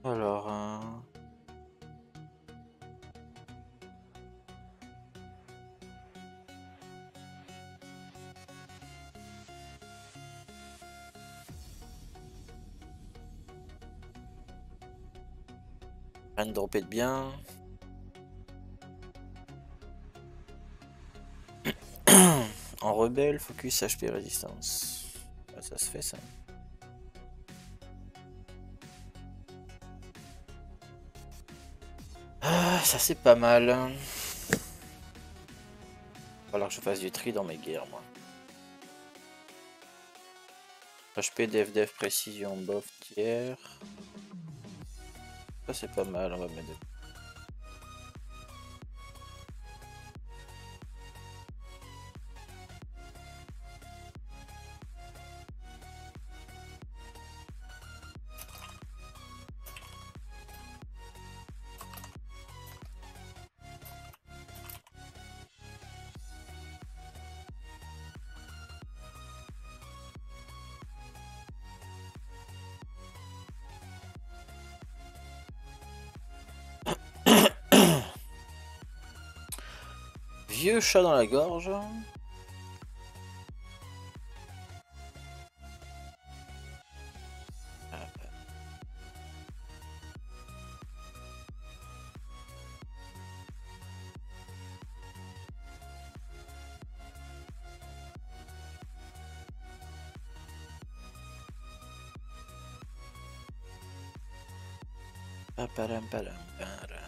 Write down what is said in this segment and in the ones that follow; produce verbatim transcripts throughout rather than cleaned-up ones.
Alors, euh... rien de dropper de bien. En rebelle, focus, H P, résistance. Ah, ça se fait ça. Ah, ça c'est pas mal. Il va falloir que je fasse du tri dans mes guerres, moi. H P, def, def, précision, bof, tiers. Ça c'est pas mal, on va mettre... Vieux chat dans la gorge. Paparam, param, param.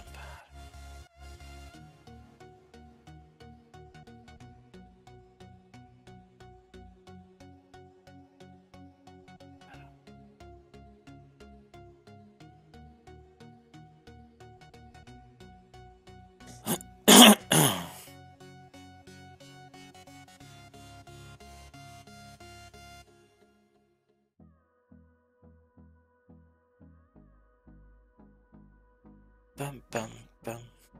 Pam, pam, pam.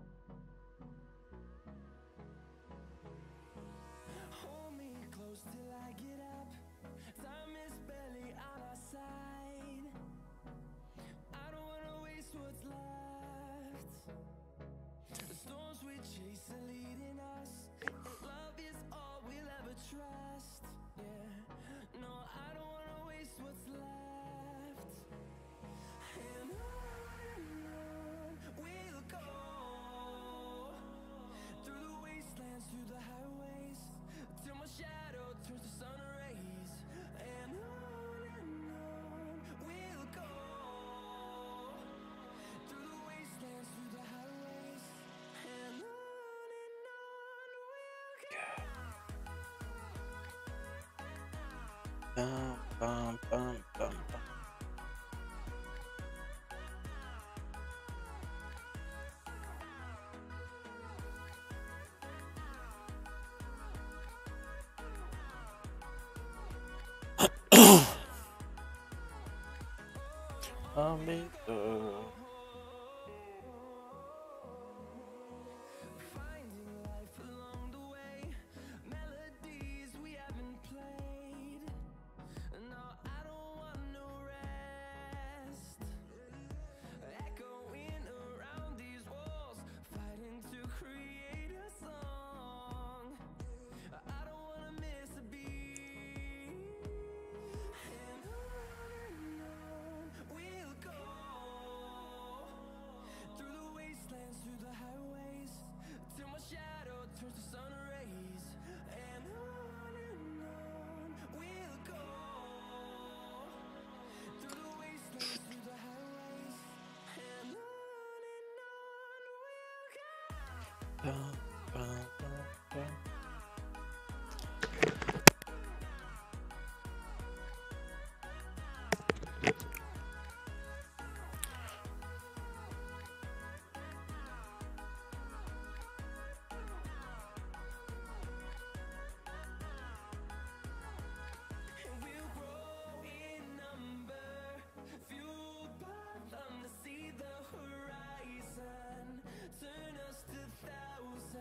Pam, pam, pam, pam, pam. Ah mais euh... Pam, pam, pam, pam. Turn us to thousands.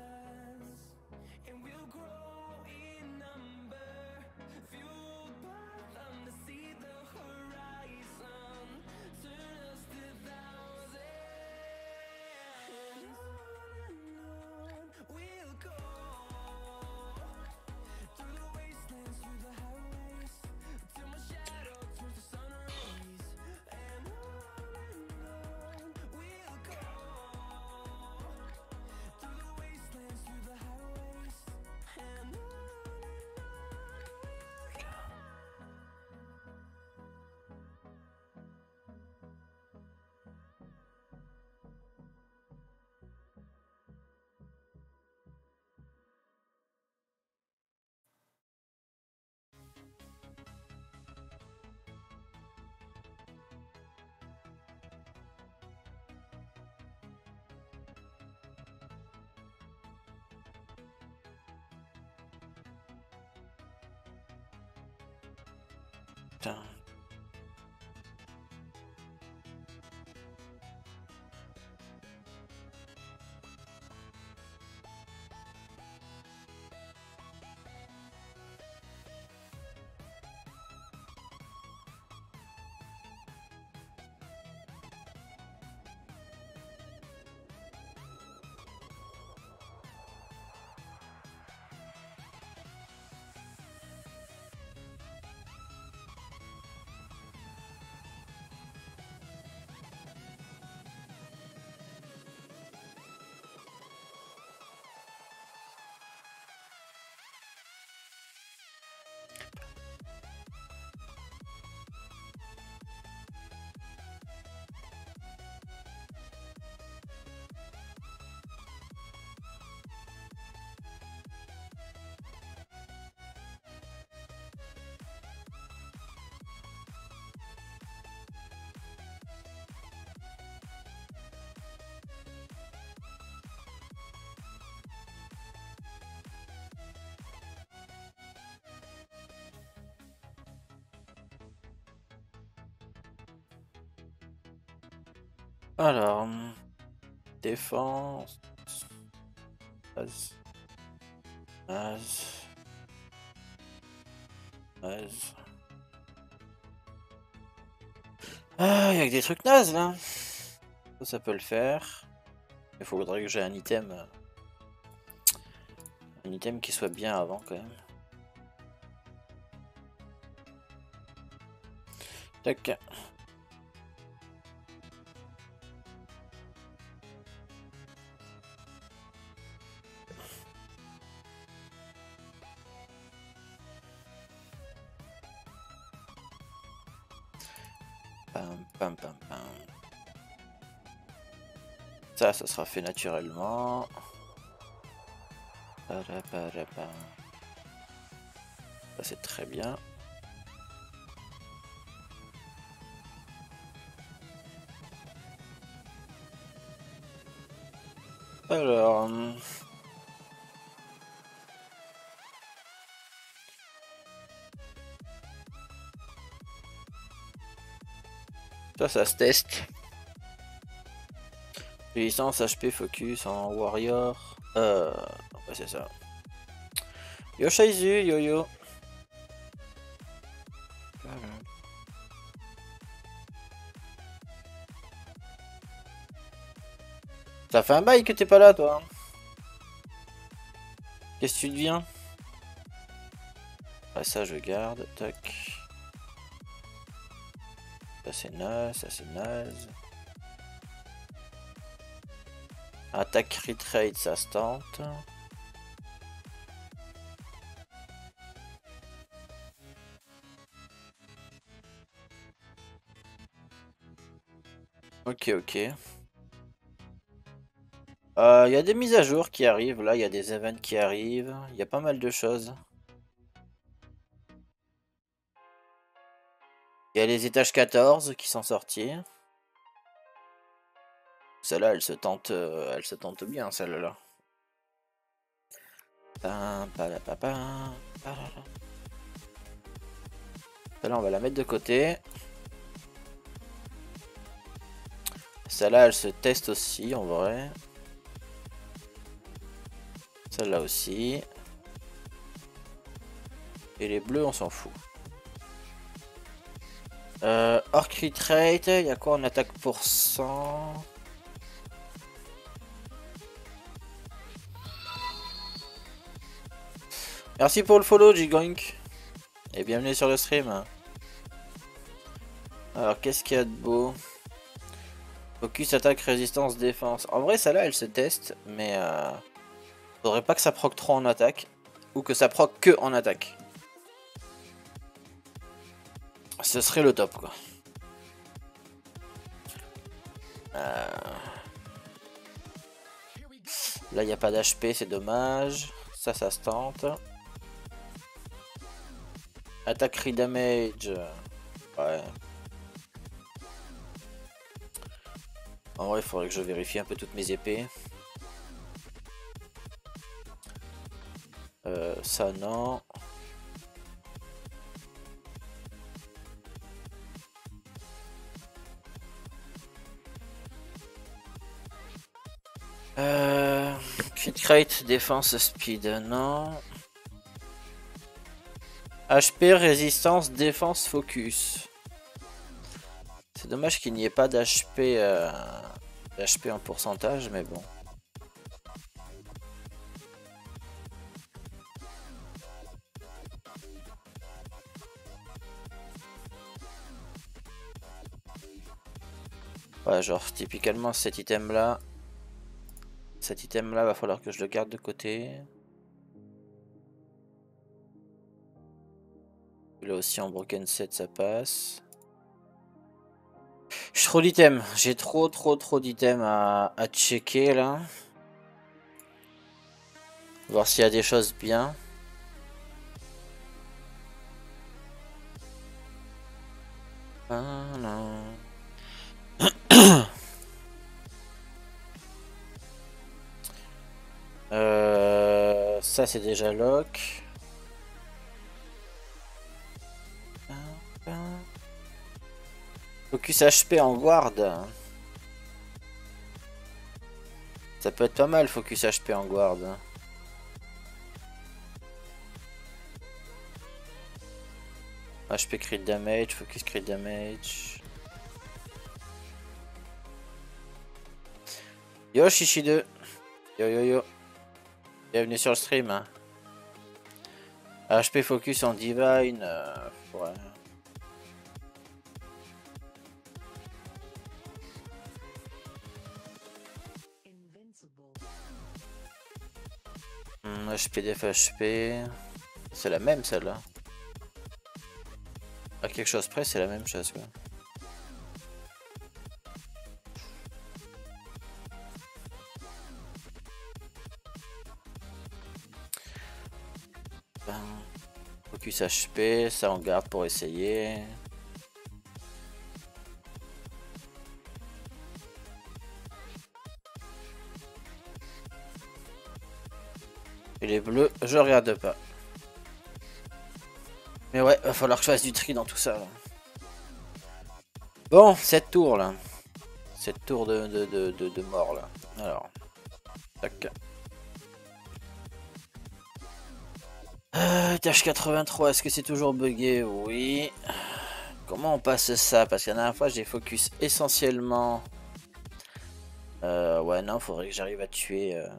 Putain. Alors, défense. Base. Base. Base. Ah, il y a que des trucs nazes là. Ça, ça peut le faire. Il faudrait que j'ai un item. Un item qui soit bien avant quand même. Tac. Pam, pam, pam, pam. Ça, ça sera fait naturellement. Ça, c'est très bien. Alors... Ça, ça se teste. Résistance, H P, focus en warrior. Euh... Ouais, c'est ça. Yoshaizu, yo-yo. Ça fait un bail que t'es pas là, toi. Qu'est-ce que tu deviens? Ah, ça, je garde. Tac. Ça, c'est naze. Ça, c'est naze. Attaque crit rate, ça se tente. Ok, ok. Il euh, y a des mises à jour qui arrivent. Là, il y a des events qui arrivent. Il y a pas mal de choses. Il y a les étages quatorze qui sont sortis. Celle-là, elle se tente, euh, elle se tente bien, celle-là. Celle-là, on va la mettre de côté. Celle-là, elle se teste aussi, en vrai. Celle-là aussi. Et les bleus, on s'en fout. Euh, Orc crit rate, il y a quoi en attaque pour cent? Merci pour le follow, Gigoink. Et bienvenue sur le stream. Alors, qu'est-ce qu'il y a de beau? Focus, attaque, résistance, défense. En vrai, celle-là, elle se teste, mais euh, faudrait pas que ça proc trop en attaque. Ou que ça proc que en attaque. Ce serait le top, quoi. Euh... Là, il n'y a pas d'H P, c'est dommage. Ça, ça se tente. Attaque crit damage. Ouais. En vrai, il faudrait que je vérifie un peu toutes mes épées. Euh, ça, non. Euh, crit rate, défense, speed, non. H P, résistance, défense, focus. C'est dommage qu'il n'y ait pas d'H P euh, d'H P en pourcentage, mais bon. Ouais, genre typiquement cet item là. Cet item là va falloir que je le garde de côté. Là aussi en broken set ça passe. J'ai trop d'items, j'ai trop trop trop d'items à, à checker là. Voir s'il y a des choses bien. Ah, non. euh, ça c'est déjà lock. Focus H P en guard. Ça peut être pas mal, focus H P en guard. H P crit damage, focus crit damage. Yo Chichi deux. Yo yo yo. Bienvenue sur le stream. H P focus en divine. Euh, ouais. Hmm, H P def H P. C'est la même celle-là. À quelque chose près, c'est la même chose quoi. Ben, focus H P, ça on garde pour essayer. Et les bleus, je regarde pas. Mais ouais, va falloir que je fasse du tri dans tout ça. Là. Bon, cette tour là. Cette tour de, de, de, de, de mort là. Alors. Tac. Euh, T H quatre-vingt-trois, est-ce que c'est toujours bugué? Oui. Comment on passe ça? Parce que la dernière fois j'ai focus essentiellement. Euh, ouais, non, faudrait que j'arrive à tuer. Euh...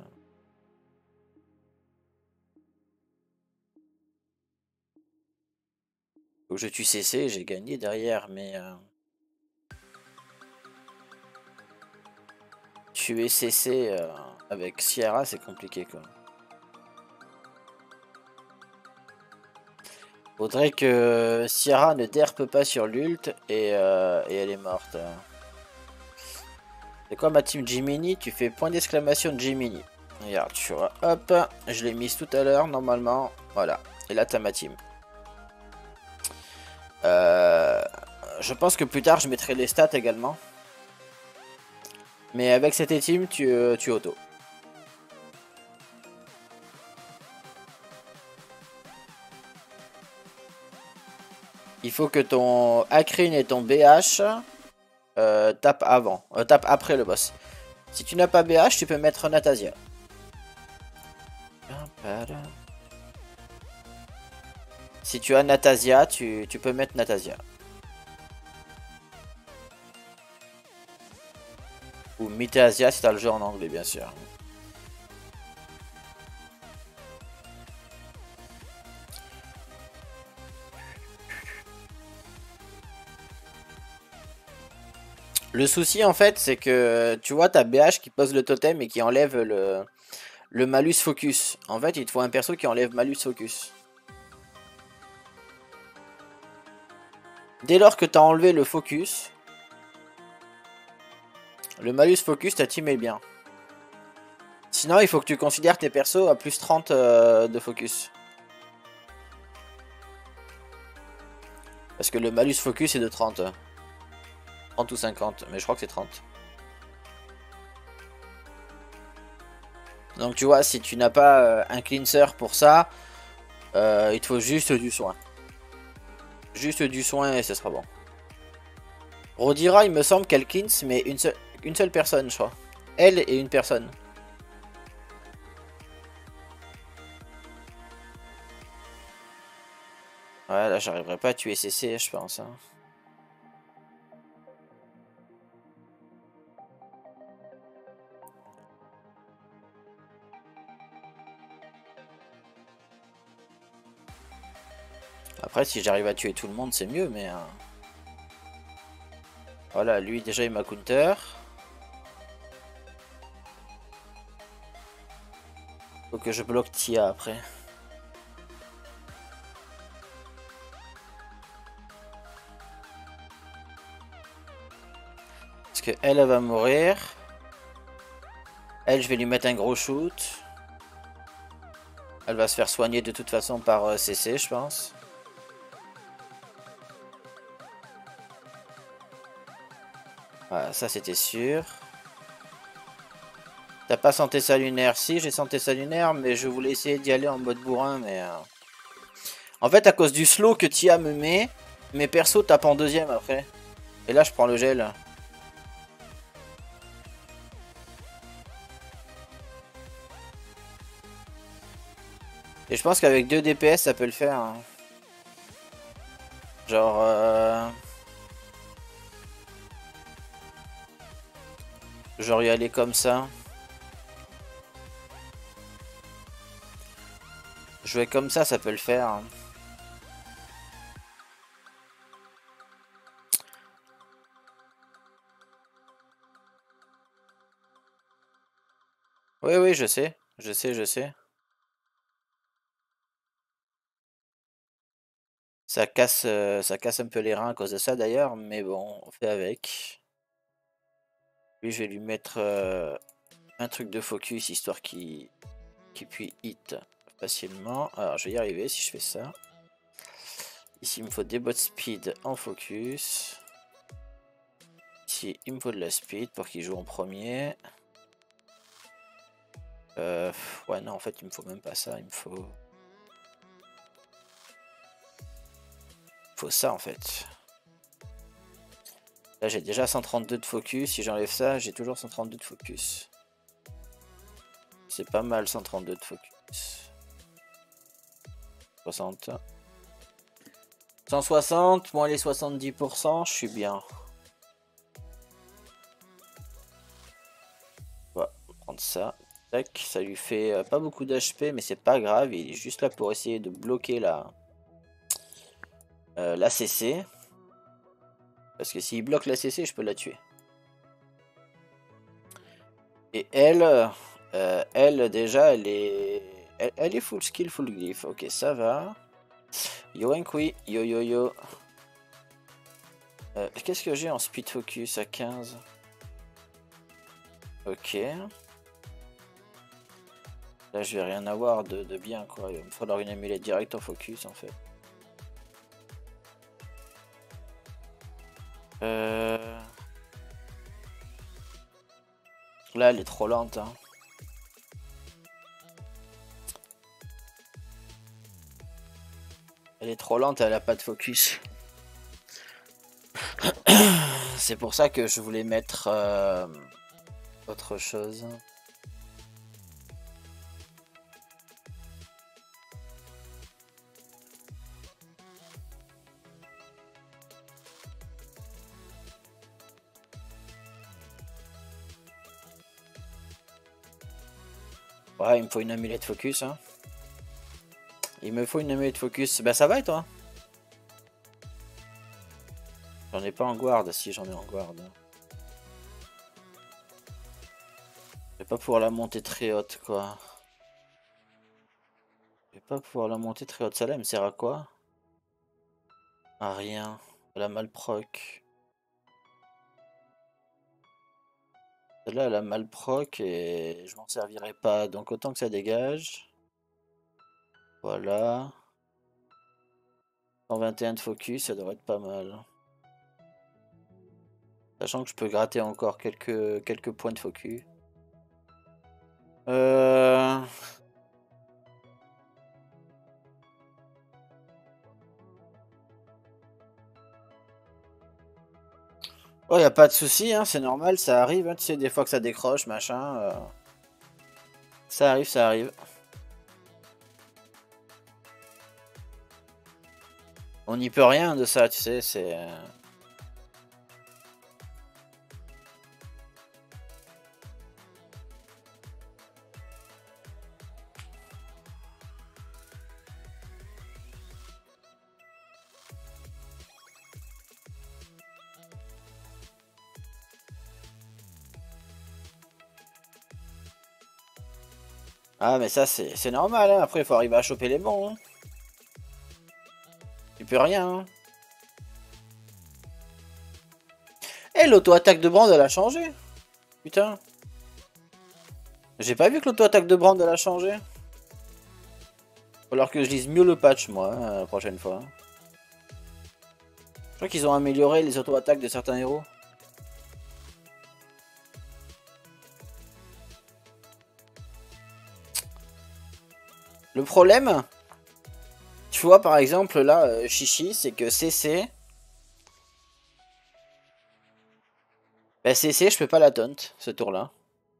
Faut que je tue C C, j'ai gagné derrière, mais. Euh... Tuer C C euh, avec Sierra, c'est compliqué quoi. Faudrait que Sierra ne derpe pas sur l'ult et, euh, et elle est morte. C'est quoi ma team Jiminy? Tu fais point d'exclamation Jiminy. Regarde, tu vois, hop, je l'ai mise tout à l'heure normalement. Voilà, et là t'as ma team. Euh, je pense que plus tard je mettrai les stats également. Mais avec cette team, tu, tu auto. Il faut que ton Akrine et ton B H euh, tapent avant, euh, tapent après le boss. Si tu n'as pas B H, tu peux mettre Natasia. Si tu as Natasia, tu, tu peux mettre Natasia. Ou Mitasia si tu as le jeu en anglais, bien sûr. Le souci en fait c'est que tu vois ta B H qui pose le totem et qui enlève le, le malus focus. En fait il te faut un perso qui enlève malus focus. Dès lors que tu as enlevé le focus, le malus focus ta team est bien. Sinon il faut que tu considères tes persos à plus trente euh, de focus. Parce que le malus focus est de trente. trente ou cinquante, mais je crois que c'est trente. Donc tu vois, si tu n'as pas euh, un cleanser pour ça, euh, il te faut juste du soin. Juste du soin et ce sera bon. Rodira, il me semble qu'elle cleanse, mais une seule, une seule personne, je crois. Elle et une personne. Ouais, là, j'arriverai pas à tuer C C, je pense. Hein. Après, si j'arrive à tuer tout le monde, c'est mieux, mais... Euh... Voilà, lui, déjà, il m'a counter. Faut que je bloque Tia après. Parce que elle, elle va mourir. Elle, je vais lui mettre un gros shoot. Elle va se faire soigner de toute façon par euh, C C, je pense. Voilà, ça c'était sûr. T'as pas santé sa lunaire? Si, j'ai santé sa lunaire, mais je voulais essayer d'y aller en mode bourrin, mais... Euh... En fait, à cause du slow que Tia me met, mes persos tapent en deuxième après. Et là, je prends le gel. Et je pense qu'avec deux D P S, ça peut le faire. Hein. Genre... Euh... Genre y aller comme ça. Jouer comme ça, ça peut le faire. Hein. Oui, oui, je sais. Je sais, je sais. Ça casse, euh, ça casse un peu les reins à cause de ça d'ailleurs, mais bon, on fait avec. Lui, je vais lui mettre euh, un truc de focus histoire qu'il qu'il puisse hit facilement. Alors, je vais y arriver si je fais ça. Ici, il me faut des bots speed en focus. Ici, il me faut de la speed pour qu'il joue en premier. Euh, ouais, non, en fait, il me faut même pas ça. Il me faut... Il faut ça, en fait. Là, j'ai déjà cent trente-deux de focus. Si j'enlève ça, j'ai toujours cent trente-deux de focus. C'est pas mal, cent trente-deux de focus. soixante. cent soixante, moins les soixante-dix pour cent, je suis bien. On va prendre ça. Tac, ça lui fait euh, pas beaucoup d'H P, mais c'est pas grave. Il est juste là pour essayer de bloquer la, euh, la C C. Parce que s'il bloque la C C, je peux la tuer. Et elle, euh, elle déjà, elle est, elle, elle est full skill, full glyph. Ok, ça va. Yo Enkui, yo yo yo. Euh, Qu'est-ce que j'ai en speed focus à quinze? Ok. Là, je vais rien avoir de, de bien, quoi. Il va me falloir une amulette direct en focus, en fait. Euh... Là, elle est trop lente. Hein. Elle est trop lente, elle a pas de focus. C'est pour ça que je voulais mettre euh, autre chose. Ouais, il me faut une amulette focus. Hein. Il me faut une amulette focus. Bah ça va et toi? J'en ai pas en guard, si j'en ai en guard. Je vais pas pouvoir la monter très haute quoi. Je vais pas pouvoir la monter très haute. Ça là, elle me sert à quoi? À rien. Elle a mal proc. Celle-là, elle a mal proc et je m'en servirai pas. Donc autant que ça dégage. Voilà. cent vingt et un de focus, ça devrait être pas mal. Sachant que je peux gratter encore quelques, quelques points de focus. Euh... Oh, y a pas de souci, hein, c'est normal, ça arrive. Hein, tu sais, des fois que ça décroche, machin. Euh... Ça arrive, ça arrive. On n'y peut rien de ça, tu sais, c'est... Ah mais ça c'est normal, hein. Après il faut arriver à choper les bons. Hein. Tu peux rien. Hein. Eh, l'auto-attaque de Brand elle a changé. Putain. J'ai pas vu que l'auto-attaque de Brand elle a changé. Faut alors que je lise mieux le patch moi, hein, la prochaine fois. Je crois qu'ils ont amélioré les auto-attaques de certains héros. Le problème, tu vois par exemple là, euh, Chichi, c'est que C C... Bah C C, je peux pas la taunt, ce tour-là.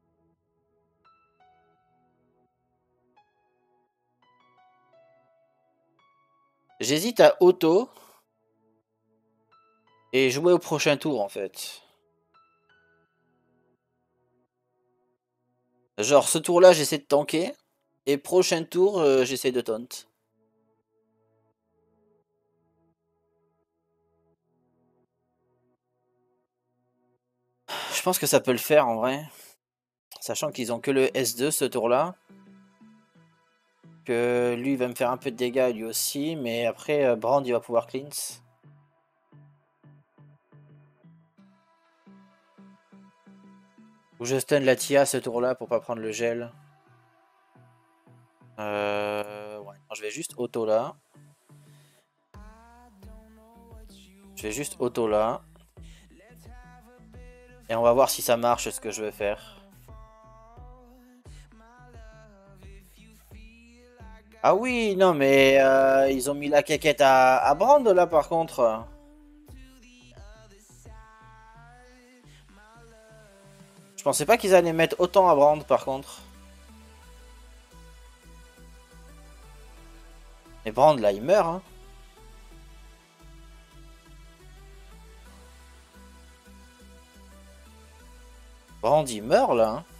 J'hésite à auto et jouer au prochain tour en fait. Genre ce tour-là, j'essaie de tanker et prochain tour, euh, j'essaie de taunt. Je pense que ça peut le faire en vrai. Sachant qu'ils ont que le S deux ce tour-là. Que lui il va me faire un peu de dégâts lui aussi. Mais après euh, Brand il va pouvoir cleanse. Ou je stun la Tia ce tour-là pour pas prendre le gel. Euh... Ouais, non, je vais juste auto là. Je vais juste auto là. Et on va voir si ça marche ce que je veux faire. Ah oui, non mais euh, ils ont mis la caquette à, à Brand là par contre. Je pensais pas qu'ils allaient mettre autant à Brand par contre. Mais Brand là il meurt hein. Brand il meurt là hein.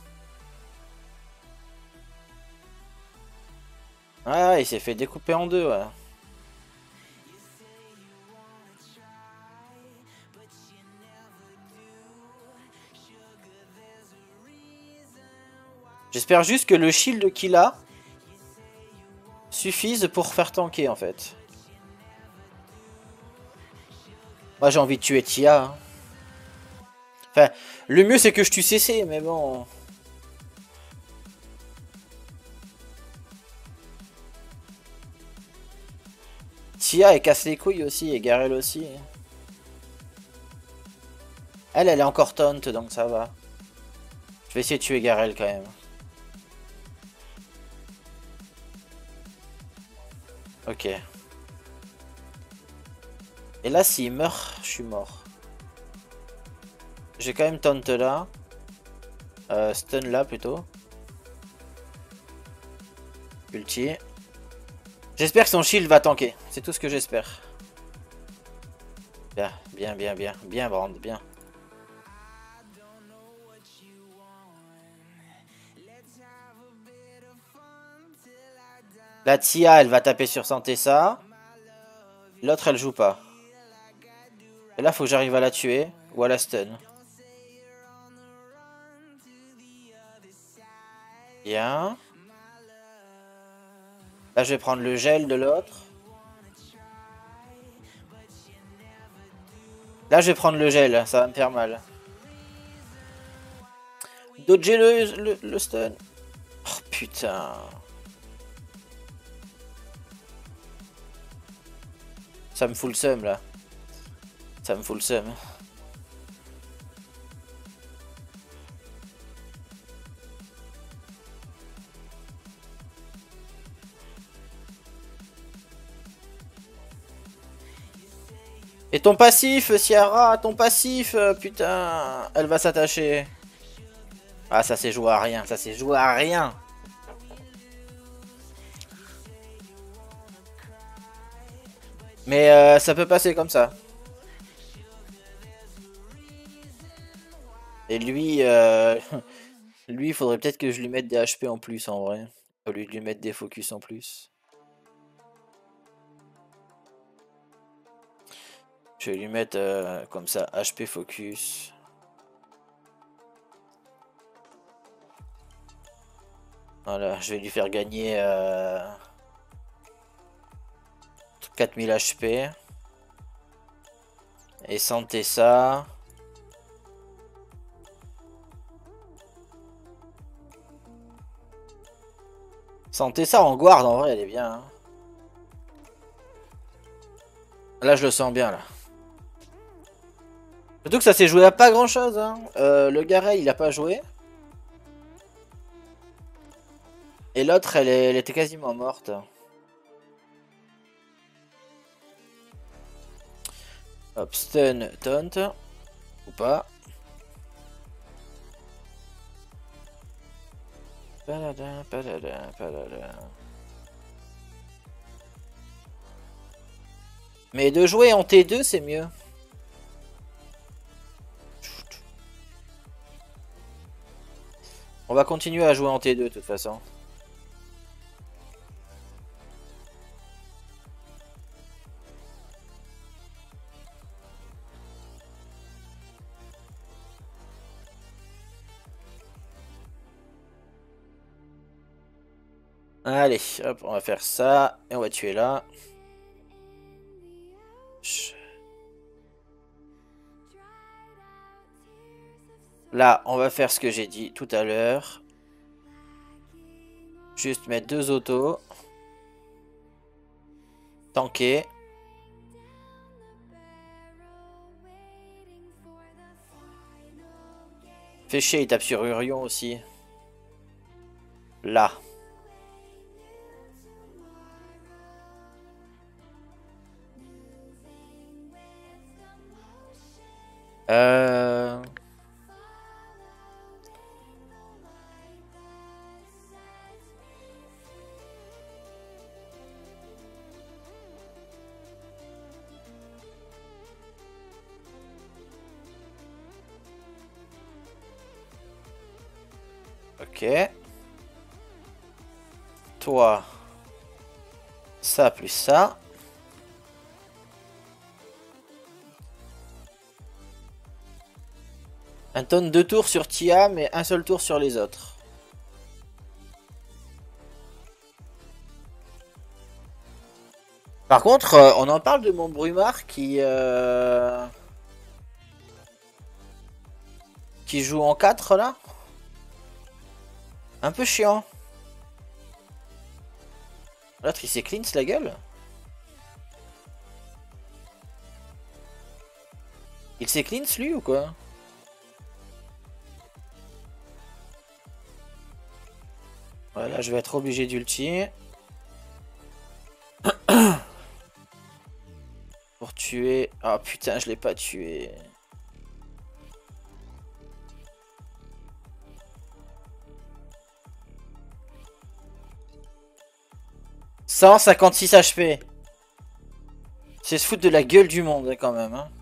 Ah il s'est fait découper en deux ouais. J'espère juste que le shield qu'il a suffise pour faire tanker en fait. Moi j'ai envie de tuer Tia. Hein. Enfin, le mieux c'est que je tue C C, mais bon. Tia elle casse les couilles aussi, et Garel aussi. Elle, elle est encore taunt, donc ça va. Je vais essayer de tuer Garel quand même. Ok. Et là, s'il meurt, je suis mort. J'ai quand même taunt là. Euh, stun là plutôt. Ulti. J'espère que son shield va tanker. C'est tout ce que j'espère. Bien, bien, bien, bien. Bien, Brand, bien. La Tia, elle va taper sur Santessa. L'autre, elle joue pas. Et là, faut que j'arrive à la tuer ou à la stun. Bien. Là, je vais prendre le gel de l'autre. Là, je vais prendre le gel. Ça va me faire mal. Dodger le, le, le stun. Oh, putain. Ça me fout le seum, là. Ça me fout le seum. Et ton passif, Ciara, ton passif, putain, elle va s'attacher. Ah, ça s'est joué à rien, ça s'est joué à rien. Mais euh, ça peut passer comme ça. Et lui, euh, lui, il faudrait peut-être que je lui mette des H P en plus en vrai. Au lieu de lui mettre des focus en plus. Je vais lui mettre euh, comme ça, H P focus. Voilà, je vais lui faire gagner euh, quatre mille H P. Et santé ça. Santé ça en guard, en vrai, elle est bien. Hein. Là, je le sens bien, là. Surtout que ça s'est joué à pas grand chose. Hein. Euh, le Garay, il a pas joué. Et l'autre, elle, elle était quasiment morte. Hop, stun, taunt. Ou pas. Paladin, paladin, paladin. Mais de jouer en T deux, c'est mieux. On va continuer à jouer en T deux, de toute façon. Allez, hop, on va faire ça. Et on va tuer là. Là, on va faire ce que j'ai dit tout à l'heure. Juste mettre deux autos. Tanker. Fait chier, il tape sur Urion aussi. Là. Euh... Ok. Toi. Ça plus ça. Un tonne de tours sur Tia, mais un seul tour sur les autres. Par contre, euh, on en parle de mon Brumard qui... Euh... qui joue en quatre là. Un peu chiant. L'autre il s'est cleans la gueule. Il s'est cleans lui ou quoi? Voilà, je vais être obligé d'ulti. Pour tuer... Ah putain, je l'ai pas tué. cent cinquante-six H P. C'est se foutre de la gueule du monde quand même. Hein.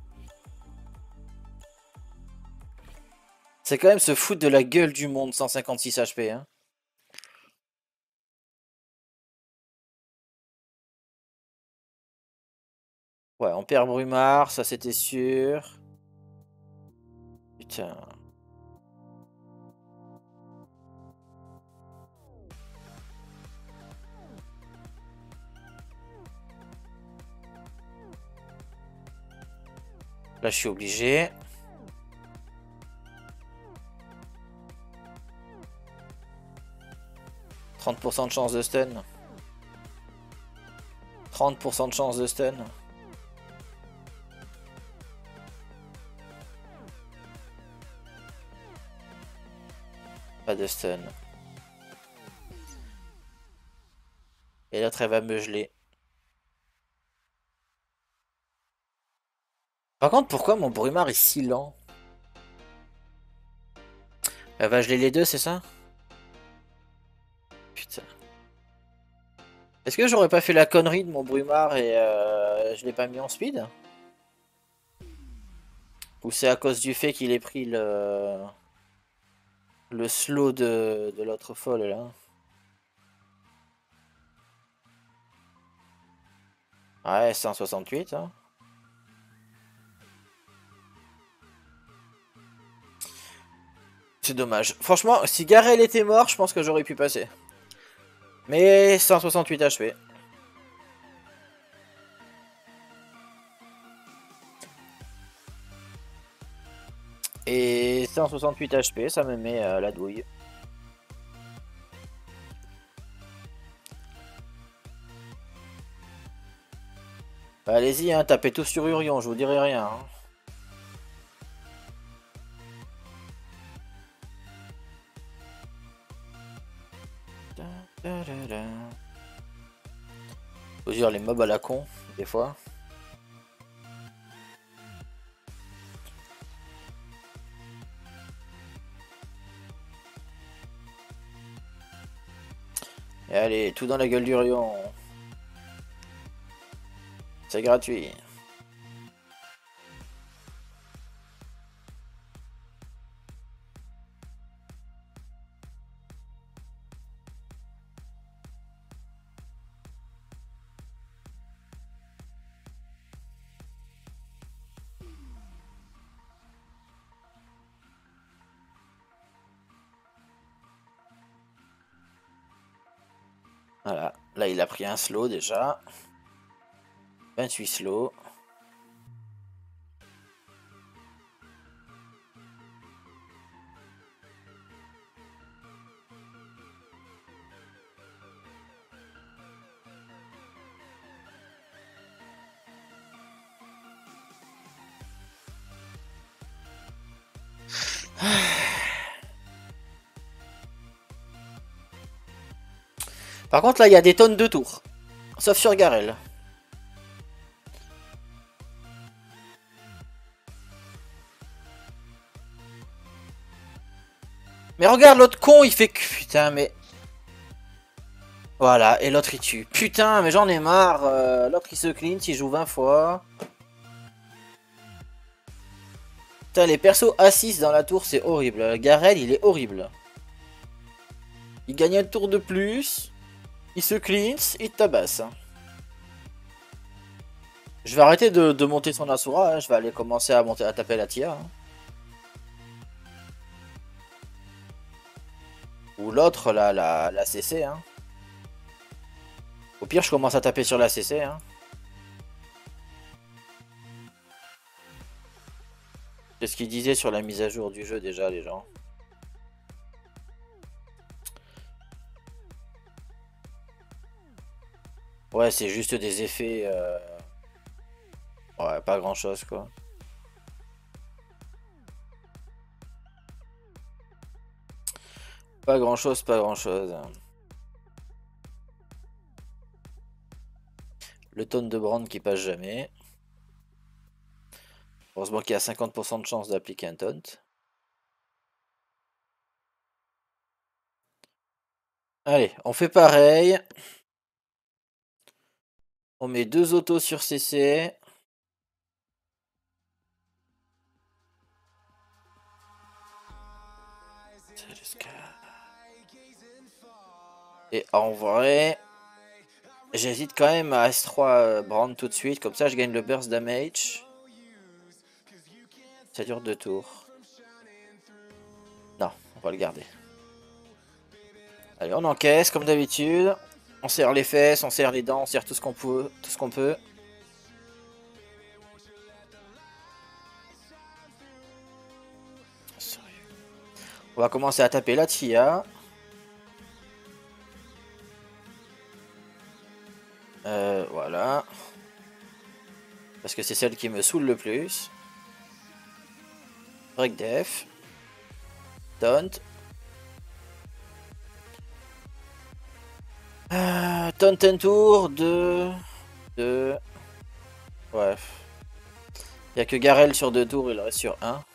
C'est quand même se foutre de la gueule du monde, cent cinquante-six H P. Hein. Ouais, on perd Brumard, ça c'était sûr. Putain. Là, je suis obligé. trente pour cent de chance de stun. trente pour cent de chance de stun. Pas de stun. Et l'autre, elle va me geler. Par contre, pourquoi mon Brumard est si lent? Elle va geler les deux, c'est ça? Putain. Est-ce que j'aurais pas fait la connerie de mon Brumard et euh, je l'ai pas mis en speed? Ou c'est à cause du fait qu'il ait pris le, le slow de, de l'autre folle là? Ouais, cent soixante-huit. Hein. C'est dommage. Franchement, si Garel était mort, je pense que j'aurais pu passer. Mais cent soixante-huit H P. Et cent soixante-huit H P, ça me met euh, la douille. Bah, allez-y, hein, tapez tout sur Urion, je vous dirai rien. Hein. Faut dire les mobs à la con, des fois. Et allez, tout dans la gueule du Rion. C'est gratuit. Voilà, là il a pris un slow déjà. vingt-huit slow. Par contre là il y a des tonnes de tours. Sauf sur Garel. Mais regarde l'autre con, il fait que... Putain mais... Voilà, et l'autre il tue. Putain, mais j'en ai marre. Euh, l'autre il se clean, il joue vingt fois. Putain, les persos assis dans la tour, c'est horrible. Garel, il est horrible. Il gagne un tour de plus. Il se cleanse, il te tabasse. Je vais arrêter de, de monter son Asura. Hein. Je vais aller commencer à, monter, à taper la Tia. Hein. Ou l'autre, la, la, la C C. Hein. Au pire, je commence à taper sur la C C. Hein. C'est ce qu'ils disaient sur la mise à jour du jeu déjà, les gens. Ouais, c'est juste des effets... Euh... Ouais, pas grand chose, quoi. Pas grand chose, pas grand chose. Le tonne de brand qui passe jamais. Heureusement qu'il y a cinquante pour cent de chance d'appliquer un taunt. Allez, on fait pareil. On met deux autos sur C C. Et en vrai, j'hésite quand même à S trois Brand tout de suite. Comme ça, je gagne le burst damage. Ça dure deux tours. Non, on va le garder. Allez, on encaisse comme d'habitude. On serre les fesses, on serre les dents, on serre tout ce qu'on peut. Tout ce qu'on peut. On va commencer à taper la Tia. Euh, voilà. Parce que c'est celle qui me saoule le plus. Break def. Taunt. Euh, taunt un tour. deux. deux. Bref. Il n'y a que Garel sur deux tours, il reste sur un.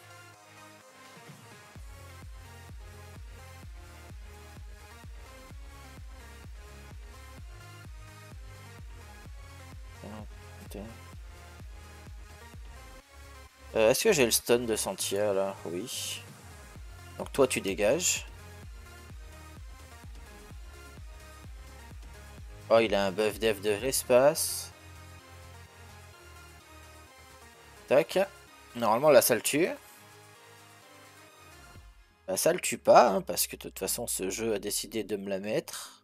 Euh, Est-ce que j'ai le stun de Santia là? Oui. Donc toi tu dégages. Oh, il a un buff def de l'espace. Tac. Normalement là ça le tue. Bah, ça le tue pas, hein, parce que de toute façon ce jeu a décidé de me la mettre.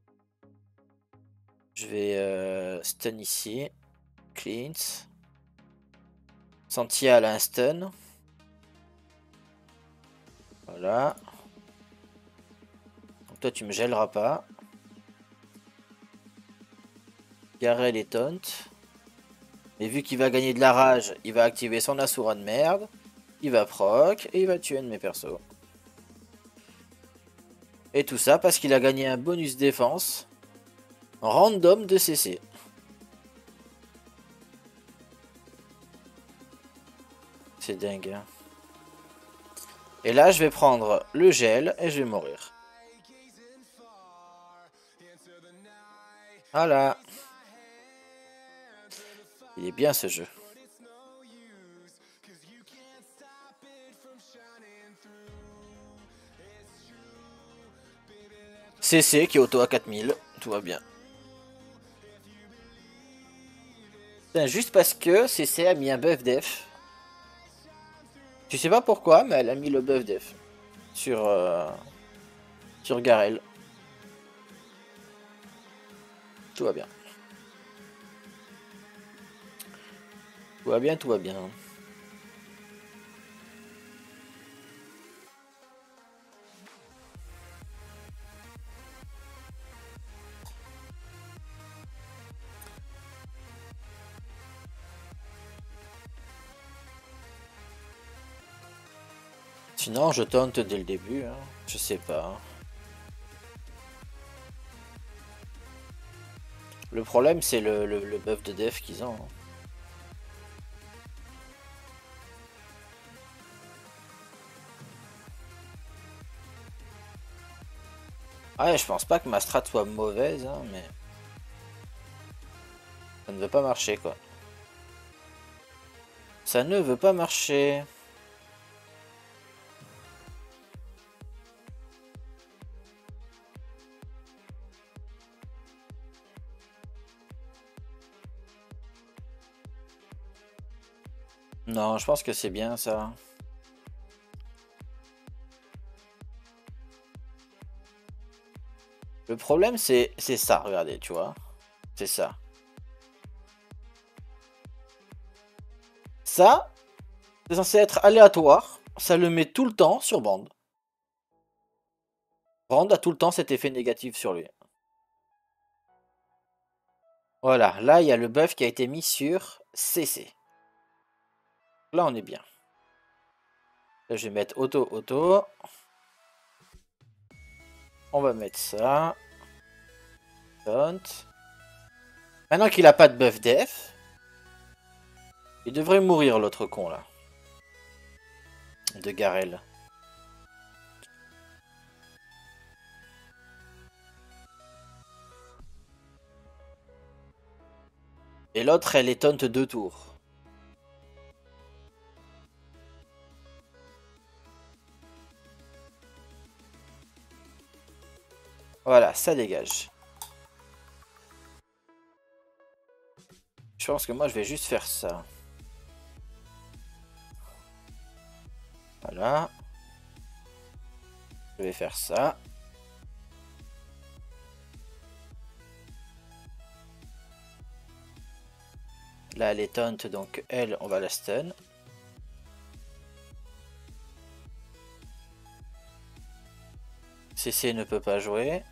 Je vais euh, stun ici. Cleans. Santia a un stun. Voilà. Donc toi tu me gèleras pas. Garel et taunt. Mais vu qu'il va gagner de la rage, il va activer son Asura de merde. Il va proc et il va tuer un de mes persos. Et tout ça parce qu'il a gagné un bonus défense random de C C. C'est dingue. Hein. Et là, je vais prendre le gel et je vais mourir. Voilà. Il est bien ce jeu. C C qui est auto à quatre mille. Tout va bien. Juste parce que C C a mis un buff def. Tu sais pas pourquoi, mais elle a mis le buff def. Sur... Euh, sur Garel. Tout va bien. Tout va bien, tout va bien. Sinon, je tente dès le début. Hein. Je sais pas. Le problème, c'est le, le, le buff de def qu'ils ont. Hein. Ouais, je pense pas que ma strat soit mauvaise, hein, mais... Ça ne veut pas marcher, quoi. Ça ne veut pas marcher. Non, je pense que c'est bien, ça. Le problème, c'est c'est ça, regardez, tu vois. C'est ça. Ça, c'est censé être aléatoire. Ça le met tout le temps sur Brand. Brand a tout le temps cet effet négatif sur lui. Voilà, là, il y a le buff qui a été mis sur C C. Là, on est bien. Là, je vais mettre auto, auto. On va mettre ça. Taunt. Maintenant qu'il a pas de buff def, il devrait mourir l'autre con là. De Garel. Et l'autre, elle est taunt deux tours. Voilà, ça dégage. Je pense que moi, je vais juste faire ça. Voilà. Je vais faire ça. Là, elle est taunt, donc elle, on va la stun. C C ne peut pas jouer.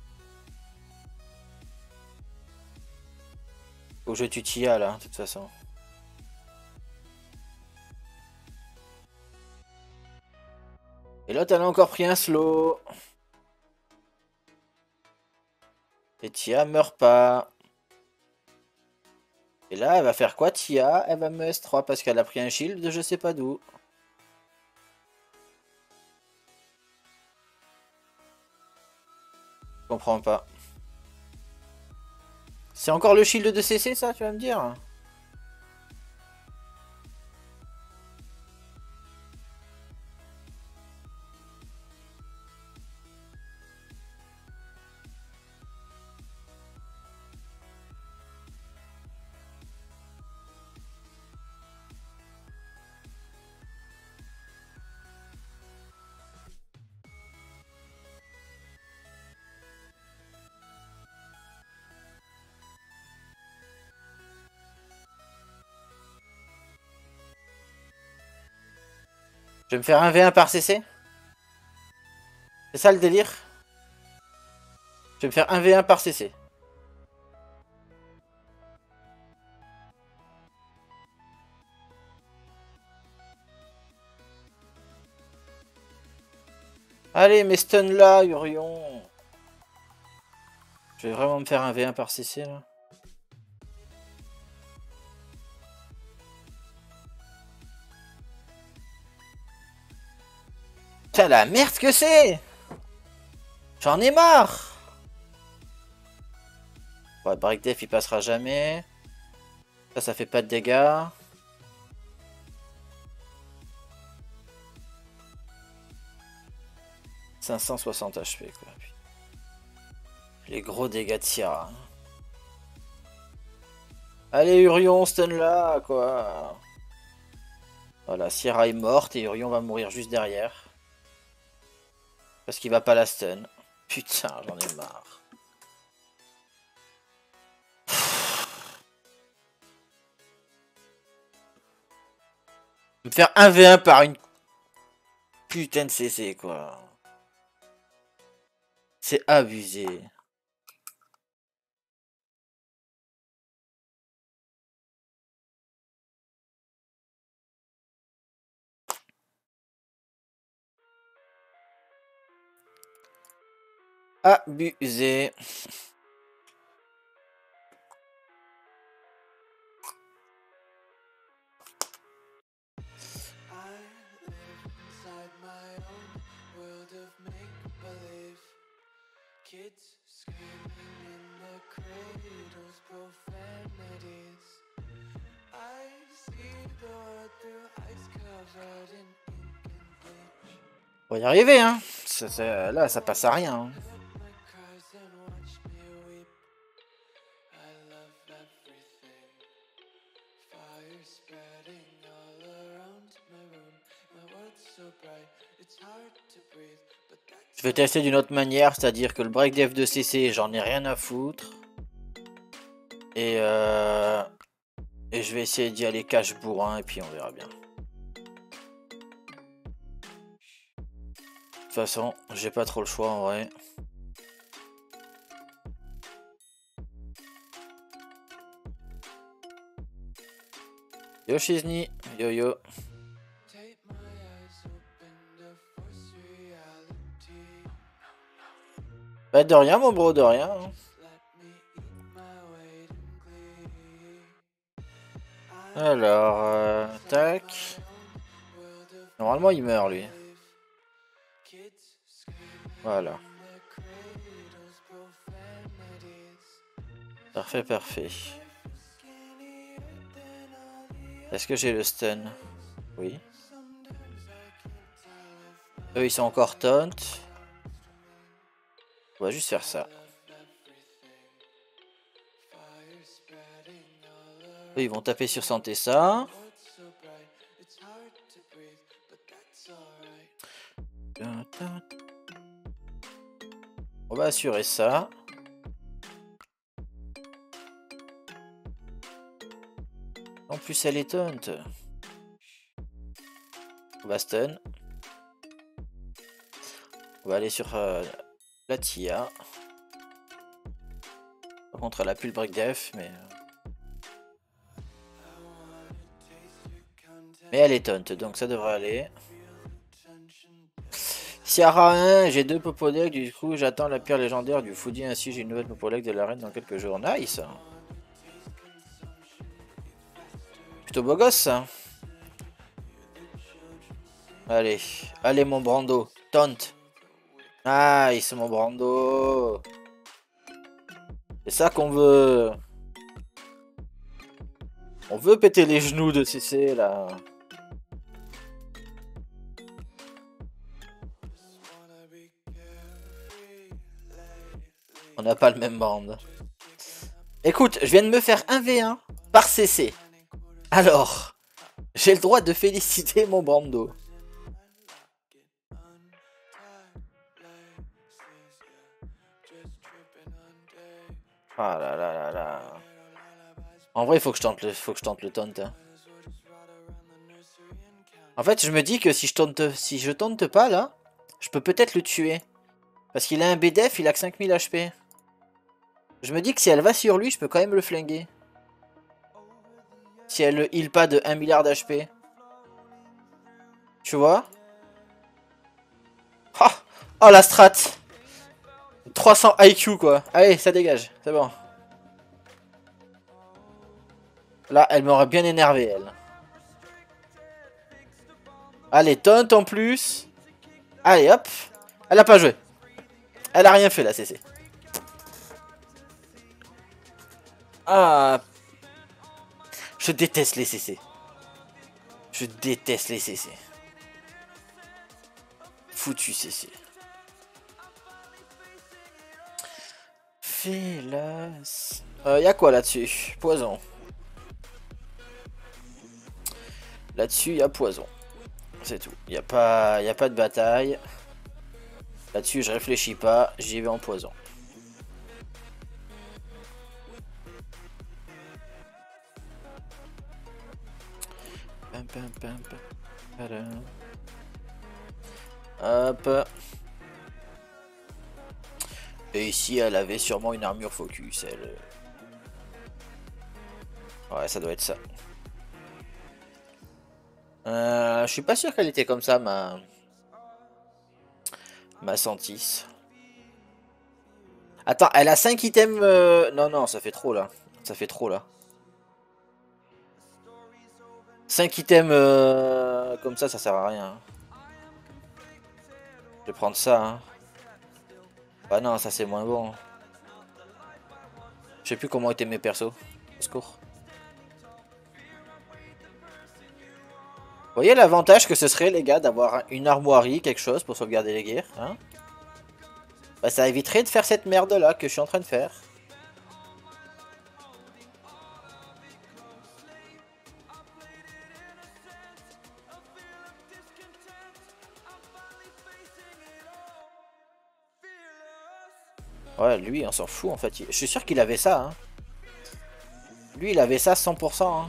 Faut que je tue Tia là, de toute façon. Et l'autre, elle a encore pris un slow. Et Tia meurt pas. Et là, elle va faire quoi, Tia? Elle va me S trois parce qu'elle a pris un shield de je sais pas d'où. Je comprends pas. C'est encore le shield de C C, ça, tu vas me dire? Je vais me faire un v un par C C? C'est ça le délire? Je vais me faire un v un par C C. Allez, mais stun là, Urion. Je vais vraiment me faire un v un par C C là. Putain, la merde que c'est! J'en ai marre! Ouais, Breakdef il passera jamais. Ça, ça fait pas de dégâts. cinq cent soixante H P quoi. Les gros dégâts de Sierra. Allez Urion, stun là quoi. Voilà, Sierra est morte et Urion va mourir juste derrière. Parce qu'il va pas la stun. Putain, j'en ai marre. Me faire un v un par une putain de C C quoi. C'est abusé. Abusé. On va y arriver hein. Ça, ça, là ça passe à rien. Hein. Je vais tester d'une autre manière, c'est-à-dire que le break def de C C, j'en ai rien à foutre. Et, euh, et je vais essayer d'y aller cash bourrin et puis on verra bien. De toute façon, j'ai pas trop le choix en vrai. Yo Shizni, yo yo. Bah de rien mon bro, de rien. Alors, euh, tac. Normalement il meurt lui. Voilà. Parfait, parfait. Est-ce que j'ai le stun? Oui. Eux ils sont encore taunt. On va juste faire ça. Eux ils vont taper sur santé ça. On va assurer ça. En plus elle est taunt. On va stun. On va aller sur euh, la Tia. Par contre elle a plus le break def mais... Mais elle est taunt donc ça devrait aller. Ciara un, j'ai deux Popodeck, du coup j'attends la pierre légendaire du Foodie, ainsi j'ai une nouvelle Popodeck de l'arène dans quelques jours. Nice. Plutôt beau gosse ça. Allez, allez mon Brando, taunt. Nice mon Brando. C'est ça qu'on veut. On veut péter les genoux de C C là. On n'a pas le même band. Écoute, je viens de me faire un v un par C C. Alors, j'ai le droit de féliciter mon Brando. Ah là là là là. En vrai, il faut que je tente le, faut que je tente le taunt. Hein. En fait, je me dis que si je tente, si je tente pas là, je peux peut-être le tuer. Parce qu'il a un B D F, il a que cinq mille H P. Je me dis que si elle va sur lui, je peux quand même le flinguer. Si elle le heal pas de un milliard d'H P. Tu vois? Ah oh la strat! trois cents I Q quoi. Allez, ça dégage, c'est bon. Là, elle m'aurait bien énervé, elle. Allez, taunt en plus. Allez, hop. Elle a pas joué. Elle a rien fait, la C C. Ah. Je déteste les C C. Je déteste les C C. Foutu C C. Félas. Euh, y'a quoi là-dessus? Poison. Là-dessus, y'a poison. C'est tout. Y a pas, y a pas de bataille. Là-dessus, je réfléchis pas. J'y vais en poison. Pam, pam, pam, pam. Hop. Et ici, elle avait sûrement une armure focus. Elle... Ouais, ça doit être ça. Euh, je suis pas sûr qu'elle était comme ça, ma... Ma Santis. Attends, elle a cinq items... Euh... Non, non, ça fait trop, là. Ça fait trop, là. cinq items euh... comme ça, ça sert à rien. Je vais prendre ça, hein. Bah non, ça c'est moins bon. Je sais plus comment étaient mes persos. Au secours. Vous voyez l'avantage que ce serait, les gars, d'avoir une armoirie, quelque chose pour sauvegarder les guerres, hein? Bah ça éviterait de faire cette merde là que je suis en train de faire. Ouais, lui, on s'en fout en fait. Je suis sûr qu'il avait ça, hein. Lui, il avait ça cent pour cent, hein.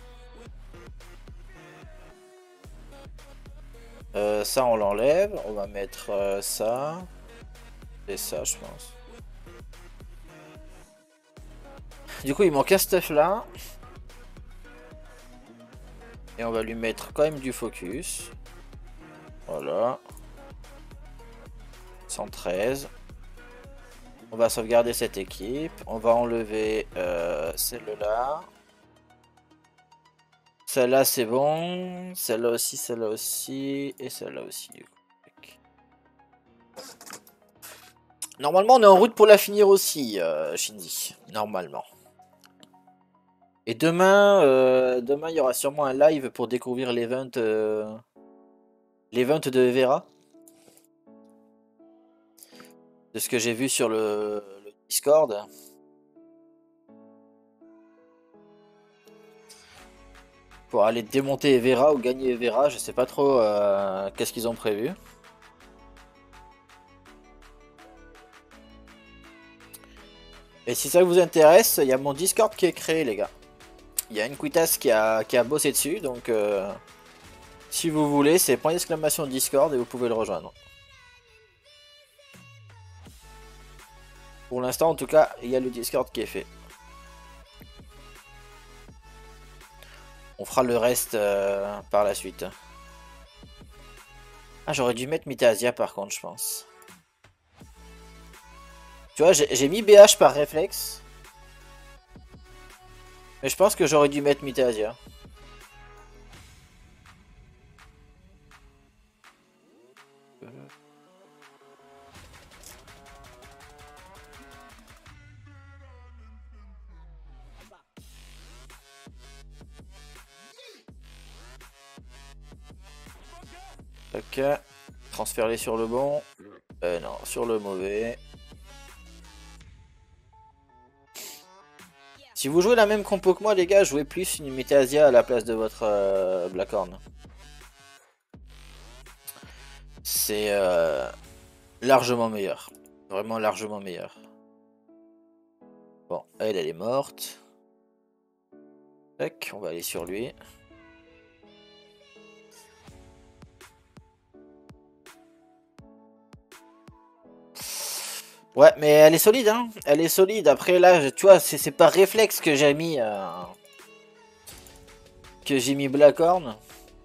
Euh, ça, on l'enlève. On va mettre euh, ça. Et ça, je pense. Du coup, il manque un stuff là. Et on va lui mettre quand même du focus. Voilà. cent treize. On va sauvegarder cette équipe. On va enlever euh, celle-là. Celle-là, c'est bon. Celle-là aussi, celle-là aussi. Et celle-là aussi. Normalement, on est en route pour la finir aussi, euh, Shindy. Normalement. Et demain, euh, demain, il y aura sûrement un live pour découvrir l'event euh, l'event de Vera. De ce que j'ai vu sur le, le Discord. Pour aller démonter Evera ou gagner Evera, je sais pas trop euh, qu'est-ce qu'ils ont prévu. Et si ça vous intéresse, il y a mon Discord qui est créé, les gars. Il y a une Quitas qui a, qui a bossé dessus, donc euh, si vous voulez, c'est point d'exclamation Discord et vous pouvez le rejoindre. Pour l'instant, en tout cas, il y a le Discord qui est fait. On fera le reste euh, par la suite. Ah, j'aurais dû mettre Mitasia par contre, je pense. Tu vois, j'ai mis B H par réflexe. Mais je pense que j'aurais dû mettre Mitasia. Ok. Transfère-les sur le bon. Euh, non, sur le mauvais. Si vous jouez la même compo que moi, les gars, jouez plus une Mitasia à la place de votre euh, Blackhorn. C'est euh, largement meilleur. Vraiment largement meilleur. Bon, elle, elle est morte. Tac, on va aller sur lui. Ouais, mais elle est solide, hein. Elle est solide. Après, là, tu vois, c'est par réflexe que j'ai mis... Euh, que j'ai mis Blackhorn.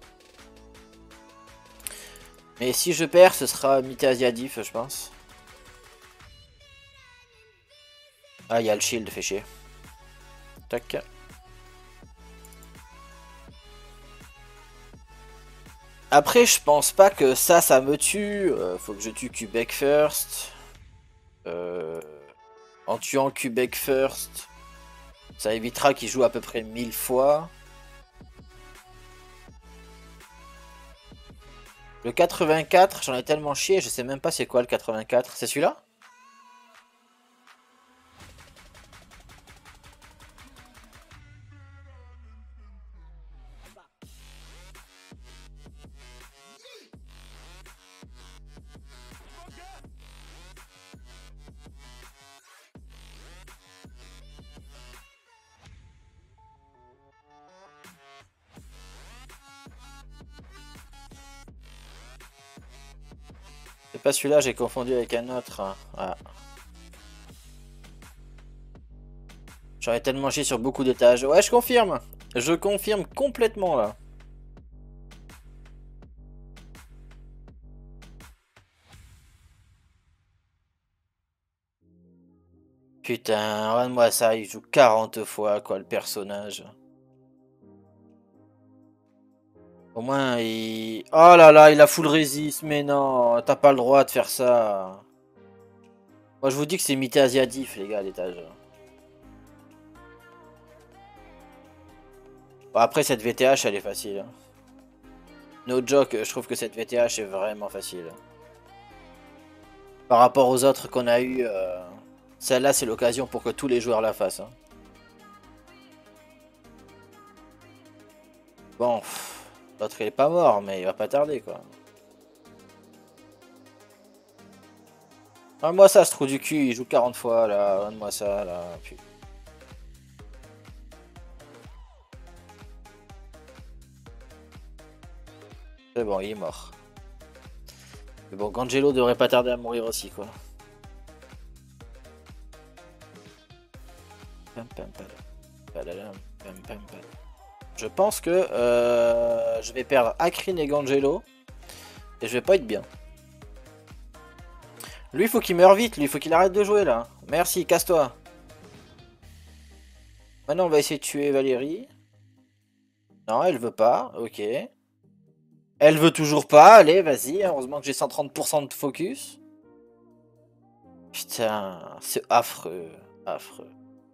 Mais si je perds, ce sera Mythasia Diff, je pense. Ah, il y a le shield, fait chier. Tac. Après, je pense pas que ça, ça me tue. Euh, faut que je tue Quebec first. Euh, en tuant Quebec first, ça évitera qu'il joue à peu près mille fois. Le quatre-vingt-quatre, j'en ai tellement chié, je sais même pas c'est quoi le quatre-vingt-quatre. C'est celui-là? C'est pas celui-là, j'ai confondu avec un autre. Hein. Ah. J'en ai tellement chié sur beaucoup d'étages. Ouais, je confirme. Je confirme complètement là. Putain, regarde-moi ça, il joue quarante fois quoi le personnage. Au moins il... Oh là là, il a full resist, mais non, t'as pas le droit de faire ça. Moi je vous dis que c'est Mythasia Diff les gars l'étage. Bon, après cette V T H elle est facile. No joke, je trouve que cette V T H est vraiment facile. Par rapport aux autres qu'on a eu, euh... celle-là c'est l'occasion pour que tous les joueurs la fassent. Hein. Bon, l'autre il est pas mort, mais il va pas tarder quoi. Ah, moi ça, ce trou du cul, il joue quarante fois là, donne-moi ça là. Puis... C'est bon, il est mort. Mais bon, Gangelo devrait pas tarder à mourir aussi quoi. Je pense que euh, je vais perdre Akrin et Gangelo. Et je vais pas être bien. Lui, il faut qu'il meure vite. Lui, il faut qu'il arrête de jouer là. Merci, casse-toi. Maintenant, on va essayer de tuer Valérie. Non, elle veut pas. Ok. Elle veut toujours pas. Allez, vas-y. Heureusement que j'ai cent trente pour cent de focus. Putain, c'est affreux. Affreux.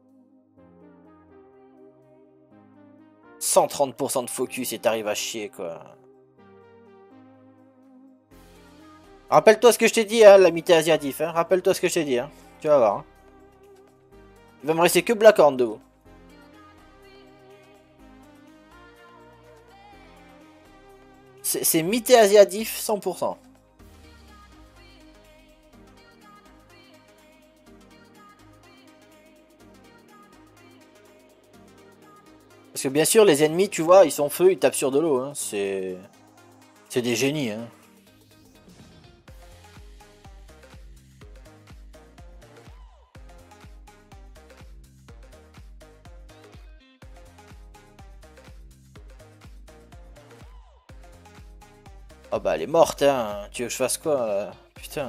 cent trente pour cent de focus et t'arrives à chier quoi. Rappelle-toi ce que je t'ai dit, hein, l'amitié asiatique. Hein. Rappelle-toi ce que je t'ai dit. Hein. Tu vas voir. Hein. Il va me rester que Blackhorn de vous. C'est Mythé Asiadif cent pour cent. Parce que bien sûr, les ennemis, tu vois, ils sont feu, ils tapent sur de l'eau. Hein. C'est c'est des génies. Hein. Oh bah elle est morte, hein. Tu veux que je fasse quoi là? Putain.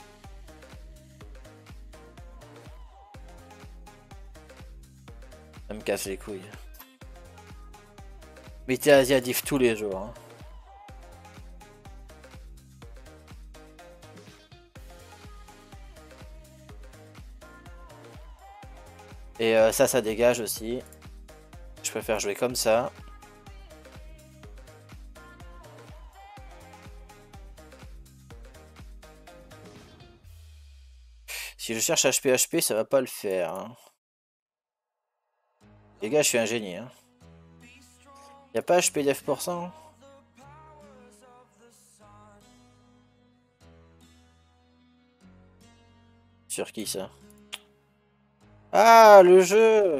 Ça me casse les couilles. Mythé Asiadif tous les jours. Hein. Et euh, ça, ça dégage aussi. Je préfère jouer comme ça. Si je cherche H P H P, ça va pas le faire. Hein. Les gars, je suis un génie. Hein. Y a pas H P Def pour cent? Sur qui ça? Ah, le jeu!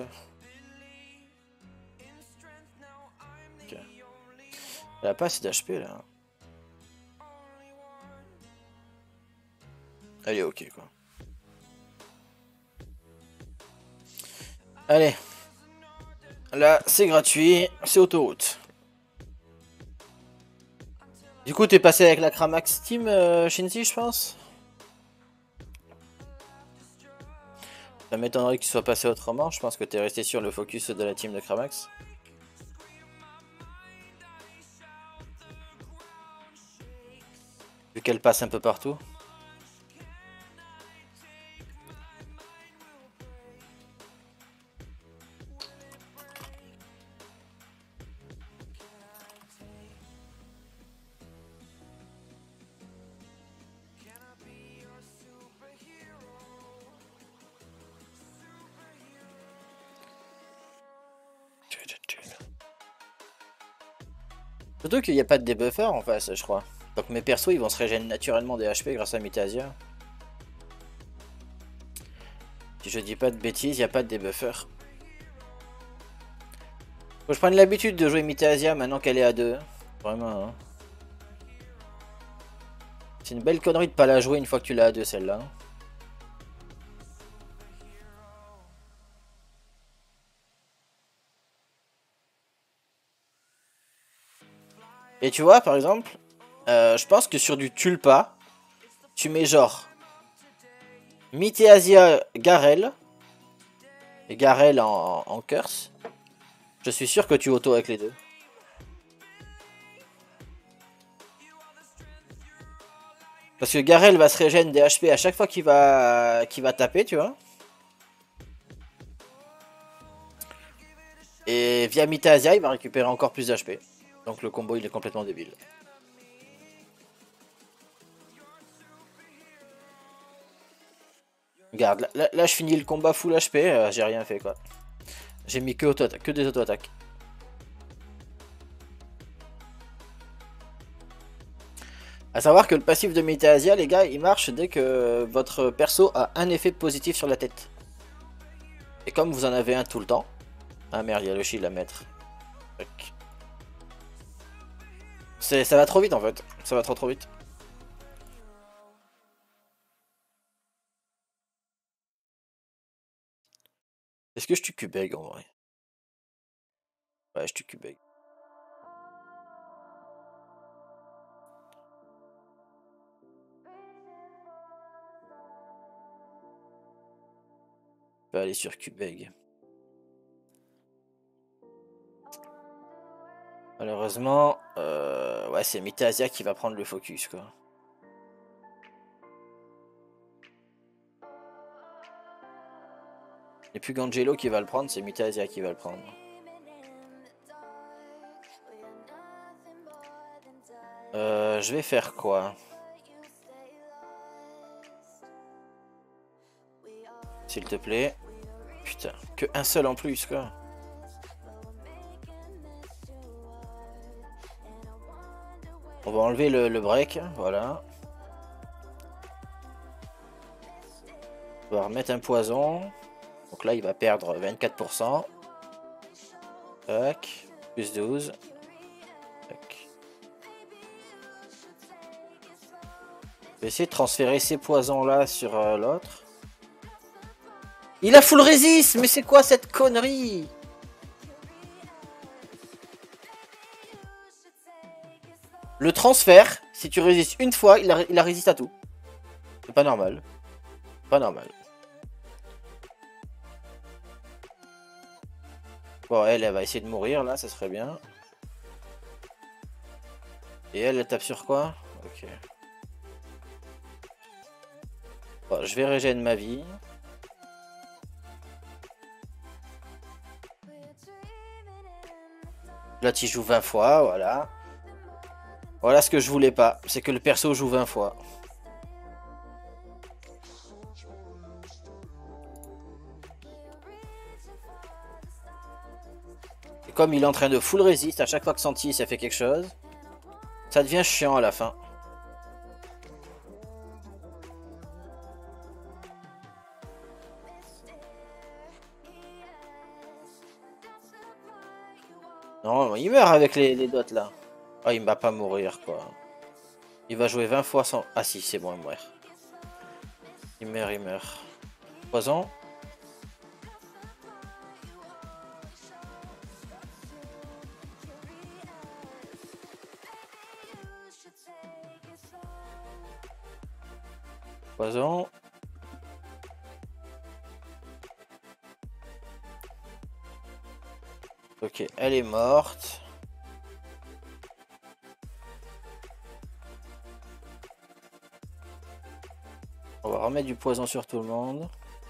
Okay. Elle a pas assez d'H P là. Elle est ok quoi. Allez. Là, c'est gratuit. C'est autoroute. Du coup, t'es passé avec la Cramax Team, euh, Shinzi, je pense. Ça m'étonnerait qu'il soit passé autrement. Je pense que t'es resté sur le focus de la team de Cramax. Vu qu'elle passe un peu partout. Surtout qu'il n'y a pas de débuffer en face, je crois. Donc mes persos, ils vont se régénérer naturellement des H P grâce à Mitasia. Si je dis pas de bêtises, il n'y a pas de débuffer. Faut que je prenne l'habitude de jouer Mitasia maintenant qu'elle est à deux. Vraiment, hein. C'est une belle connerie de pas la jouer une fois que tu l'as à deux, celle-là. Et tu vois, par exemple, euh, je pense que sur du Tulpa, tu mets genre Miteasia Garel et Garel en, en curse. Je suis sûr que tu auto avec les deux. Parce que Garel va se régénérer des H P à chaque fois qu'il va, qu'il va taper, tu vois. Et via Mitasia, il va récupérer encore plus d'H P. Donc le combo, il est complètement débile. Regarde, là, là, là, je finis le combat full H P, euh, j'ai rien fait quoi. J'ai mis que, auto que des auto-attaques. A savoir que le passif de Mitasia, les gars, il marche dès que votre perso a un effet positif sur la tête. Et comme vous en avez un tout le temps... Ah merde, il y a le shield à mettre. Ça va trop vite en fait, ça va trop trop vite. Est-ce que je tue Cubeg en vrai? Ouais, je tue Cubeg. Je vais aller sur Cubeg. Malheureusement, euh, ouais, c'est Mitasia qui va prendre le focus quoi. Et plus Gangelo qui va le prendre, c'est Mitasia qui va le prendre. Euh, je vais faire quoi? S'il te plaît. Putain, que un seul en plus quoi. On va enlever le, le break, voilà. On va remettre un poison. Donc là, il va perdre vingt-quatre pour cent. Tac. Plus douze. Tac. Je vais essayer de transférer ces poisons-là sur euh, l'autre. Il a full resist. Mais c'est quoi cette connerie? Le transfert, si tu résistes une fois, il a, il a résiste à tout. C'est pas normal. Pas normal. Bon, elle, elle va essayer de mourir, là, ça serait bien. Et elle, elle tape sur quoi? Ok. Bon, je vais régénérer ma vie. Là, tu joues vingt fois, voilà. Voilà ce que je voulais pas, c'est que le perso joue vingt fois. Et comme il est en train de full resist, à chaque fois que Santi ça fait quelque chose, ça devient chiant à la fin. Non, il meurt avec les, les dots là. Oh, il va pas mourir quoi. Il va jouer vingt fois sans... Ah si, c'est bon, il meurt. Il meurt, il meurt. Poison. Poison. Ok, elle est morte. On va remettre du poison sur tout le monde.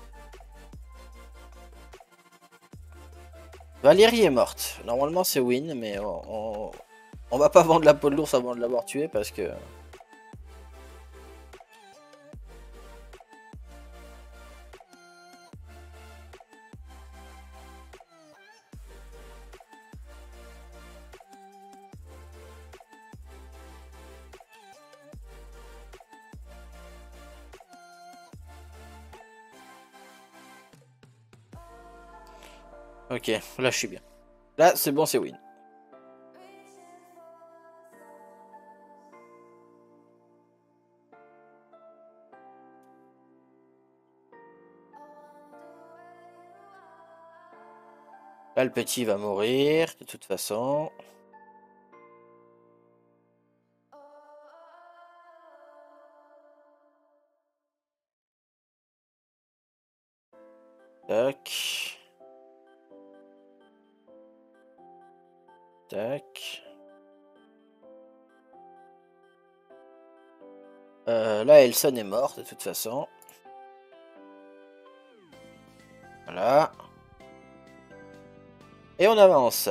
Valérie est morte. Normalement c'est win, mais on, on, on va pas vendre la peau de l'ours avant de l'avoir tué parce que... Ok, là je suis bien. Là c'est bon, c'est win. Là le petit va mourir de toute façon. Tac. Tac. Euh, là Elson est morte de toute façon. Voilà. Et on avance.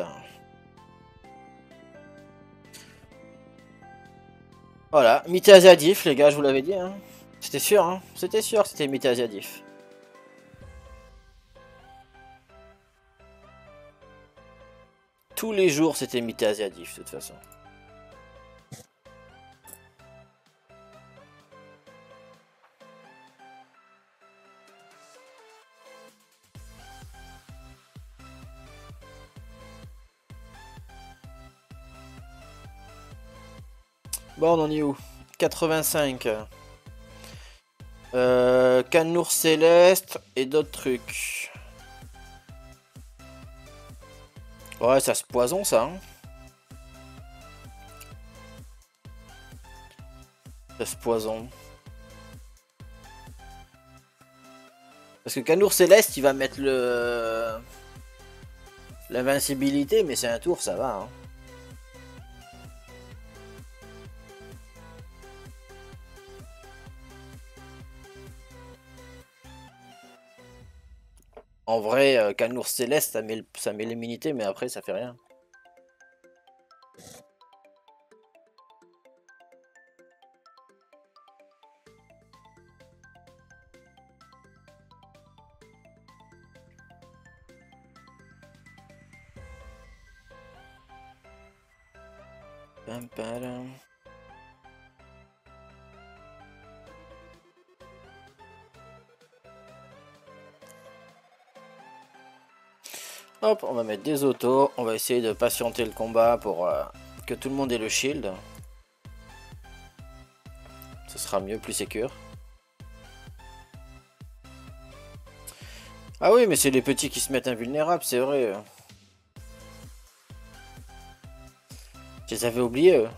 Voilà, Mythé Diff, les gars, je vous l'avais dit. Hein. C'était sûr, hein. C'était sûr que c'était Mythé Diff. Tous les jours, c'était Mythé Diff, de toute façon. Bon, on en est où? quatre-vingt-cinq. Euh, Canour Céleste et d'autres trucs. Ouais, ça se poison, ça. Hein. Ça se poison. Parce que Canour Céleste, il va mettre le... l'invincibilité, mais c'est un tour, ça va. Hein. En vrai, euh, Canour Céleste, ça met, ça met l'immunité, mais après, ça fait rien. Pam, padam. Hop, on va mettre des autos. On va essayer de patienter le combat pour euh, que tout le monde ait le shield. Ce sera mieux, plus sécure. Ah oui, mais c'est les petits qui se mettent invulnérables, c'est vrai. Je les avais oubliés, eux.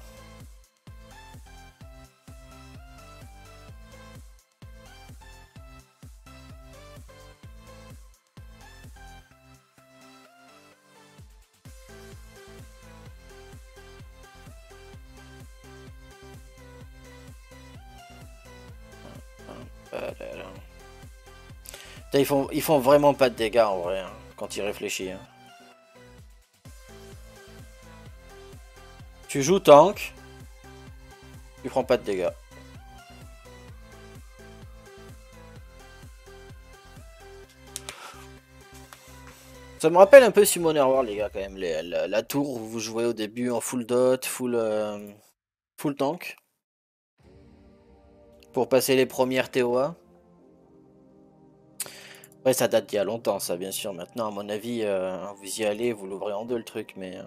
Ils font, ils font vraiment pas de dégâts en vrai, hein, quand ils réfléchissent. Hein. Tu joues tank, tu prends pas de dégâts. Ça me rappelle un peu Summoner World, les gars, quand même. Les, la, la tour où vous jouez au début en full dot, full, euh, full tank. Pour passer les premières T O A. Ouais, ça date d'il y a longtemps, ça, bien sûr. Maintenant, à mon avis, euh, vous y allez, vous l'ouvrez en deux, le truc, mais... Euh...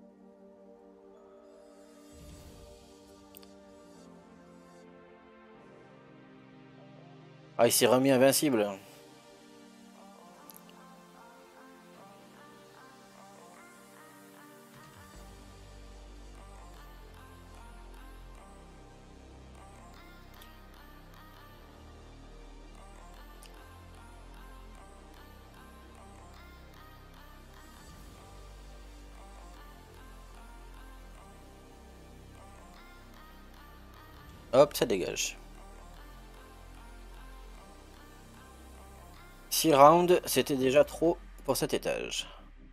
Ah, il s'est remis invincible. Hop, ça dégage. six rounds, c'était déjà trop pour cet étage.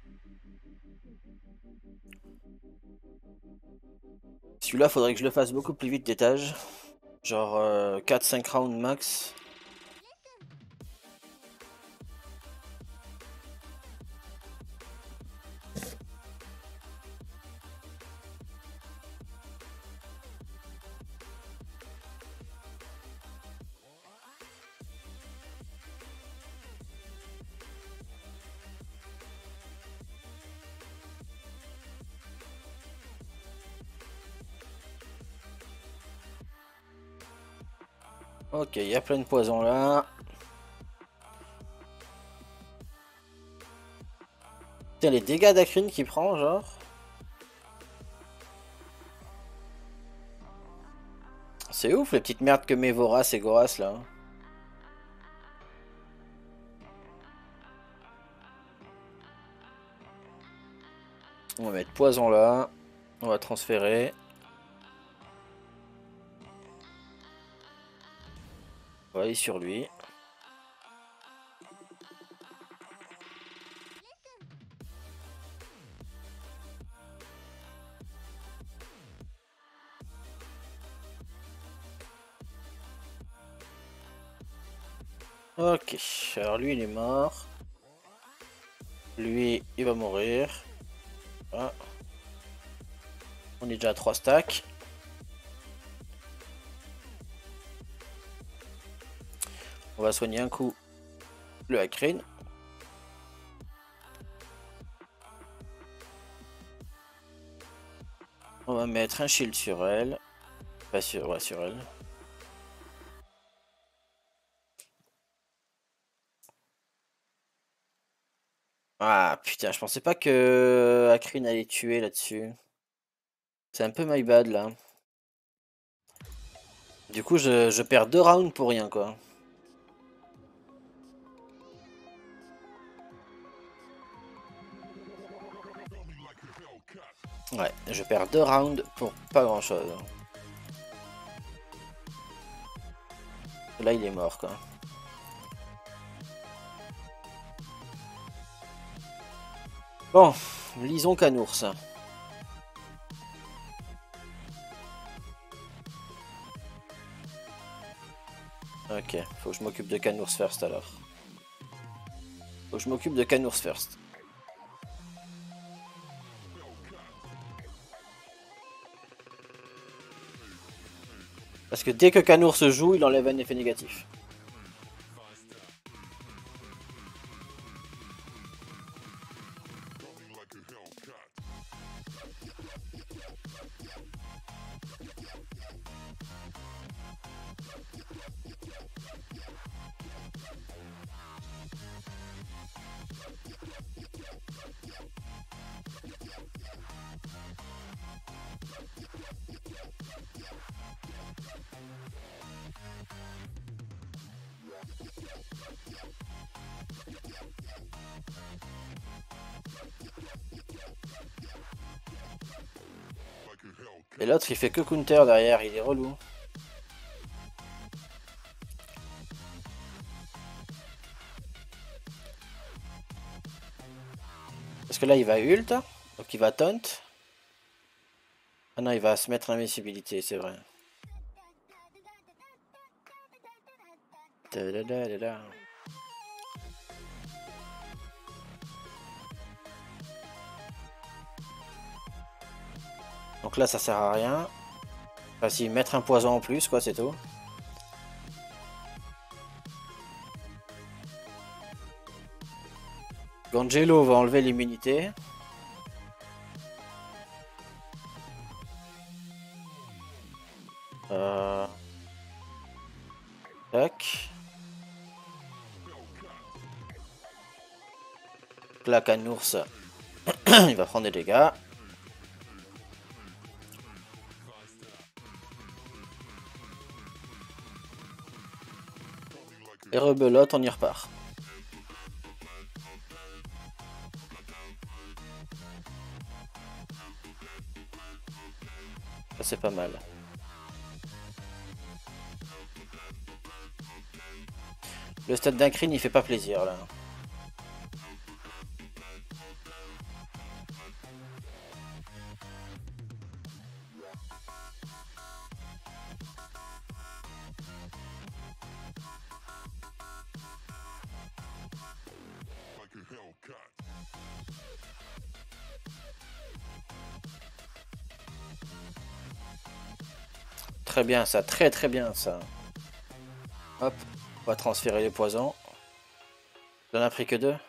Celui-là, faudrait que je le fasse beaucoup plus vite d'étage. Genre euh, quatre cinq rounds max. Ok, il y a plein de poisons là. Tiens, les dégâts d'Akrine qu'il prend, genre. C'est ouf les petites merdes que met Voras et Goras là. On va mettre poison là. On va transférer. On va aller sur lui. Ok, alors lui il est mort. Lui il va mourir. Ah. On est déjà à trois stacks. On va soigner un coup le Akrine. On va mettre un shield sur elle. Pas sur, ouais, sur elle. Ah putain, je pensais pas que Akrine allait tuer là-dessus. C'est un peu my bad là. Du coup, je, je perds deux rounds pour rien quoi. Ouais, je perds deux rounds pour pas grand chose. Là, il est mort quoi. Bon, lisons Canours. Ok, faut que je m'occupe de Canours first alors. Faut que je m'occupe de Canours first. Parce que dès que Canours se joue, il enlève un effet négatif. Et l'autre il fait que counter derrière, il est relou. Parce que là il va ult, donc il va taunt. Ah non, il va se mettre invincibilité, c'est vrai. Donc là ça sert à rien. Enfin si, mettre un poison en plus quoi, c'est tout. Gangelo va enlever l'immunité. Euh... Tac. Là, Canours, il va prendre des dégâts. Et rebelote, on y repart. Ça c'est pas mal. Le stade d'un crine, il fait pas plaisir là. Très bien ça, très très bien ça. Hop, on va transférer les poisons. J'en ai pris que deux.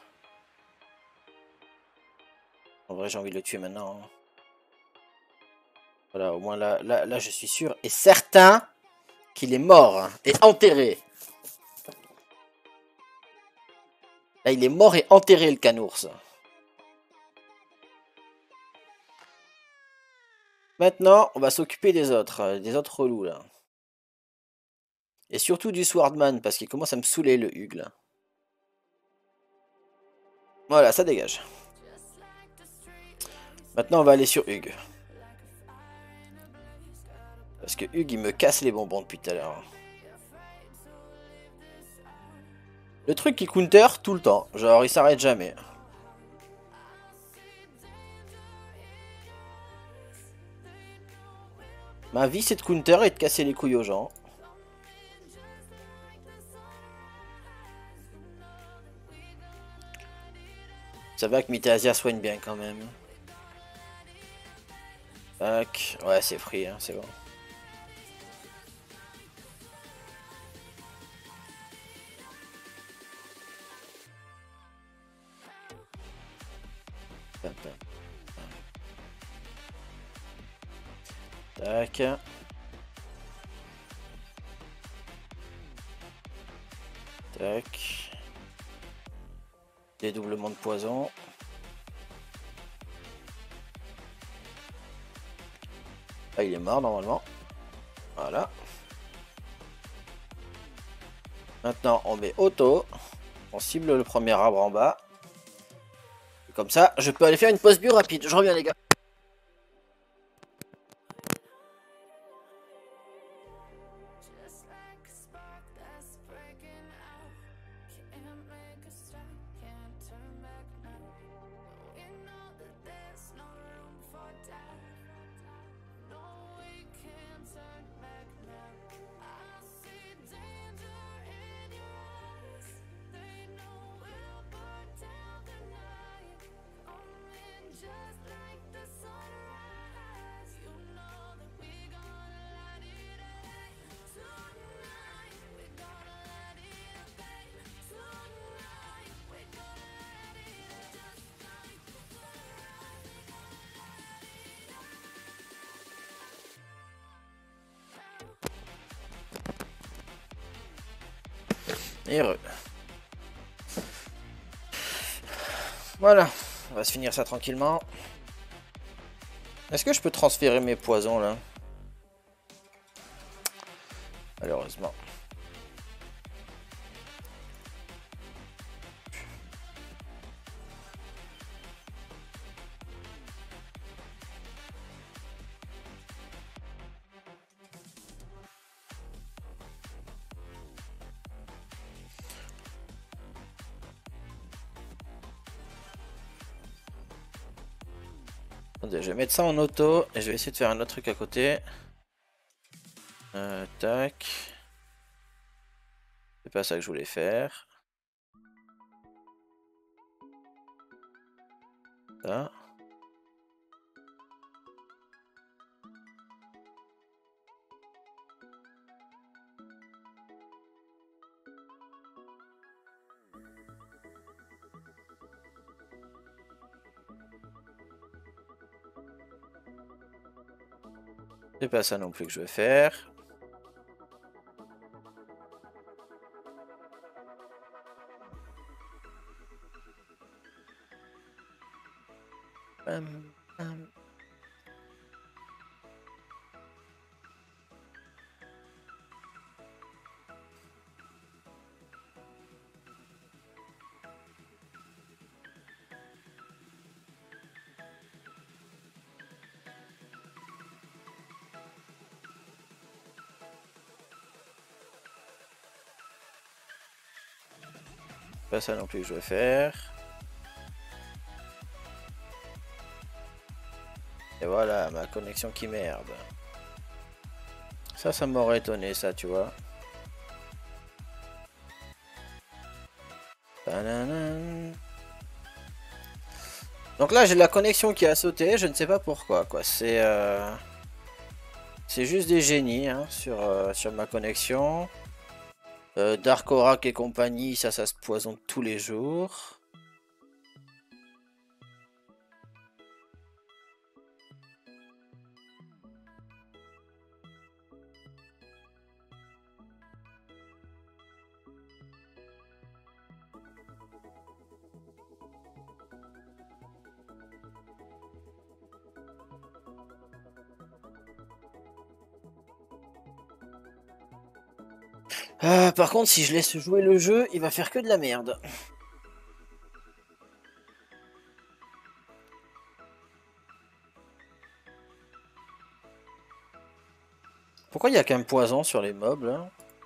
En vrai, j'ai envie de le tuer maintenant. Voilà, au moins là, là, là, je suis sûr et certain qu'il est mort hein, et enterré. Là, il est mort et enterré, le canours. Maintenant, on va s'occuper des autres, euh, des autres relous, là. Et surtout du Swordman, parce qu'il commence à me saouler, le Hugh, là. Voilà, ça dégage. Maintenant, on va aller sur Hugh. Parce que Hugh, il me casse les bonbons depuis tout à l'heure. Le truc qui counter tout le temps. Genre, il s'arrête jamais. Ma vie, c'est de counter et de casser les couilles aux gens. Ça va que Mitasia soigne bien quand même. Tac. Ouais, c'est free, hein, c'est bon. Tac. Tac. Dédoublement de poison. Ah, il est mort normalement. Voilà. Maintenant, on met auto. On cible le premier arbre en bas. Et comme ça, je peux aller faire une pause bio rapide. Je reviens, les gars. Et heureux. Voilà, on va se finir ça tranquillement. Est-ce que je peux transférer mes poisons là? Malheureusement. Attendez, je vais mettre ça en auto et je vais essayer de faire un autre truc à côté. Euh, tac. C'est pas ça que je voulais faire. Ça. C'est pas ça non plus que je veux faire. Bam, bam. Pas ça non plus que je veux faire. Et voilà, ma connexion qui merde. Ça, ça m'aurait étonné, ça, tu vois. Tadadam. Donc là, j'ai la connexion qui a sauté, je ne sais pas pourquoi, quoi. C'est euh... c'est juste des génies, hein, sur, euh, sur ma connexion. Euh, Dark Orac et compagnie, ça, ça se poisonne tous les jours. Ah, par contre, si je laisse jouer le jeu, il va faire que de la merde. Pourquoi il y a qu'un poison sur les mobs, là?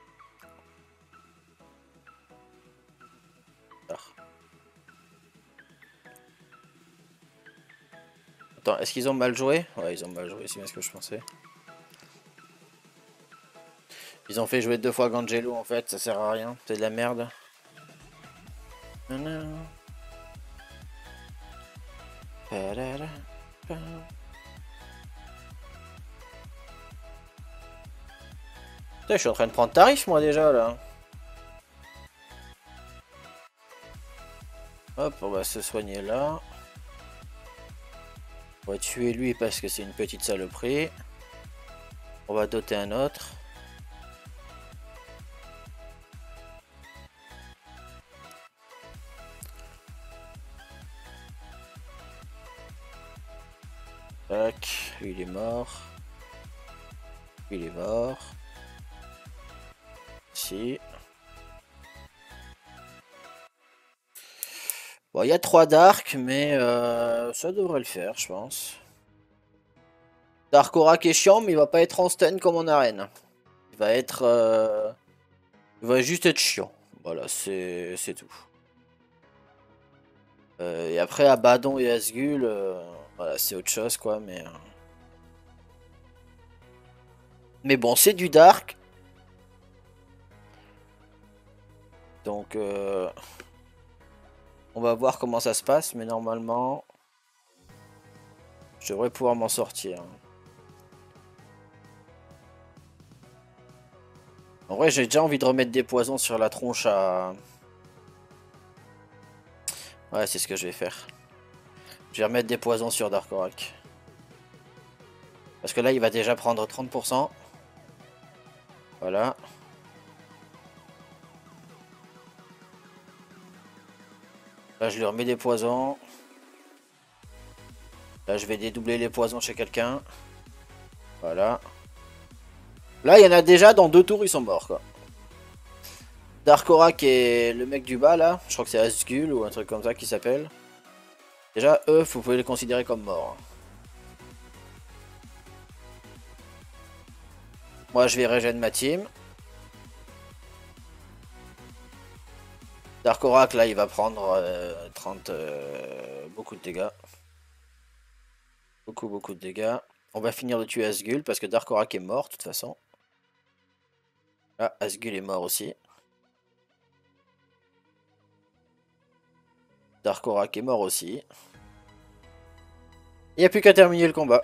Ah. Attends, est-ce qu'ils ont mal joué? Ouais, ils ont mal joué, c'est bien ce que je pensais. Ils ont fait jouer deux fois Gangelo, en fait, ça sert à rien, c'est de la merde. Putain, je suis en train de prendre tarif, moi, déjà, là. Hop, on va se soigner là. On va tuer lui parce que c'est une petite saloperie. On va doter un autre. Tac, lui il est mort. Lui il est mort. Si. Bon, il y a trois dark, mais euh, ça devrait le faire, je pense. Dark Orac est chiant, mais il va pas être en stun comme en arène. Il va être... Euh... Il va juste être chiant. Voilà, c'est tout. Euh, et après, Abaddon et Asgul, euh, voilà, c'est autre chose, quoi, mais... Euh... Mais bon, c'est du dark. Donc, euh... on va voir comment ça se passe, mais normalement... Je devrais pouvoir m'en sortir. En vrai, j'ai déjà envie de remettre des poisons sur la tronche à... Ouais, c'est ce que je vais faire. Je vais remettre des poisons sur Dark Orac. Parce que là, il va déjà prendre trente pour cent. Voilà. Là, je lui remets des poisons. Là, je vais dédoubler les poisons chez quelqu'un. Voilà. Là, il y en a déjà dans deux tours, ils sont morts, quoi. Dark Orac et le mec du bas, là. Je crois que c'est Asgul ou un truc comme ça qui s'appelle. Déjà, eux, vous pouvez les considérer comme morts. Moi, je vais régénérer ma team. Dark Orac, là, il va prendre euh, trente... Euh, beaucoup de dégâts. Beaucoup, beaucoup de dégâts. On va finir de tuer Asgul, parce que Dark Orac est mort, de toute façon. Ah, Asgul est mort aussi. Dark Orac est mort aussi. Il n'y a plus qu'à terminer le combat.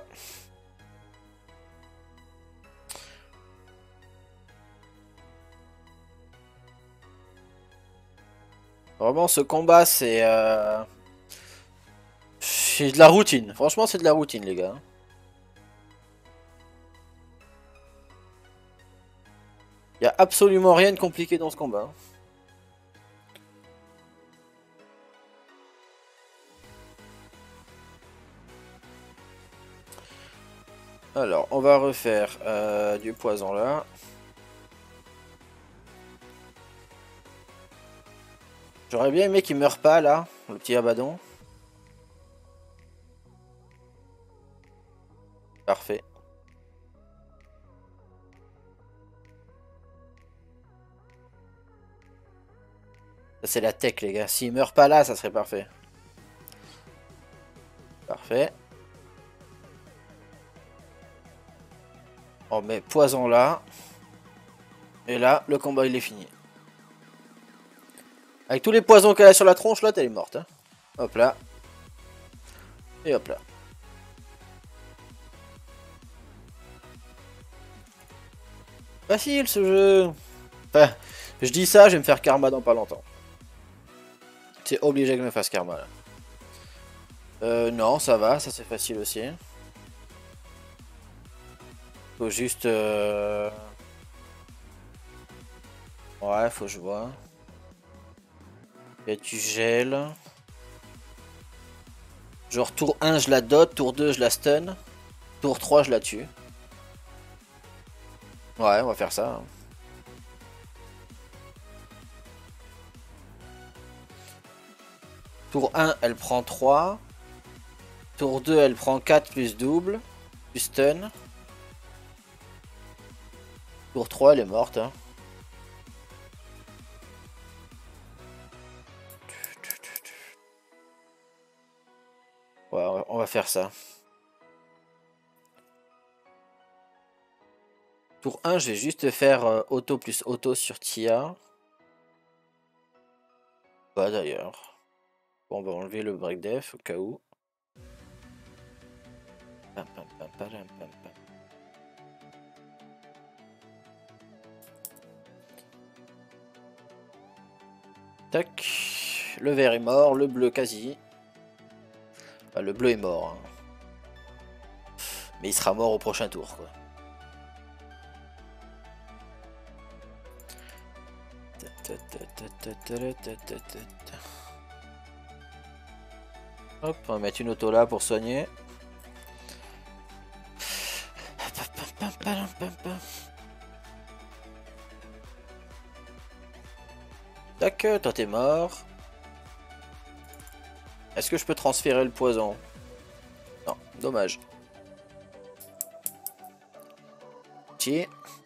Vraiment, ce combat, c'est... Euh... C'est de la routine. Franchement, c'est de la routine, les gars. Il n'y a absolument rien de compliqué dans ce combat. Alors, on va refaire euh, du poison là. J'aurais bien aimé qu'il meure pas là, le petit Abaddon. Parfait. Ça c'est la tech les gars. S'il meurt pas là, ça serait parfait. Parfait. On met poison là. Et là, le combat il est fini. Avec tous les poisons qu'elle a sur la tronche, là, elle est morte. Hein. Hop là. Et hop là. Facile ce jeu. Enfin, je dis ça, je vais me faire karma dans pas longtemps. C'est obligé que je me fasse karma là. Euh, non, ça va, ça c'est facile aussi. Faut juste... Euh... Ouais, faut que je vois. Il y a du gel. Genre tour un je la dot, tour deux je la stun. Tour trois je la tue. Ouais, on va faire ça. Tour un elle prend trois. Tour deux elle prend quatre plus double. Plus stun. Tour trois elle est morte. Hein. Ouais, on va faire ça. Tour un, je vais juste faire euh, auto plus auto sur Tia. Bah d'ailleurs. Bon, on va enlever le break def au cas où. Pam, pam, pam, pam, pam, pam. Tac. Le vert est mort, le bleu quasi. Enfin, le bleu est mort. Hein. Mais il sera mort au prochain tour, quoi. Hop, on va mettre une auto là pour soigner. Tac, toi t'es mort. Est-ce que je peux transférer le poison? Non, dommage. Tiens.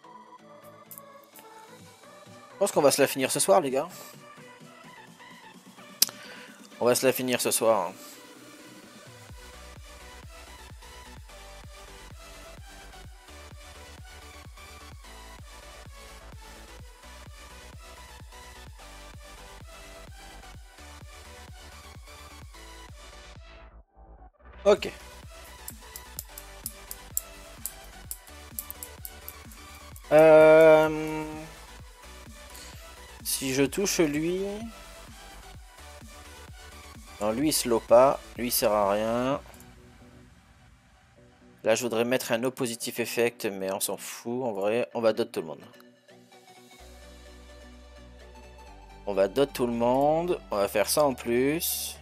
Je pense qu'on va se la finir ce soir, les gars. On va se la finir ce soir. Ok. Euh... Si je touche lui... Non, lui il slow pas. Lui il sert à rien. Là je voudrais mettre un oppositif effect, mais on s'en fout en vrai. On va dot tout le monde. On va dot tout le monde. On va faire ça en plus.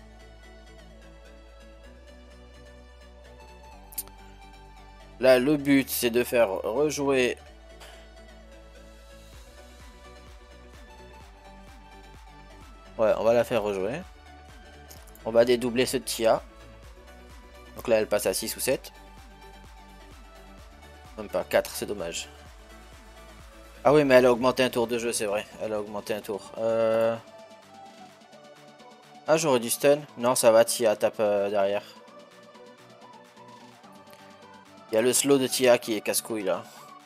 Là le but c'est de faire rejouer... Ouais, on va la faire rejouer. On va dédoubler ce Tia. Donc là elle passe à six ou sept. Même pas, quatre, c'est dommage. Ah oui, mais elle a augmenté un tour de jeu, c'est vrai. Elle a augmenté un tour. Euh... Ah, j'aurais du stun. Non, ça va, Tia tape euh, derrière. Il y a le slow de Tia qui est casse-couille là.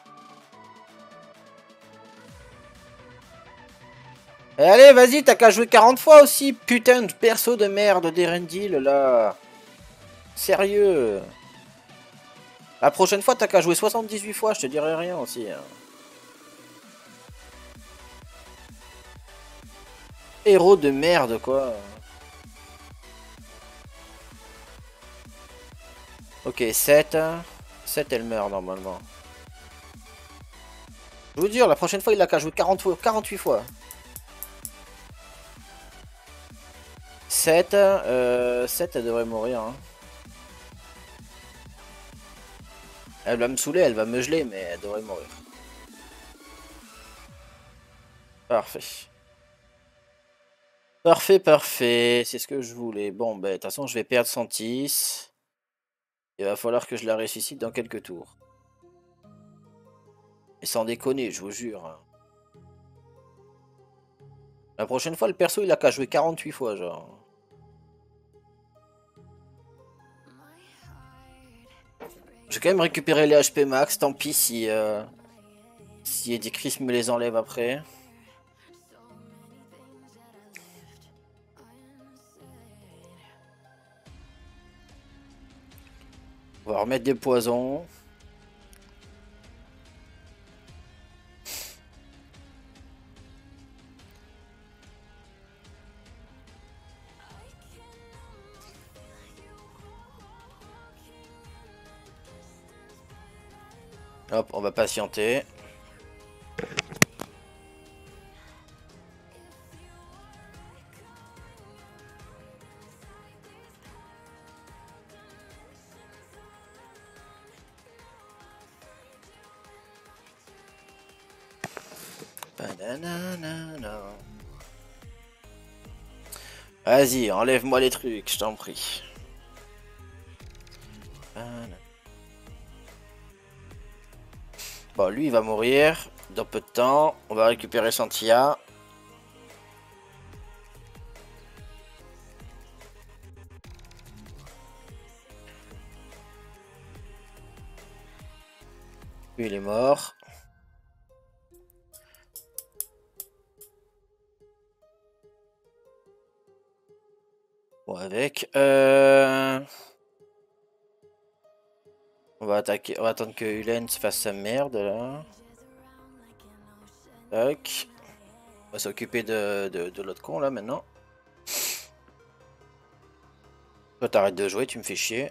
Et allez, vas-y, t'as qu'à jouer quarante fois aussi, putain de perso de merde d'Erendil là. Sérieux. La prochaine fois, t'as qu'à jouer soixante-dix-huit fois, je te dirai rien aussi. Hein. Héros de merde, quoi. Ok, sept. sept, elle meurt normalement. Je vous dire, la prochaine fois, il a qu'à jouer quarante fois, quarante-huit fois. sept. Euh, sept, elle devrait mourir. Hein. Elle va me saouler, elle va me geler, mais elle devrait mourir. Parfait. Parfait, parfait. C'est ce que je voulais. Bon, ben, de toute façon, je vais perdre Santis. Il va falloir que je la ressuscite dans quelques tours. Et sans déconner, je vous jure. La prochaine fois, le perso, il a qu'à jouer quarante-huit fois, genre. Je vais quand même récupérer les H P max, tant pis si, euh, si Eddie Chris me les enlève après. On va remettre des poisons. Hop, on va patienter. Vas-y, enlève-moi les trucs, je t'en prie. Bon, lui, il va mourir dans peu de temps. On va récupérer Santia. Lui, il est mort. Bon, avec. Euh... On va attaquer. On va attendre que Hulen se fasse sa merde là. Tac. On va s'occuper de, de, de l'autre con là maintenant. Toi, t'arrêtes de jouer, tu me fais chier.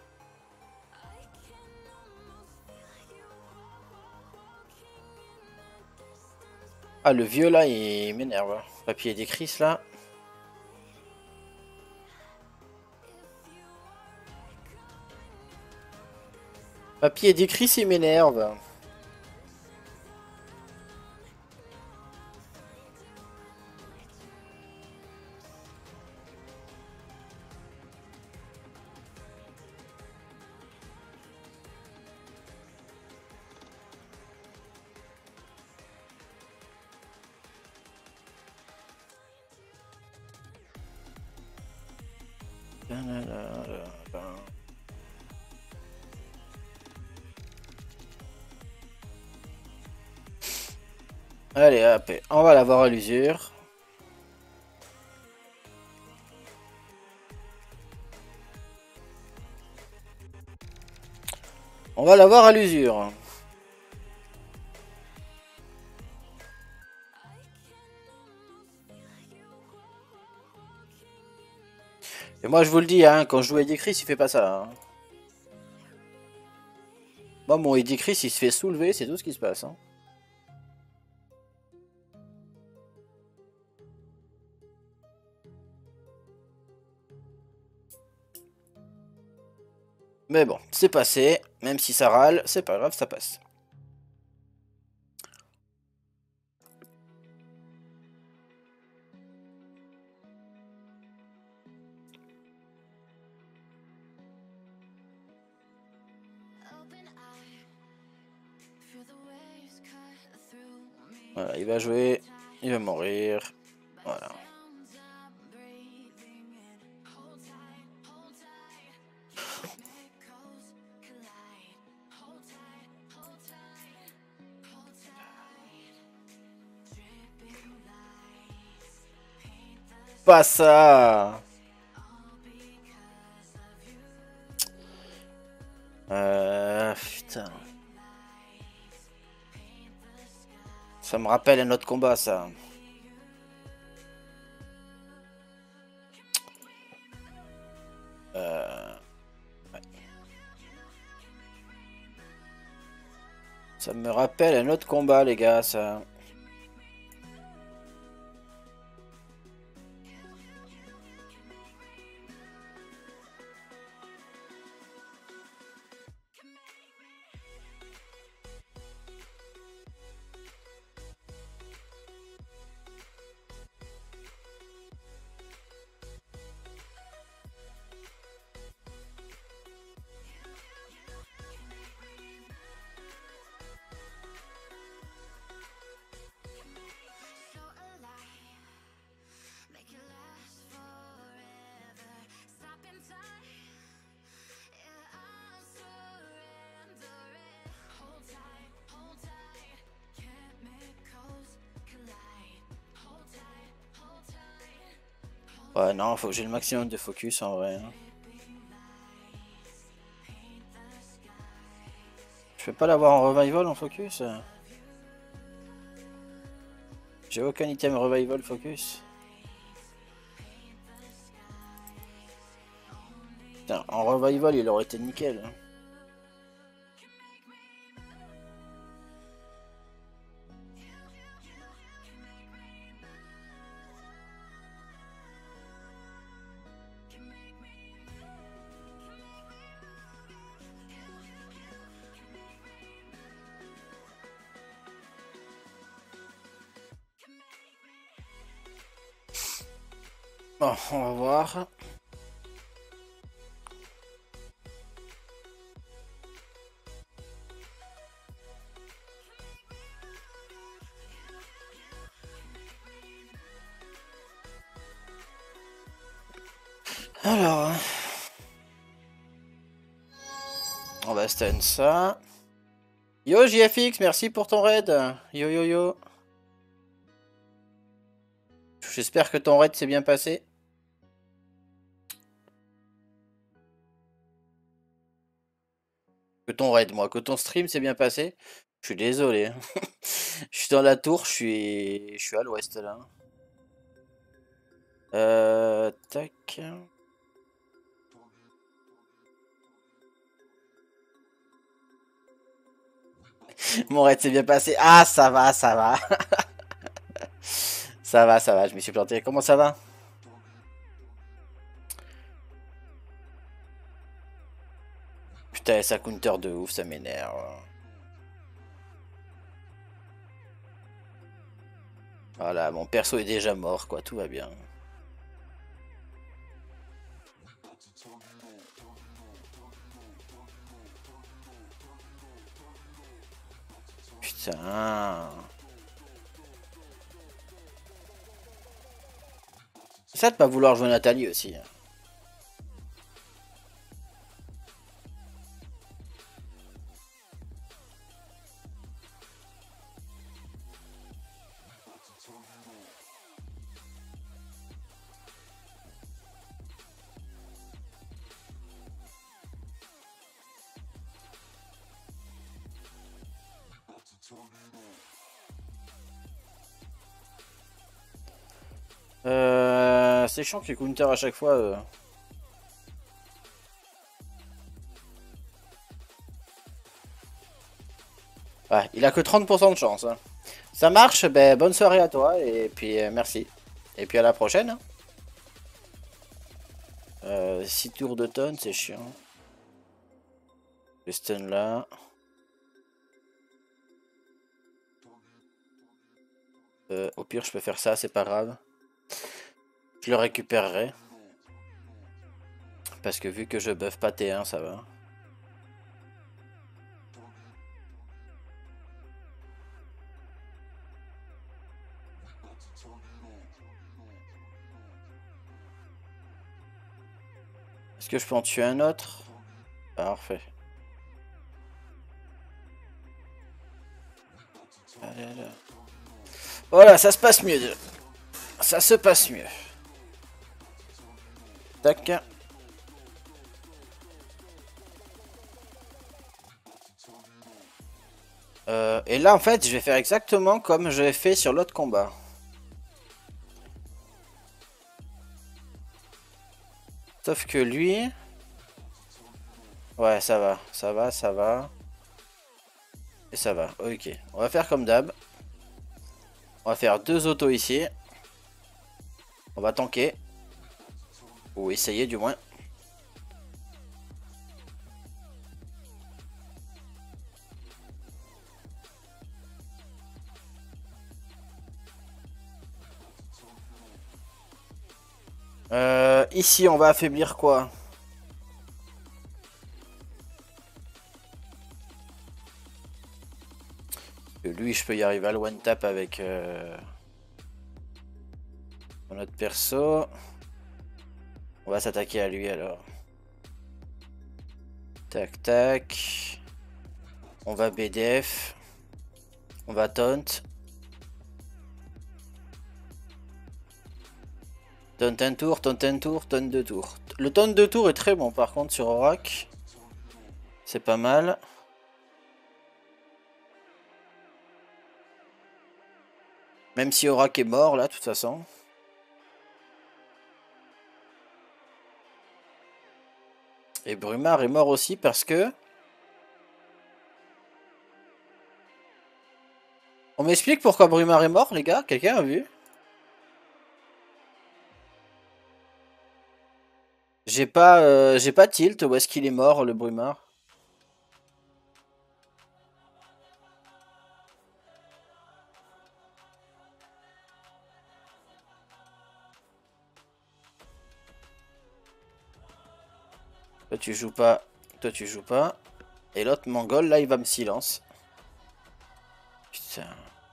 Ah, le vieux là, il m'énerve. Papier d'écrit là. Papier d'écrit, il m'énerve. Allez, hop, on va l'avoir à l'usure. On va l'avoir à l'usure. Et moi, je vous le dis, hein, quand je joue Eddie Chris, il fait pas ça. Hein. Moi, mon Eddie Chris, il se fait soulever, c'est tout ce qui se passe. Hein. Mais bon, c'est passé. Même si ça râle, c'est pas grave, ça passe. Voilà, il va jouer, il va mourir. Voilà. Pas ça. Euh, putain. Ça me rappelle un autre combat, ça. Euh... ouais. Ça me rappelle un autre combat, les gars, ça. Ouais, non, faut que j'ai le maximum de focus en vrai. Je peux pas l'avoir en revival en focus? J'ai aucun item revival focus. Putain, en revival il aurait été nickel. Bon, on va voir. Alors, on va stun ça. Yo J F X, merci pour ton raid. Yo yo yo. J'espère que ton raid s'est bien passé. Que ton raid, moi, que ton stream s'est bien passé. Je suis désolé. Je suis dans la tour, je suis, je suis à l'ouest là. Euh, tac. Mon raid s'est bien passé. Ah, ça va, ça va. Ça va, ça va, je me suis planté. Comment ça va? Putain, ça counter de ouf, ça m'énerve. Voilà, mon perso est déjà mort, quoi, tout va bien. Putain. C'est ça de pas vouloir jouer Nathalie aussi. Euh, c'est chiant qu'il counter à chaque fois. Euh. Ouais, il a que trente pour cent de chance. Hein. Ça marche, ben bonne soirée à toi et puis euh, merci. Et puis à la prochaine. Hein. Euh, six tours de tonne, c'est chiant. Le stun là. Euh, au pire, je peux faire ça, c'est pas grave. Je le récupérerai. Parce que vu que je buff pas T un, ça va. Est-ce que je peux en tuer un autre? Parfait. Voilà, ça se passe mieux. Ça se passe mieux. Tac. Euh, et là, en fait, je vais faire exactement comme j'avais fait sur l'autre combat. Sauf que lui... Ouais, ça va, ça va, ça va. Et ça va, ok. On va faire comme d'hab. On va faire deux autos ici. On va tanker. Ou essayer du moins. Euh, ici, on va affaiblir quoi? Lui, je peux y arriver à le one tap avec euh, notre perso. On va s'attaquer à lui alors. Tac, tac. On va B D F. On va taunt. Taunt un tour, taunt un tour, taunt deux tours. Le taunt deux tours est très bon par contre sur Aurak. C'est pas mal. Même si Aurak est mort là, de toute façon. Et Brumard est mort aussi parce que... On m'explique pourquoi Brumard est mort, les gars? Quelqu'un a vu? J'ai pas, euh, j'ai pas tilt. Où est-ce qu'il est mort, le Brumard? Toi tu joues pas. Toi tu joues pas. Et l'autre mongol, là, il va me silence. Putain.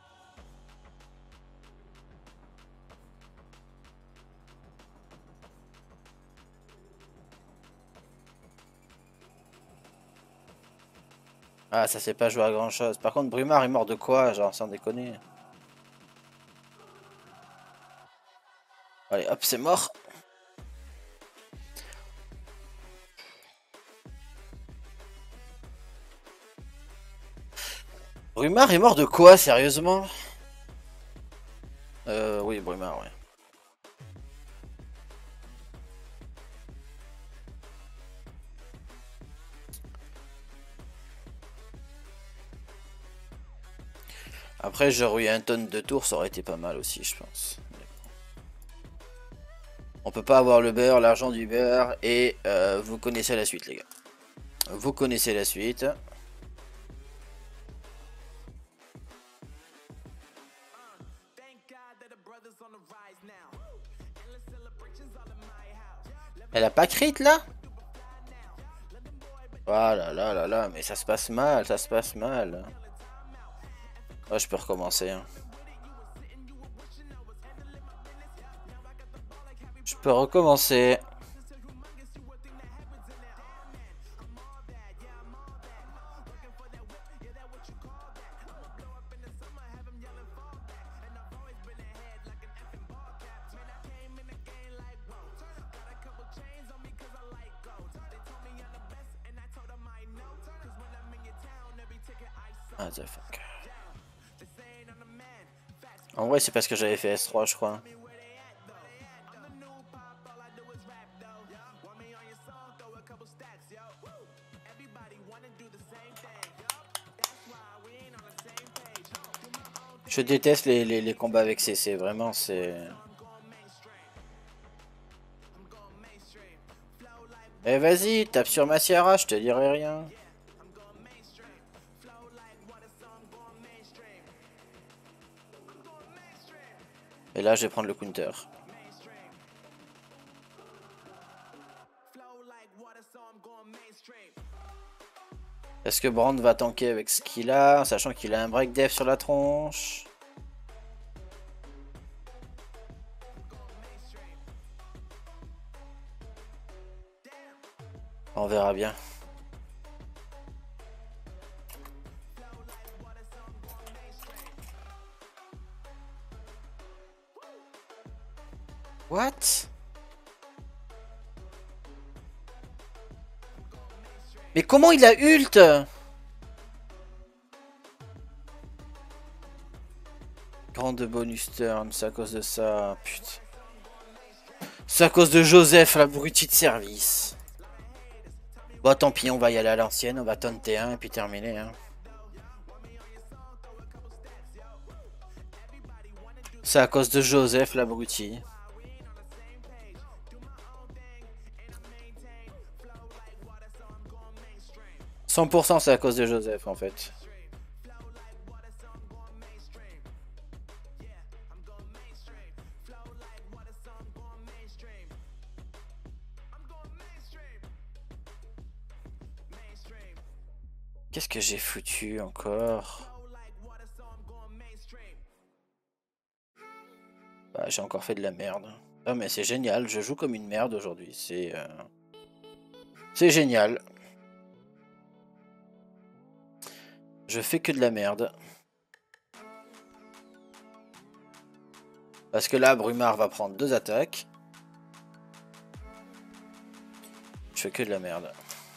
Ah, ça s'est pas joué à grand chose. Par contre, Brumard est mort de quoi? Genre, sans déconner. Allez, hop, c'est mort. Brumard est mort de quoi, sérieusement? Euh, oui, Brumard, ouais. Après, j'aurais eu un tonne de tours, ça aurait été pas mal aussi, je pense. On peut pas avoir le beurre, l'argent du beurre, et euh, vous connaissez la suite, les gars. Vous connaissez la suite. Elle a pas crit, là? Oh là là là là, mais ça se passe mal, ça se passe mal. Oh, je peux recommencer. Hein. Je peux recommencer. Ah, the fuck. En vrai, c'est parce que j'avais fait S trois, je crois. Je déteste les, les, les combats avec C C, vraiment, c'est... Eh vas-y, tape sur ma Ciara, je te dirai rien. Et là, je vais prendre le counter. Est-ce que Brand va tanker avec ce qu'il a, sachant qu'il a un break def sur la tronche? On verra bien. What? Mais comment il a ult? Grande bonus turn, c'est à cause de ça, putain. C'est à cause de Joseph, l'abruti de service. Bon, tant pis, on va y aller à l'ancienne, on va taunter un et puis terminer. Hein. C'est à cause de Joseph, l'abruti. cent pour cent c'est à cause de Joseph en fait. Qu'est-ce que j'ai foutu encore? Bah, j'ai encore fait de la merde. Ah mais c'est génial, je joue comme une merde aujourd'hui. C'est euh... c'est génial. Je fais que de la merde. Parce que là, Brumard va prendre deux attaques. Je fais que de la merde.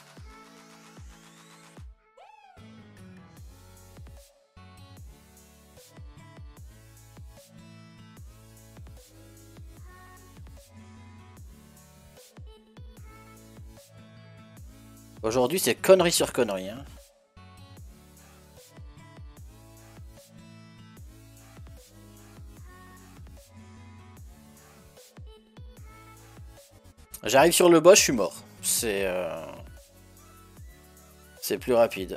Aujourd'hui, c'est connerie sur connerie. Hein. J'arrive sur le boss, je suis mort. C'est euh... c'est plus rapide.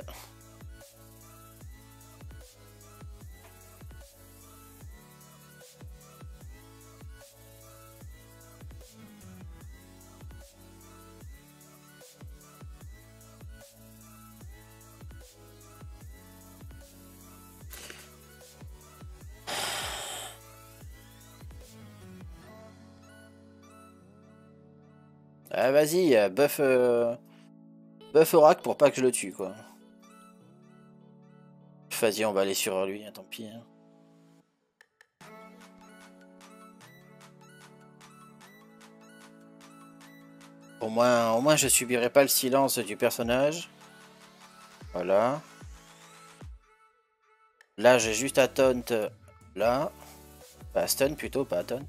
Ah vas-y, buff, euh... buff Oracle pour pas que je le tue quoi. Vas-y, on va aller sur lui, hein, tant pis. Hein. Au moins, au moins je subirai pas le silence du personnage. Voilà. Là j'ai juste à taunt là. Pas stun plutôt, pas à taunt.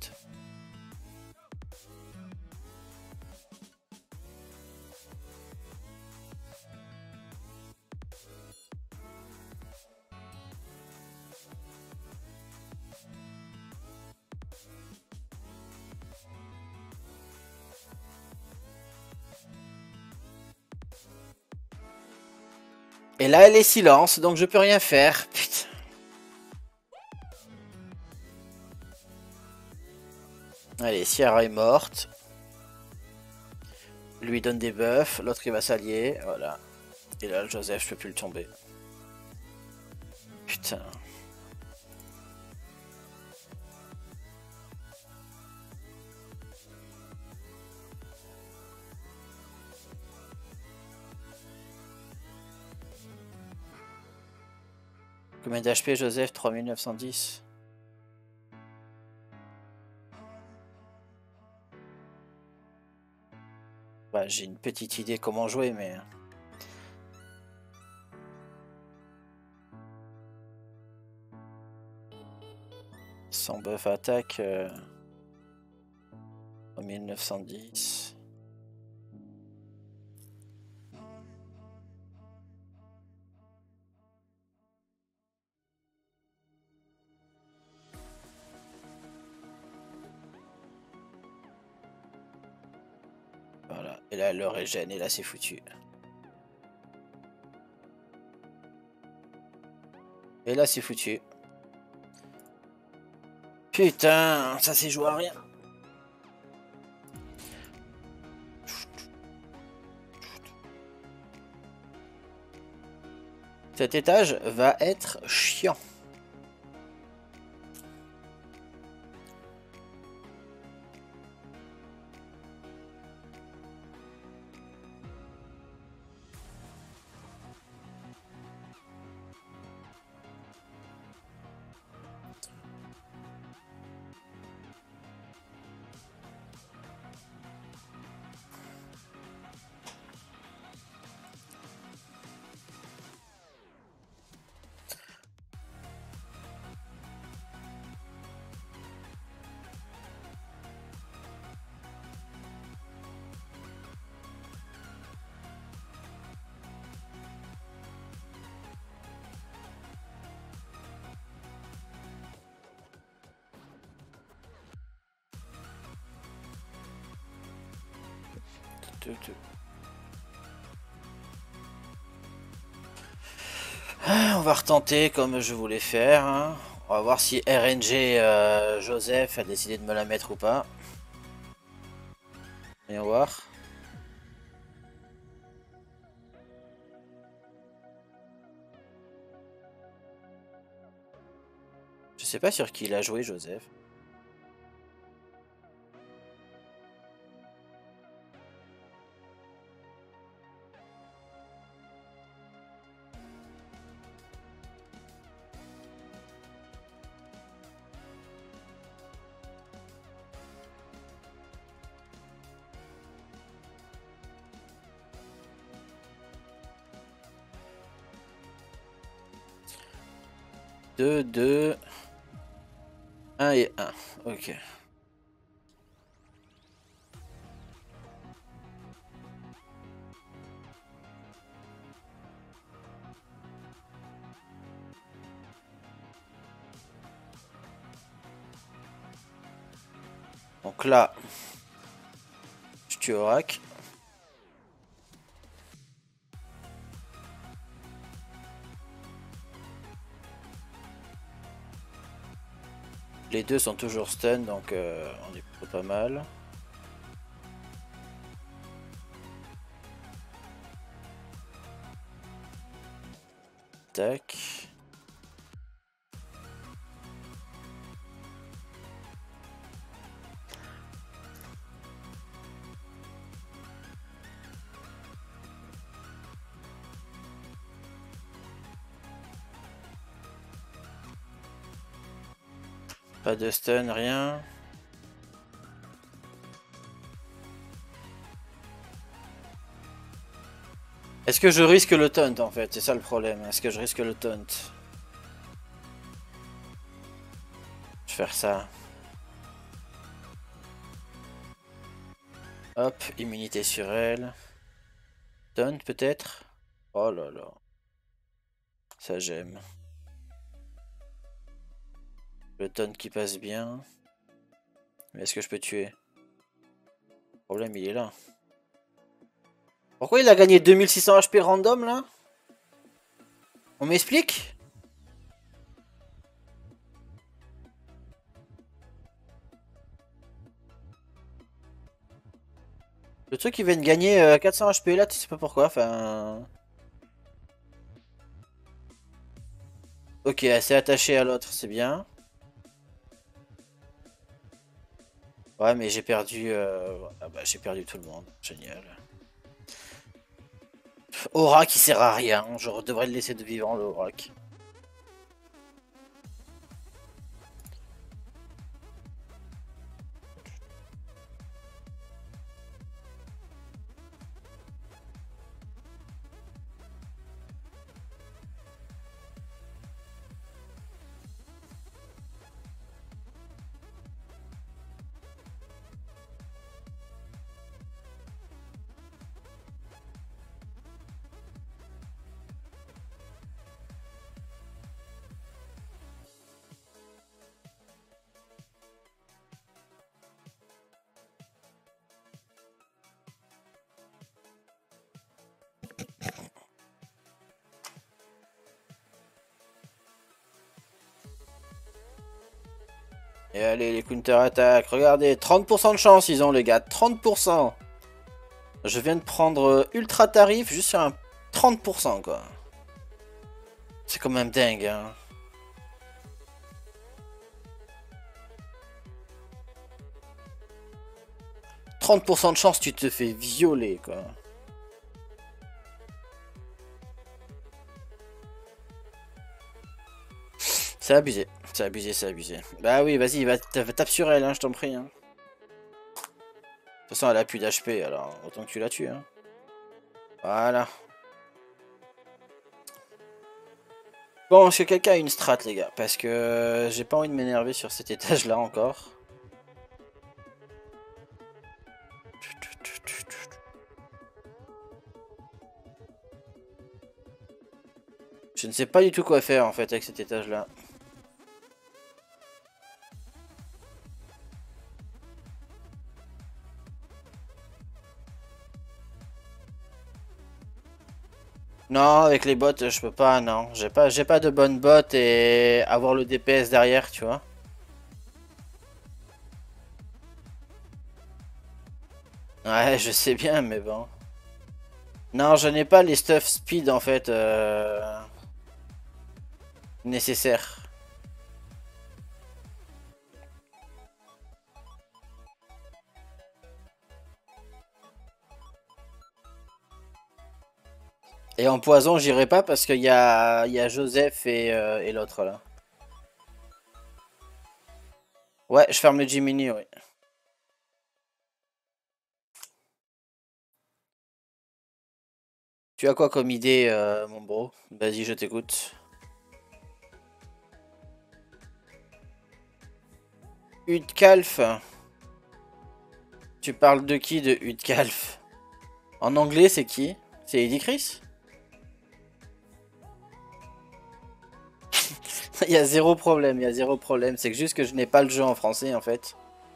Et là elle est silence, donc je peux rien faire. Putain. Allez, Sierra est morte. Lui donne des buffs, l'autre il va s'allier, voilà. Et là, le Joseph, je peux plus le tomber. Putain. Combien d'H P, Joseph? trois mille neuf cent dix. Bah, j'ai une petite idée comment jouer, mais... Sans buff attaque... Euh... trois mille neuf cent dix... Voilà, et là, le régène, et là, c'est foutu. Et là, c'est foutu. Putain, ça s'est joué à rien. Cet étage va être chiant. On va retenter comme je voulais faire. Hein. On va voir si R N G euh, Joseph a décidé de me la mettre ou pas. Voyons voir. Je sais pas sur qui il a joué Joseph. deux, deux, un et un. Ok. Donc là, je tue Orac. Les deux sont toujours stun, donc euh, on est plutôt pas mal. Tac. Pas de stun, rien. Est-ce que je risque le taunt en fait? C'est ça le problème. Est-ce que je risque le taunt? Je vais faire ça. Hop, immunité sur elle. Taunt peut-être? Oh là là. Ça j'aime. Le taunt qui passe bien. Mais est-ce que je peux tuer? Le problème il est là. Pourquoi il a gagné deux mille six cents H P random là? On m'explique? Le truc il vient de gagner euh, quatre cents H P là, tu sais pas pourquoi, enfin... Ok, c'est attaché à l'autre, c'est bien. Ouais, mais j'ai perdu... Euh... Ah bah, j'ai perdu tout le monde, génial. Aura qui sert à rien, je devrais le laisser de vivant le Orac. Et allez, les counter-attaques, regardez, trente pour cent de chance ils ont les gars, trente pour cent. Je viens de prendre euh, ultra tarif juste sur un trente pour cent quoi. C'est quand même dingue hein. trente pour cent de chance tu te fais violer quoi. C'est abusé, c'est abusé, c'est abusé. Bah oui, vas-y, va, tape sur elle, hein, je t'en prie. Hein. De toute façon, elle a plus d'H P, alors autant que tu la tues. Hein. Voilà. Bon, est-ce que quelqu'un a une strat, les gars? Parce que j'ai pas envie de m'énerver sur cet étage-là encore. Je ne sais pas du tout quoi faire, en fait, avec cet étage-là. Non, avec les bots, je peux pas, non. J'ai pas, j'ai pas de bonnes bots et avoir le D P S derrière, tu vois. Ouais, je sais bien, mais bon. Non, je n'ai pas les stuff speed, en fait, euh... nécessaires. Et en poison, j'irai pas parce qu'il y a, il y a Joseph et, euh, et l'autre, là. Ouais, je ferme le Jiminy, oui. Tu as quoi comme idée, euh, mon bro? Vas-y, je t'écoute. Utkalf. Tu parles de qui de Utkalf? En anglais, c'est qui? C'est Eddie Chris? Il y a zéro problème, il y a zéro problème. C'est juste que je n'ai pas le jeu en français en fait.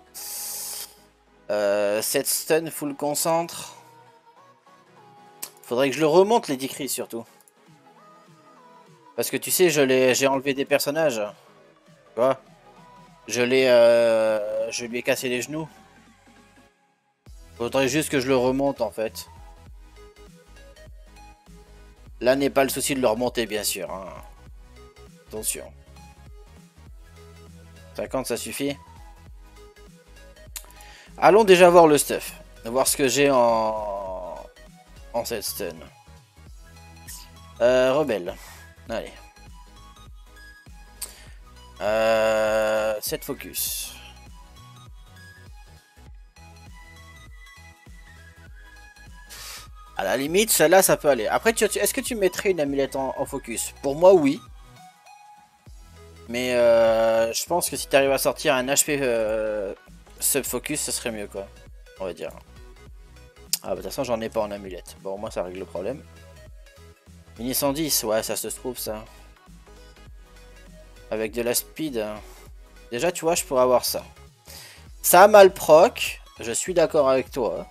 Euh, sept stun, full concentre. Faudrait que je le remonte, Lady Chris surtout. Parce que tu sais, je l'ai, j'ai enlevé des personnages. Tu vois? Je l'ai, euh, je lui ai cassé les genoux. Faudrait juste que je le remonte en fait. Là n'est pas le souci de le remonter bien sûr. Hein. Attention. cinquante ça suffit. Allons déjà voir le stuff. Voir ce que j'ai en... en cette stun. Euh, rebelle. Allez. Euh, sept focus. À la limite, celle-là, ça peut aller. Après, tu, est-ce que tu mettrais une amulette en, en focus? Pour moi, oui. Mais euh, je pense que si tu arrives à sortir un H P euh, sub-focus, ce serait mieux, quoi. On va dire. Ah, bah, de toute façon, j'en ai pas en amulette. Bon, moi, ça règle le problème. Mini cent dix, ouais, ça se trouve, ça. Avec de la speed. Déjà, tu vois, je pourrais avoir ça. Ça a mal proc. Je suis d'accord avec toi.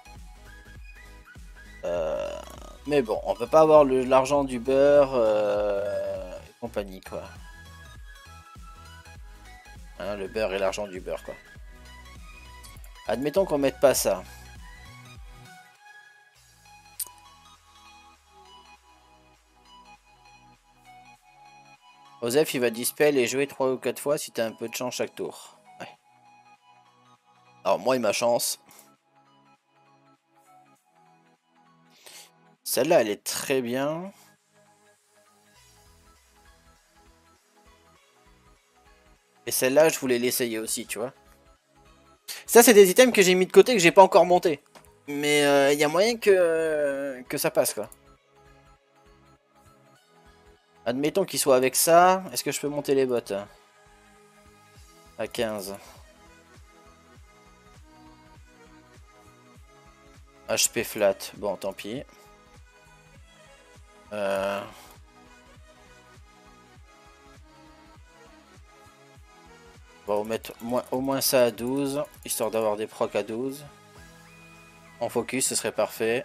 Euh, mais bon, on peut pas avoir l'argent du beurre euh, et compagnie, quoi. Hein, le beurre et l'argent du beurre, quoi. Admettons qu'on mette pas ça. Osef, il va dispel et jouer trois ou quatre fois si t'as un peu de chance chaque tour. Ouais. Alors moi, il m'a chance. Celle-là, elle est très bien. Et celle-là, je voulais l'essayer aussi, tu vois. Ça, c'est des items que j'ai mis de côté que j'ai pas encore monté. Mais il euh, y a moyen que, que ça passe, quoi. Admettons qu'il soit avec ça. Est-ce que je peux monter les bottes? À quinze. H P flat. Bon, tant pis. Euh... On va mettre au moins ça à douze. Histoire d'avoir des procs à douze. En focus, ce serait parfait.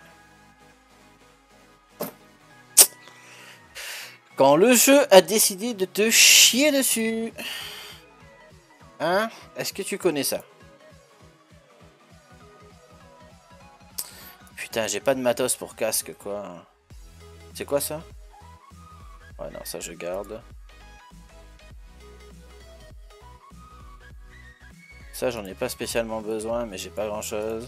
Quand le jeu a décidé de te chier dessus. Hein? Est-ce que tu connais ça? Putain, j'ai pas de matos pour casque, quoi. C'est quoi ça? Ouais, non, ça je garde. Ça, j'en ai pas spécialement besoin, mais j'ai pas grand chose.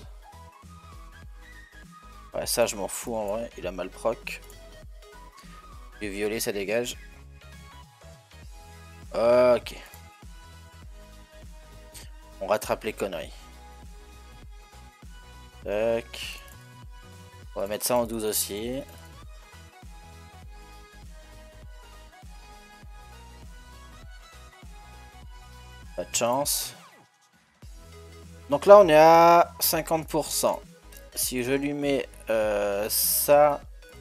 Ouais, ça, je m'en fous en vrai. Il a mal proc. Du violet, ça dégage. Ok. On rattrape les conneries. Tac. On va mettre ça en douze aussi. Pas de chance. Donc là, on est à cinquante pour cent. Si je lui mets euh, ça...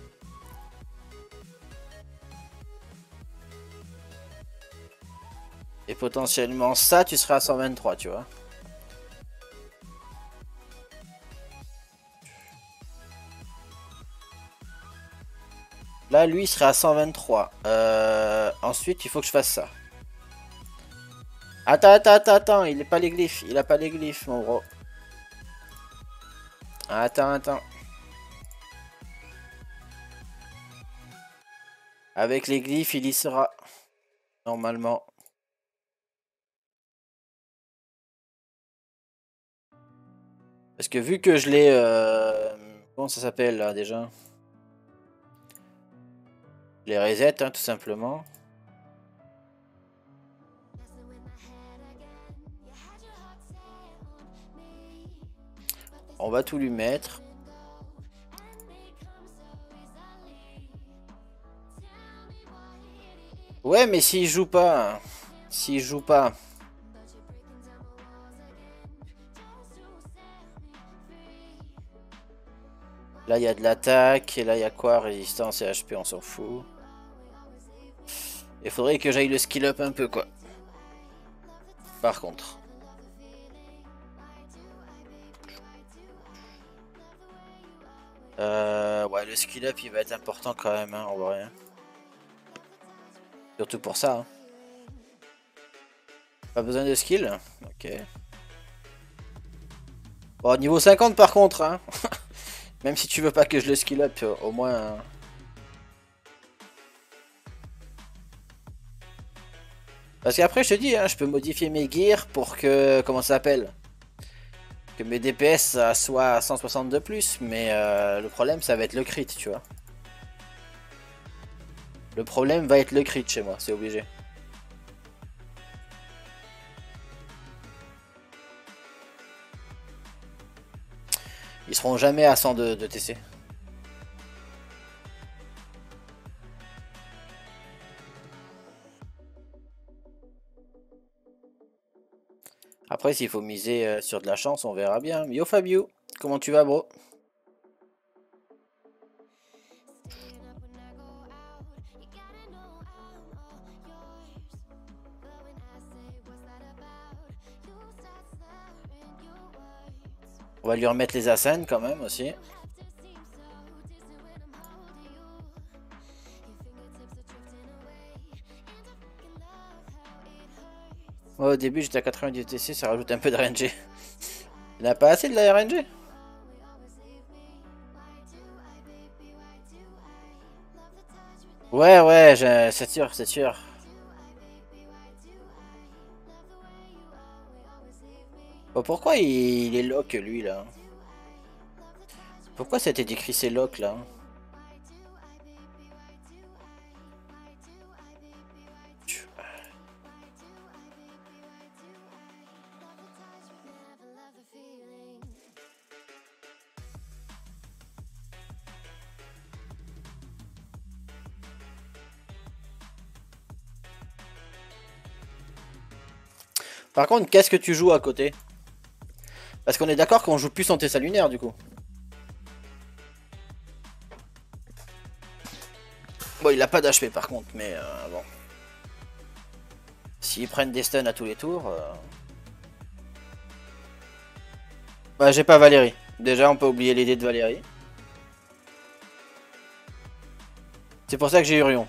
Et potentiellement ça, tu seras à cent vingt-trois, tu vois. Là, lui, il serait à cent vingt-trois. Euh, ensuite, il faut que je fasse ça. Attends, attends, attends, attends. Il n'est pas les glyphes. Il a pas les glyphes, mon gros. Attends, attends. Avec les glyphes, il y sera. Normalement. Parce que vu que je l'ai... Euh... Comment ça s'appelle, là, déjà? Les resets, hein, tout simplement. On va tout lui mettre. Ouais, mais s'il joue pas... S'il joue pas... Là, il y a de l'attaque. Et là, il y a quoi? Résistance et H P, on s'en fout. Il faudrait que j'aille le skill up un peu, quoi. Par contre. Euh, ouais, le skill up, il va être important quand même, hein, en vrai. Surtout pour ça. Hein. Pas besoin de skill? Ok. Bon, niveau cinquante par contre, hein. Même si tu veux pas que je le skill up, au moins... Hein. Parce qu'après, je te dis, hein, je peux modifier mes gears pour que... Comment ça s'appelle? Que mes D P S soient à cent soixante de plus. Mais euh, le problème, ça va être le crit, tu vois. Le problème va être le crit chez moi, c'est obligé. Ils seront jamais à cent de, de T C. Après, s'il faut miser euh, sur de la chance, on verra bien. Yo Fabio, comment tu vas, bro? On va lui remettre les Ascens quand même aussi. Ouais, au début j'étais à quatre-vingt-dix T C, ça rajoute un peu de R N G. Il n'a pas assez de la R N G? Ouais, ouais, c'est sûr, c'est sûr. Bon, pourquoi il, il est lock lui là? Pourquoi ça a été décrit c'est lock là? Par contre, qu'est-ce que tu joues à côté? Parce qu'on est d'accord qu'on joue plus en Tessa lunaire du coup. Bon, il a pas d'H P par contre, mais euh, bon. S'ils prennent des stuns à tous les tours... Euh... Bah, j'ai pas Valérie. Déjà, on peut oublier les dés de Valérie. C'est pour ça que j'ai Urion.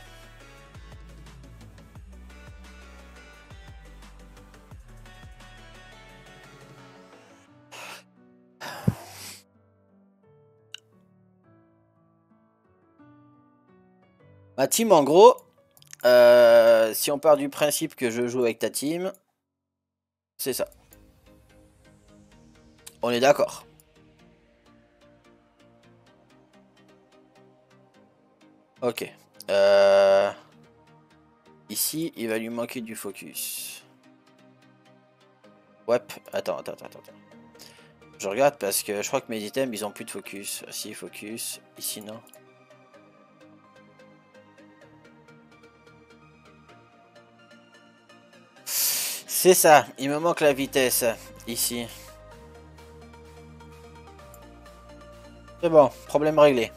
Ma team, en gros, euh, si on part du principe que je joue avec ta team, c'est ça. On est d'accord. Ok. Euh... Ici, il va lui manquer du focus. Ouais, attends, attends, attends, attends. Je regarde parce que je crois que mes items, ils ont plus de focus. Si, focus. Ici, non. C'est ça, il me manque la vitesse, ici. C'est bon, problème réglé.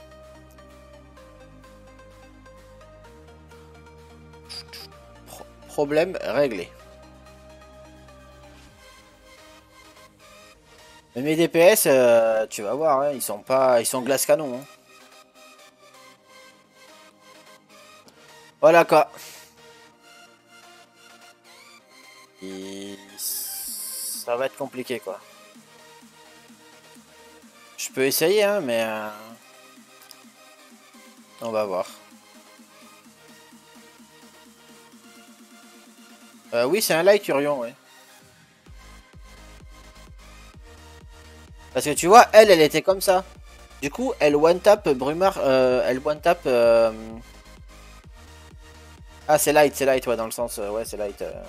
Pro problème réglé. Mais mes D P S, euh, tu vas voir, hein, ils sont pas, ils sont glace canon. Hein. Voilà quoi. Et... ça va être compliqué quoi. Je peux essayer, hein, mais euh... on va voir. Euh, oui, c'est un light Urion, ouais. Parce que tu vois, elle, elle était comme ça. Du coup, elle one-tap Brumar, euh, elle one-tap... Euh... Ah, c'est light, c'est light, ouais, dans le sens... Euh, ouais, c'est light. Euh...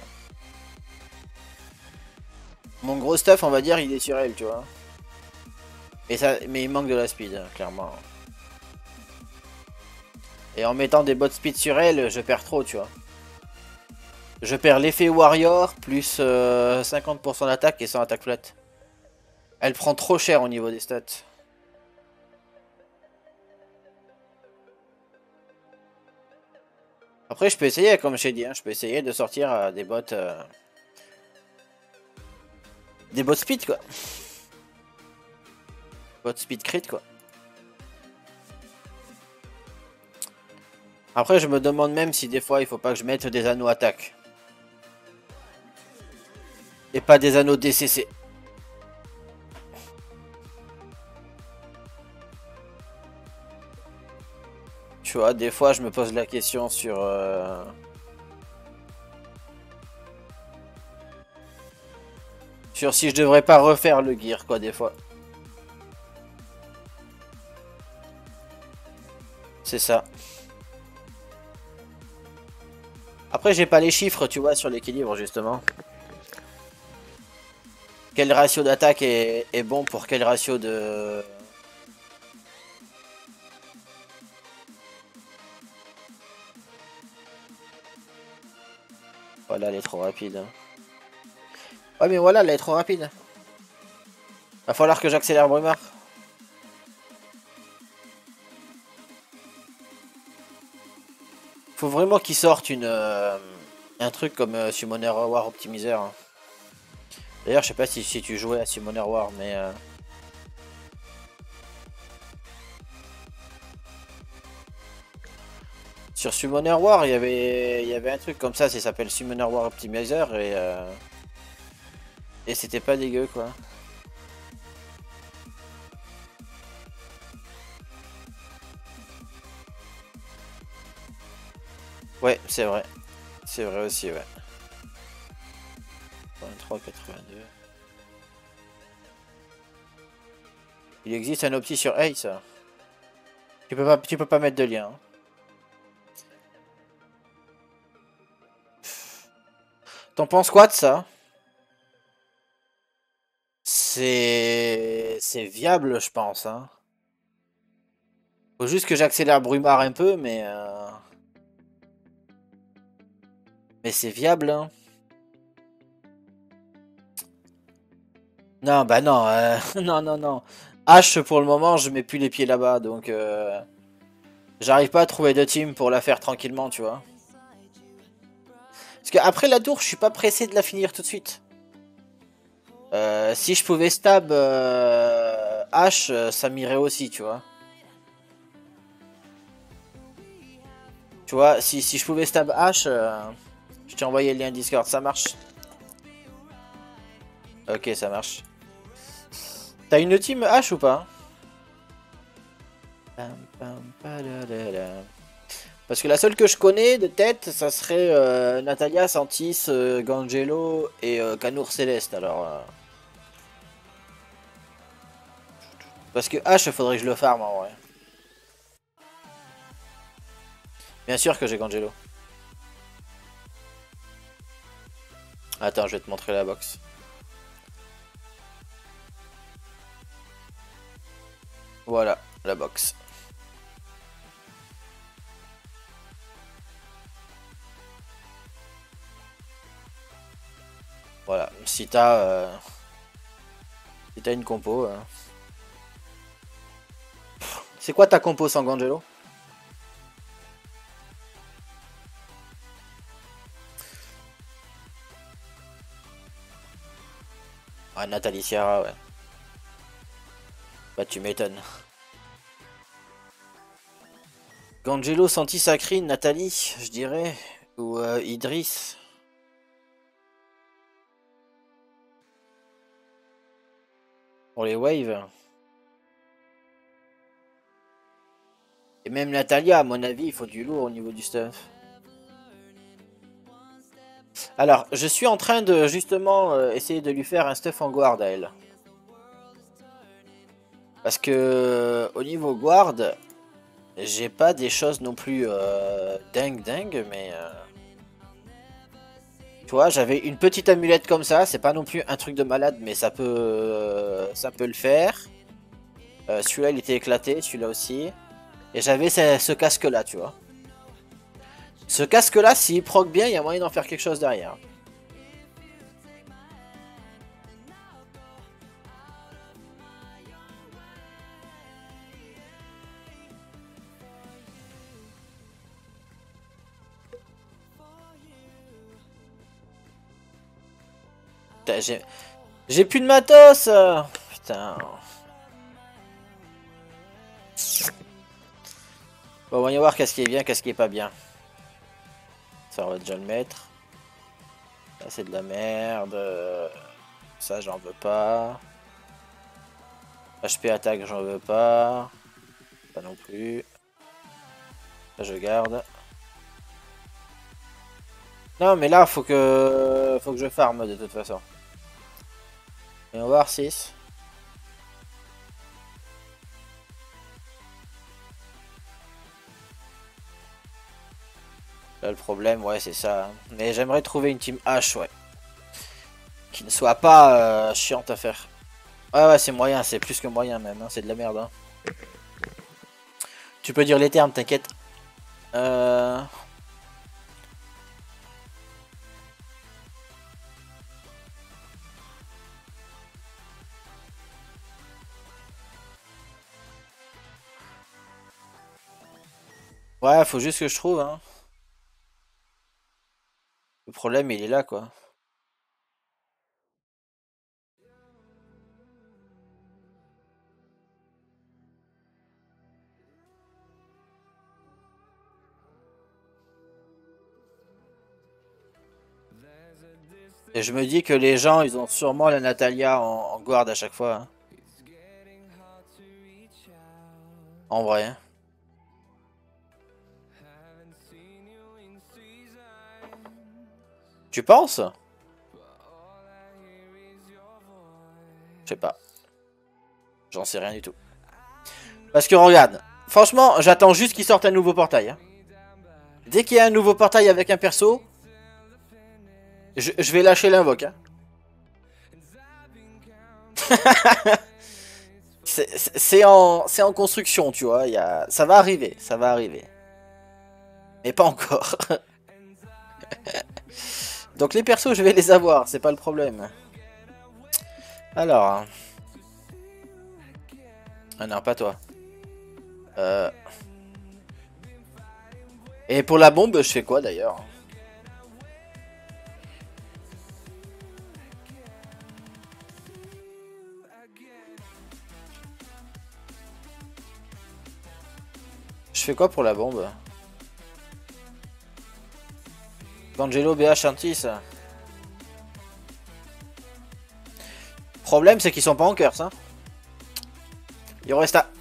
Mon gros stuff, on va dire, il est sur elle, tu vois. Et ça, mais il manque de la speed, hein, clairement. Et en mettant des bots speed sur elle, je perds trop, tu vois. Je perds l'effet warrior, plus euh, cinquante pour cent d'attaque et sans attaque flat. Elle prend trop cher au niveau des stats. Après, je peux essayer, comme je t'ai dit, hein, je peux essayer de sortir euh, des bots... euh, des bots speed, quoi. Bots speed crit, quoi. Après, je me demande même si des fois, il faut pas que je mette des anneaux attaque. Et pas des anneaux D C C. Tu vois, des fois, je me pose la question sur... euh, Sur si je devrais pas refaire le gear, quoi, des fois. C'est ça. Après, j'ai pas les chiffres, tu vois, sur l'équilibre, justement. Quel ratio d'attaque est, est bon pour quel ratio de... Voilà, elle est trop rapide. hein. Ouais, mais voilà, elle est trop rapide. Va falloir que j'accélère Brumard. Faut vraiment qu'il sorte une... euh, un truc comme euh, Summoner War Optimizer. hein. D'ailleurs, je sais pas si, si tu jouais à Summoner War, mais... euh, Sur Summoner War, il y avait, il y avait un truc comme ça, ça s'appelle Summoner War Optimizer, et... euh, Et c'était pas dégueu, quoi. Ouais, c'est vrai. C'est vrai aussi, ouais. vingt-trois quatre-vingt-deux. Il existe un opti sur Ace. Tu peux pas, tu peux pas mettre de lien. hein. T'en penses quoi de ça? C'est... C'est viable, je pense. Hein. Faut juste que j'accélère Brumard un peu, mais... euh, Mais c'est viable, hein. Non, bah non. euh, non, non, non. H, pour le moment, je mets plus les pieds là-bas, donc... euh, J'arrive pas à trouver de team pour la faire tranquillement, tu vois. Parce qu'après la tour, je suis pas pressé de la finir tout de suite. Euh, si je pouvais stab euh, H, euh, ça m'irait aussi, tu vois. Tu vois, si, si je pouvais stab H, euh, je t'ai envoyé le lien Discord, ça marche. Ok, ça marche. T'as une team H ou pas? Pam, pam, padadada. Parce que la seule que je connais de tête, ça serait euh, Natalia, Santis, euh, Gangelo et euh, Canour Céleste. Alors, euh, parce que H, faudrait que je le farm en vrai. Bien sûr que j'ai Gangelo. Attends, je vais te montrer la box. Voilà, la box. Voilà, si t'as euh, si t'as une compo. euh. C'est quoi ta compo sans Gangelo? Ah, Nathalie Sierra, ouais. Bah, tu m'étonnes. Gangelo, Santi, Sakrine, Nathalie, je dirais. Ou euh, Idriss. Pour les waves. Et même Natalia, à mon avis, il faut du lourd au niveau du stuff. Alors, je suis en train de justement euh, essayer de lui faire un stuff en guard à elle. Parce que au niveau guard, j'ai pas des choses non plus euh, dingue dingue, mais euh, tu vois, j'avais une petite amulette comme ça, c'est pas non plus un truc de malade, mais ça peut euh, ça peut le faire. Euh, celui-là il était éclaté, celui-là aussi. Et j'avais ce, ce casque là, tu vois. Ce casque là, s'il proc bien, il y a moyen d'en faire quelque chose derrière. J'ai j'ai plus de matos. Putain. Bon, voyons voir qu'est-ce qui est bien, qu'est-ce qui est pas bien. Ça, on va déjà le mettre. Là, c'est de la merde. Ça, j'en veux pas. H P attaque, j'en veux pas. Pas non plus. Ça, je garde. Non, mais là, faut que faut que je farme de toute façon. Et on va voir six. Là, le problème, ouais, c'est ça. Hein. Mais j'aimerais trouver une team H, ouais. Qui ne soit pas euh, chiante à faire. Ouais, ouais, c'est moyen, c'est plus que moyen même. Hein. C'est de la merde. Hein. Tu peux dire les termes, t'inquiète. Euh... Ouais, faut juste que je trouve. Hein. Le problème, il est là, quoi. Et je me dis que les gens, ils ont sûrement la Natalia en, en guard à chaque fois. Hein. En vrai. Hein. Tu penses? Je sais pas. J'en sais rien du tout. Parce que regarde, franchement, j'attends juste qu'il sorte un nouveau portail. Hein. Dès qu'il y a un nouveau portail avec un perso, je, je vais lâcher l'invoque. Hein. C'est en, en construction, tu vois. Y a, ça va arriver, ça va arriver. Mais pas encore. Donc les persos, je vais les avoir, c'est pas le problème. Alors. Ah non, pas toi. Euh... Et pour la bombe, je fais quoi d'ailleurs? Je fais quoi pour la bombe? Angelo B H Antis. Problème, c'est qu'ils sont pas en curse. Hein. Il reste à.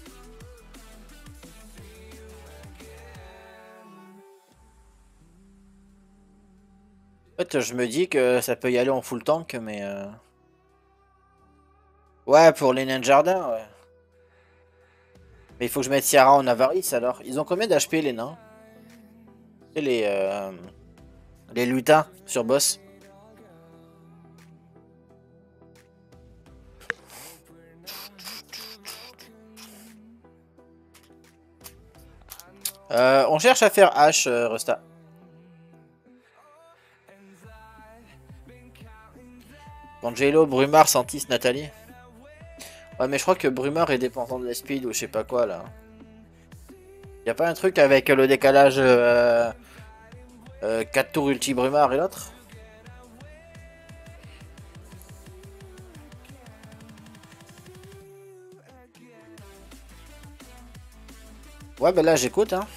En fait, je me dis que ça peut y aller en full tank, mais. Euh... Ouais, pour les nains de jardin, ouais. Mais il faut que je mette Ciara en avarice alors. Ils ont combien d'H P les nains? Et les. Euh... Les lutins sur boss. Euh, on cherche à faire H, euh, Rusta. Angelo, Brumar, Santis, Nathalie. Ouais, mais je crois que Brumar est dépendant de la speed ou je sais pas quoi là. Y'a pas un truc avec le décalage euh, euh, quatre tours ulti Brumar et l'autre? Ouais, bah là j'écoute hein.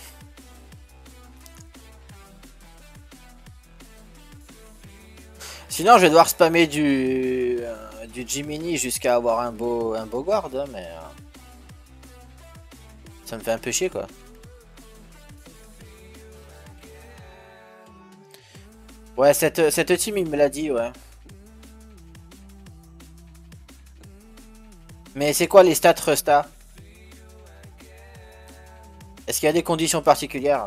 Sinon, je vais devoir spammer du, euh, du Jiminy jusqu'à avoir un beau, un beau guard, hein, mais euh, ça me fait un peu chier quoi. Ouais, cette, cette team, il me l'a dit, ouais. Mais c'est quoi les stats Rusta? Est-ce qu'il y a des conditions particulières?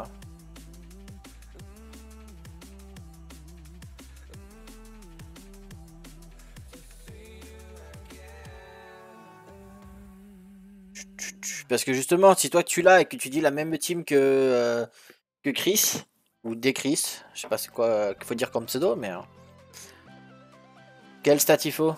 Parce que justement, si toi tu l'as et que tu dis la même team que, euh, que Chris, ou des Chris, je sais pas c'est quoi euh, qu'il faut dire comme pseudo, mais... Euh, quel stat il faut?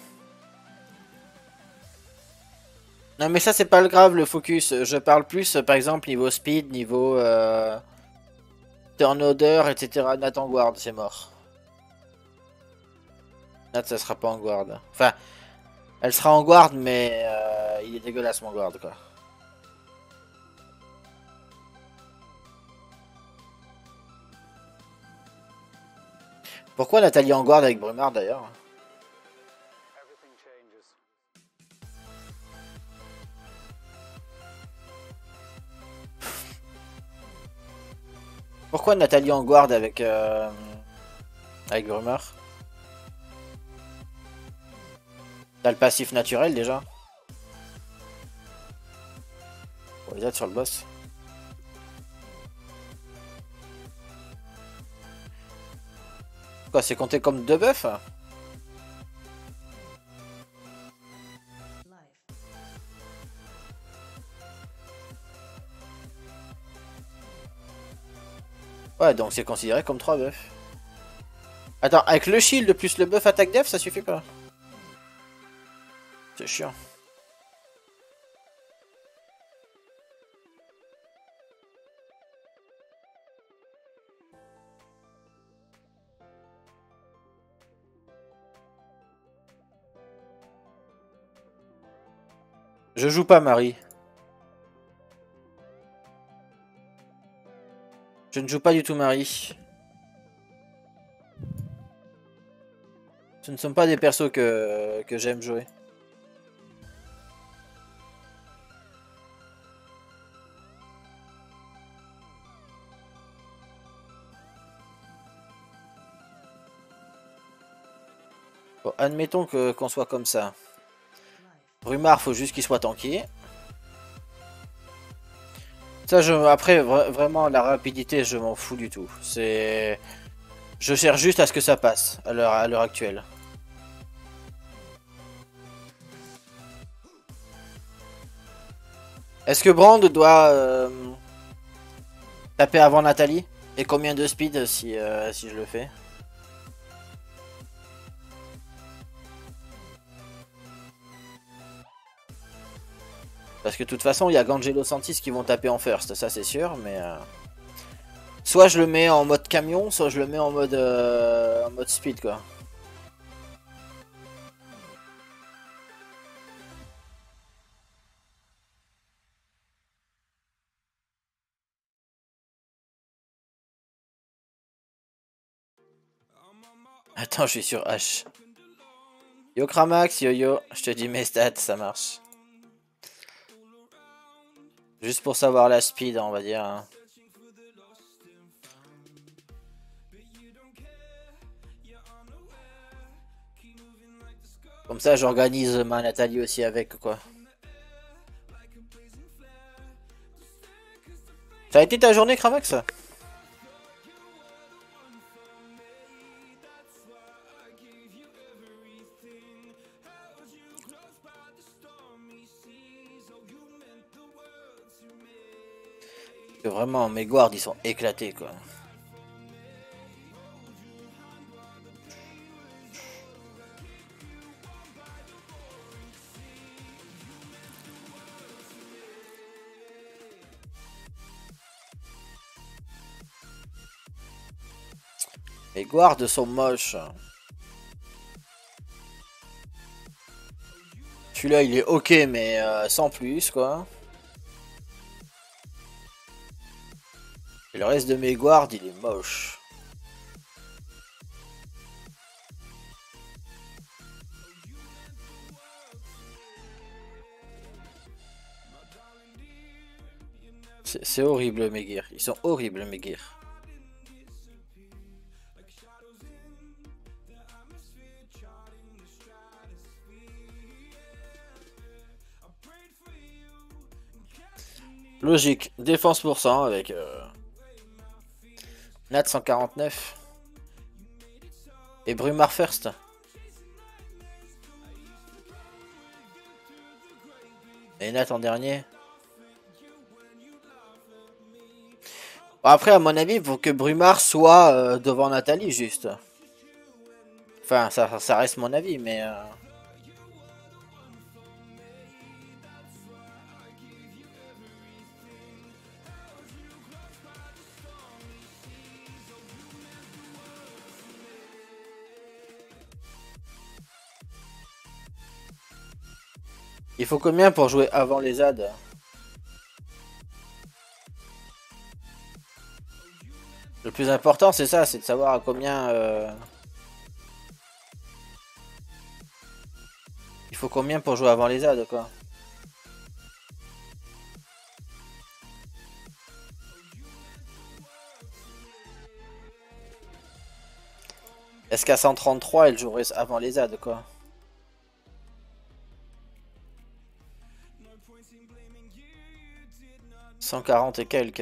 Non mais ça c'est pas le grave le focus, je parle plus par exemple niveau speed, niveau euh, turn order, et cetera. Nathan Ward c'est mort. Nat, ça sera pas en guard. Enfin, elle sera en guard, mais euh, il est dégueulasse mon guard, quoi. Pourquoi Nathalie en guard avec Brumard, d'ailleurs? Pourquoi Nathalie en guard avec, euh, avec Brumard? T'as le passif naturel, déjà? On va sur le boss. Quoi, c'est compté comme deux buffs? Ouais, donc c'est considéré comme trois buffs. Attends, avec le shield plus le buff attaque def, ça suffit pas? C'est chiant. Je joue pas Marie. Je ne joue pas du tout Marie. Ce ne sont pas des persos que, que j'aime jouer. Bon, admettons que qu'on soit comme ça. Brumard, faut juste qu'il soit tanké. Ça, je, après, vra vraiment, la rapidité, je m'en fous du tout. C'est... Je cherche juste à ce que ça passe, à l'heure à l'heure actuelle. Est-ce que Brand doit euh, taper avant Nathalie? Et combien de speed si, euh, si je le fais? Parce que de toute façon, il y a Gangelo Santis qui vont taper en first, ça c'est sûr, mais... Euh... Soit je le mets en mode camion, soit je le mets en mode, euh, en mode speed, quoi. Attends, je suis sur H. Yo Kramax, yo yo, je te dis mes stats, ça marche. Juste pour savoir la speed, on va dire. Hein. Comme ça, j'organise ma Nathalie aussi avec, quoi. Ça a été ta journée, Kramax? Vraiment, mes guards, ils sont éclatés, quoi. Les guards sont moches. Celui-là, il est ok, mais euh, sans plus, quoi. Et le reste de mes guards, il est moche. C'est horrible, mes gears. Ils sont horribles, mes gears. Logique. Défense pour cent avec... Euh... Nat cent quarante-neuf. Et Brumar first. Et Nat en dernier. Bon, après, à mon avis, il faut que Brumar soit euh, devant Nathalie, juste. Enfin, ça, ça reste mon avis, mais... Euh... Il faut combien pour jouer avant les A D? Le plus important c'est ça, c'est de savoir à combien... Euh... Il faut combien pour jouer avant les A D quoi. Est-ce qu'à cent trente-trois elle jouerait avant les A D quoi? cent quarante et quelques.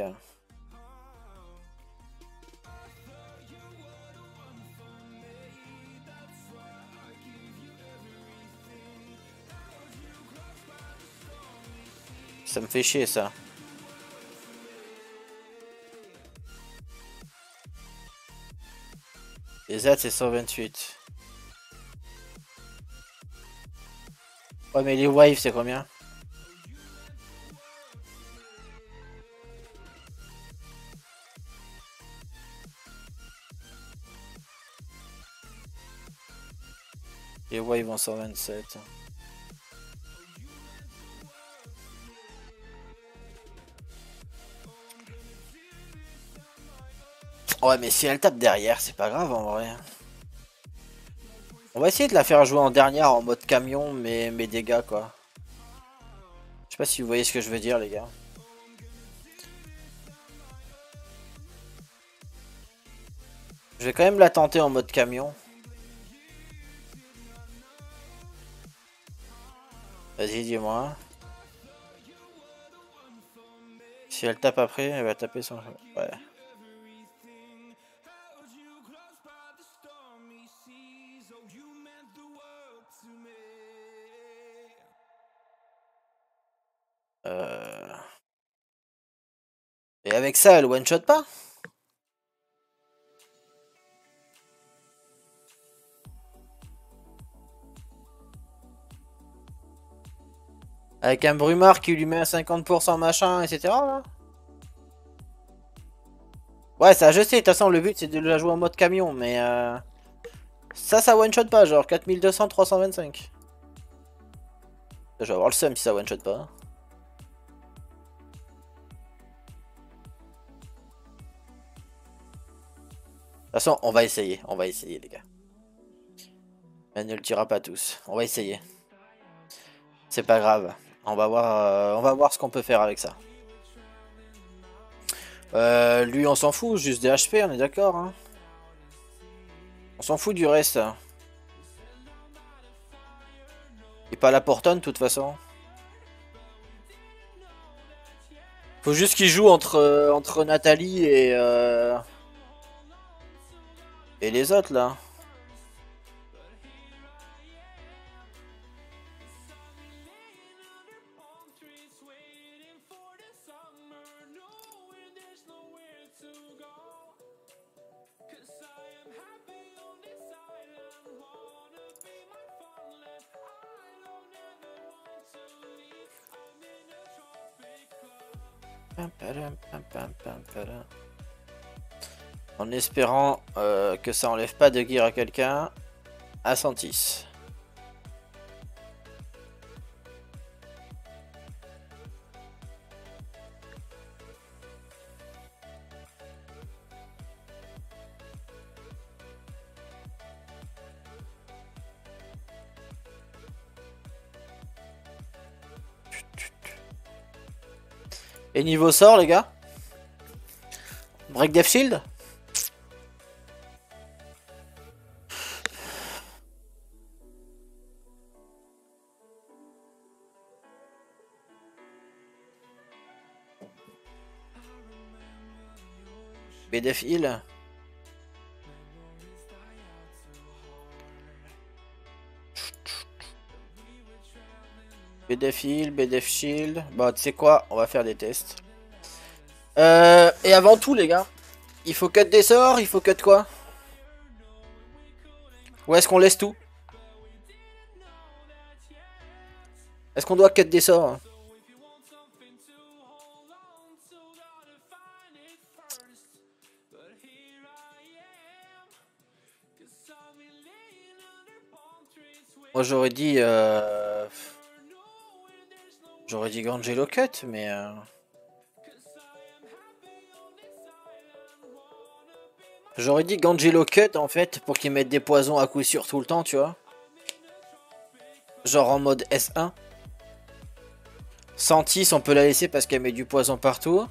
Ça me fait chier ça. Les Z c'est cent vingt-huit. Ouais mais les waves c'est combien? Les waves en cent vingt-sept. Ouais mais si elle tape derrière c'est pas grave en vrai. On va essayer de la faire jouer en dernière en mode camion mais mes dégâts quoi. Je sais pas si vous voyez ce que je veux dire les gars. Je vais quand même la tenter en mode camion. Vas-y dis-moi. Si elle tape après, elle va taper son... Ouais. Euh... Et avec ça, elle one-shot pas? Avec un brumard qui lui met un cinquante pour cent machin, et cetera là. Ouais, ça je sais, de toute façon le but c'est de la jouer en mode camion, mais... Euh... Ça, ça one-shot pas, genre quatre mille deux cents, trois cent vingt-cinq. Je vais avoir le seum si ça one-shot pas. De toute façon, on va essayer, on va essayer les gars. Elle ne le tuera pas tous, on va essayer. C'est pas grave, on va voir, euh, on va voir ce qu'on peut faire avec ça. Euh, lui on s'en fout, juste des H P, on est d'accord hein. On s'en fout du reste. Il est pas là pour tonne de toute façon. Faut juste qu'il joue entre, euh, entre Nathalie et, euh, et les autres là. En espérant euh, que ça enlève pas de gear à quelqu'un. À Santis. Et niveau sort les gars? Break Death Shield? B D F heal. B D F heal, B D F shield. Bah tu sais quoi, on va faire des tests. Euh, et avant tout les gars, il faut cut des sorts, il faut cut quoi? Ou est-ce qu'on laisse tout? Est-ce qu'on doit cut des sorts? Moi j'aurais dit... Euh... J'aurais dit Gangelo Cut, mais... Euh... J'aurais dit Gangelo Cut, en fait, pour qu'il mette des poisons à coup sûr tout le temps, tu vois. Genre en mode S un. Santis, on peut la laisser parce qu'elle met du poison partout.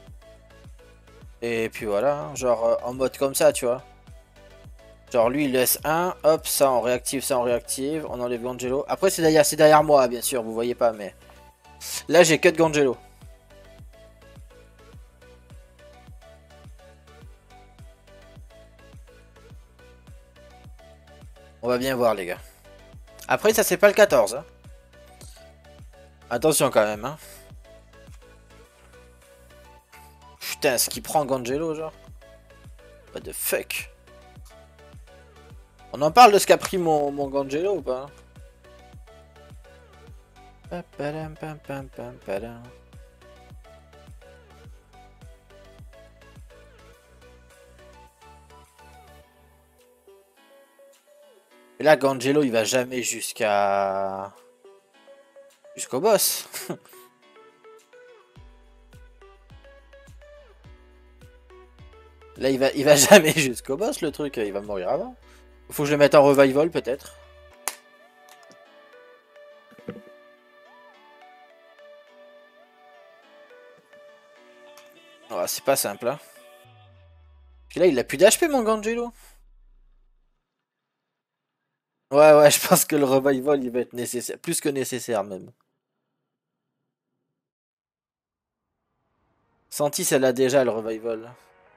Et puis voilà, hein, genre euh, en mode comme ça, tu vois. Genre lui il laisse un, hop, ça on réactive, ça on réactive, on enlève Gangelo. Après c'est derrière, c'est derrière moi, bien sûr, vous voyez pas, mais... Là j'ai cut Gangelo. On va bien voir les gars. Après ça c'est pas le quatorze. Hein. Attention quand même. Hein. Putain, ce qui prend Gangelo genre. What the fuck. On en parle de ce qu'a pris mon, mon Gangelo ou pas? Et là Gangelo il va jamais jusqu'à... Jusqu'au boss. Là il va, il va jamais jusqu'au boss le truc, il va mourir avant. Faut que je le mette en revival peut-être. Oh, c'est pas simple hein. Puis là il a plus d'H P mon Gangelo. Ouais ouais je pense que le revival il va être nécessaire. Plus que nécessaire même. Santis elle a déjà le revival.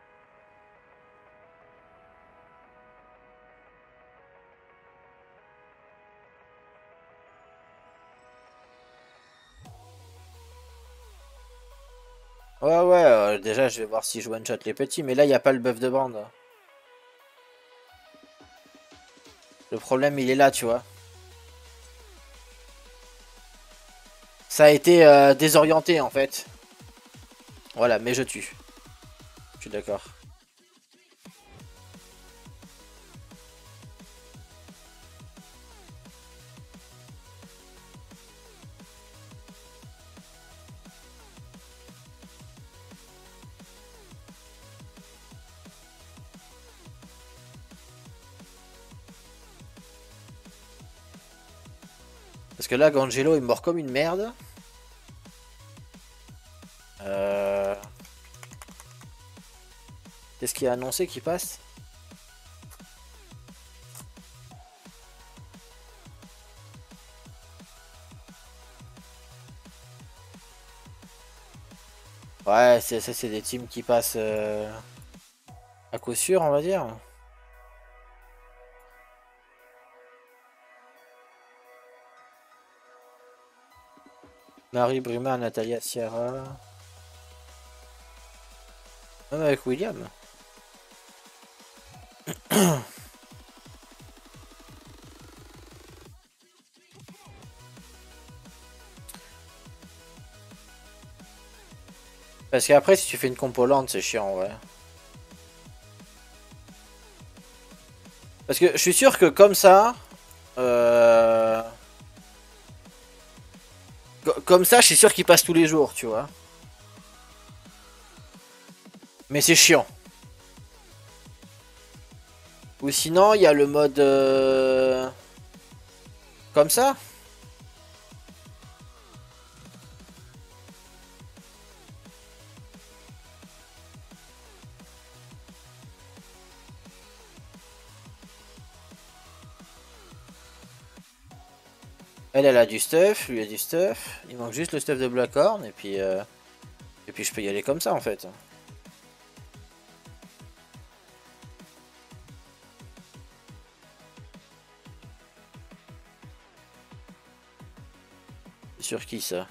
Ouais ouais euh, déjà je vais voir si je one shot les petits. Mais là il n'y a pas le buff de bande. Le problème il est là tu vois. Ça a été euh, désorienté en fait. Voilà mais je tue. Je suis d'accord. Parce que là Gangelo est mort comme une merde. Euh... Qu'est-ce qui a annoncé qu'il passe? Ouais, ça c'est des teams qui passent euh, à coup sûr, on va dire. Marie, Brima, Natalia, Sierra. Même avec William. Parce qu'après, si tu fais une compo lente, c'est chiant, ouais. Parce que je suis sûr que comme ça... Euh... Comme ça, je suis sûr qu'il passe tous les jours, tu vois. Mais c'est chiant. Ou sinon, il y a le mode... Euh... Comme ça. Elle, elle a du stuff, lui a du stuff. Il manque juste le stuff de Blackhorn et puis... Euh... Et puis je peux y aller comme ça, en fait. Sur qui, ça?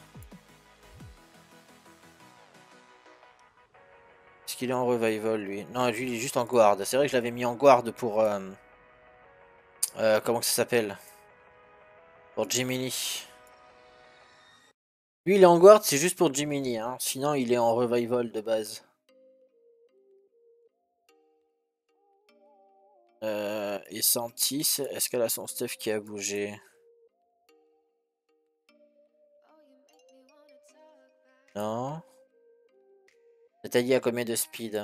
Est-ce qu'il est en revival, lui? Non, lui, il est juste en guard. C'est vrai que je l'avais mis en guard pour... Euh... Euh, comment que ça s'appelle? Pour Jiminy. Lui, il est en guard, c'est juste pour Jiminy. Hein. Sinon, il est en revival de base. Euh, et Santis, est-ce qu'elle a son stuff qui a bougé? Non. Nathalie a combien de speed?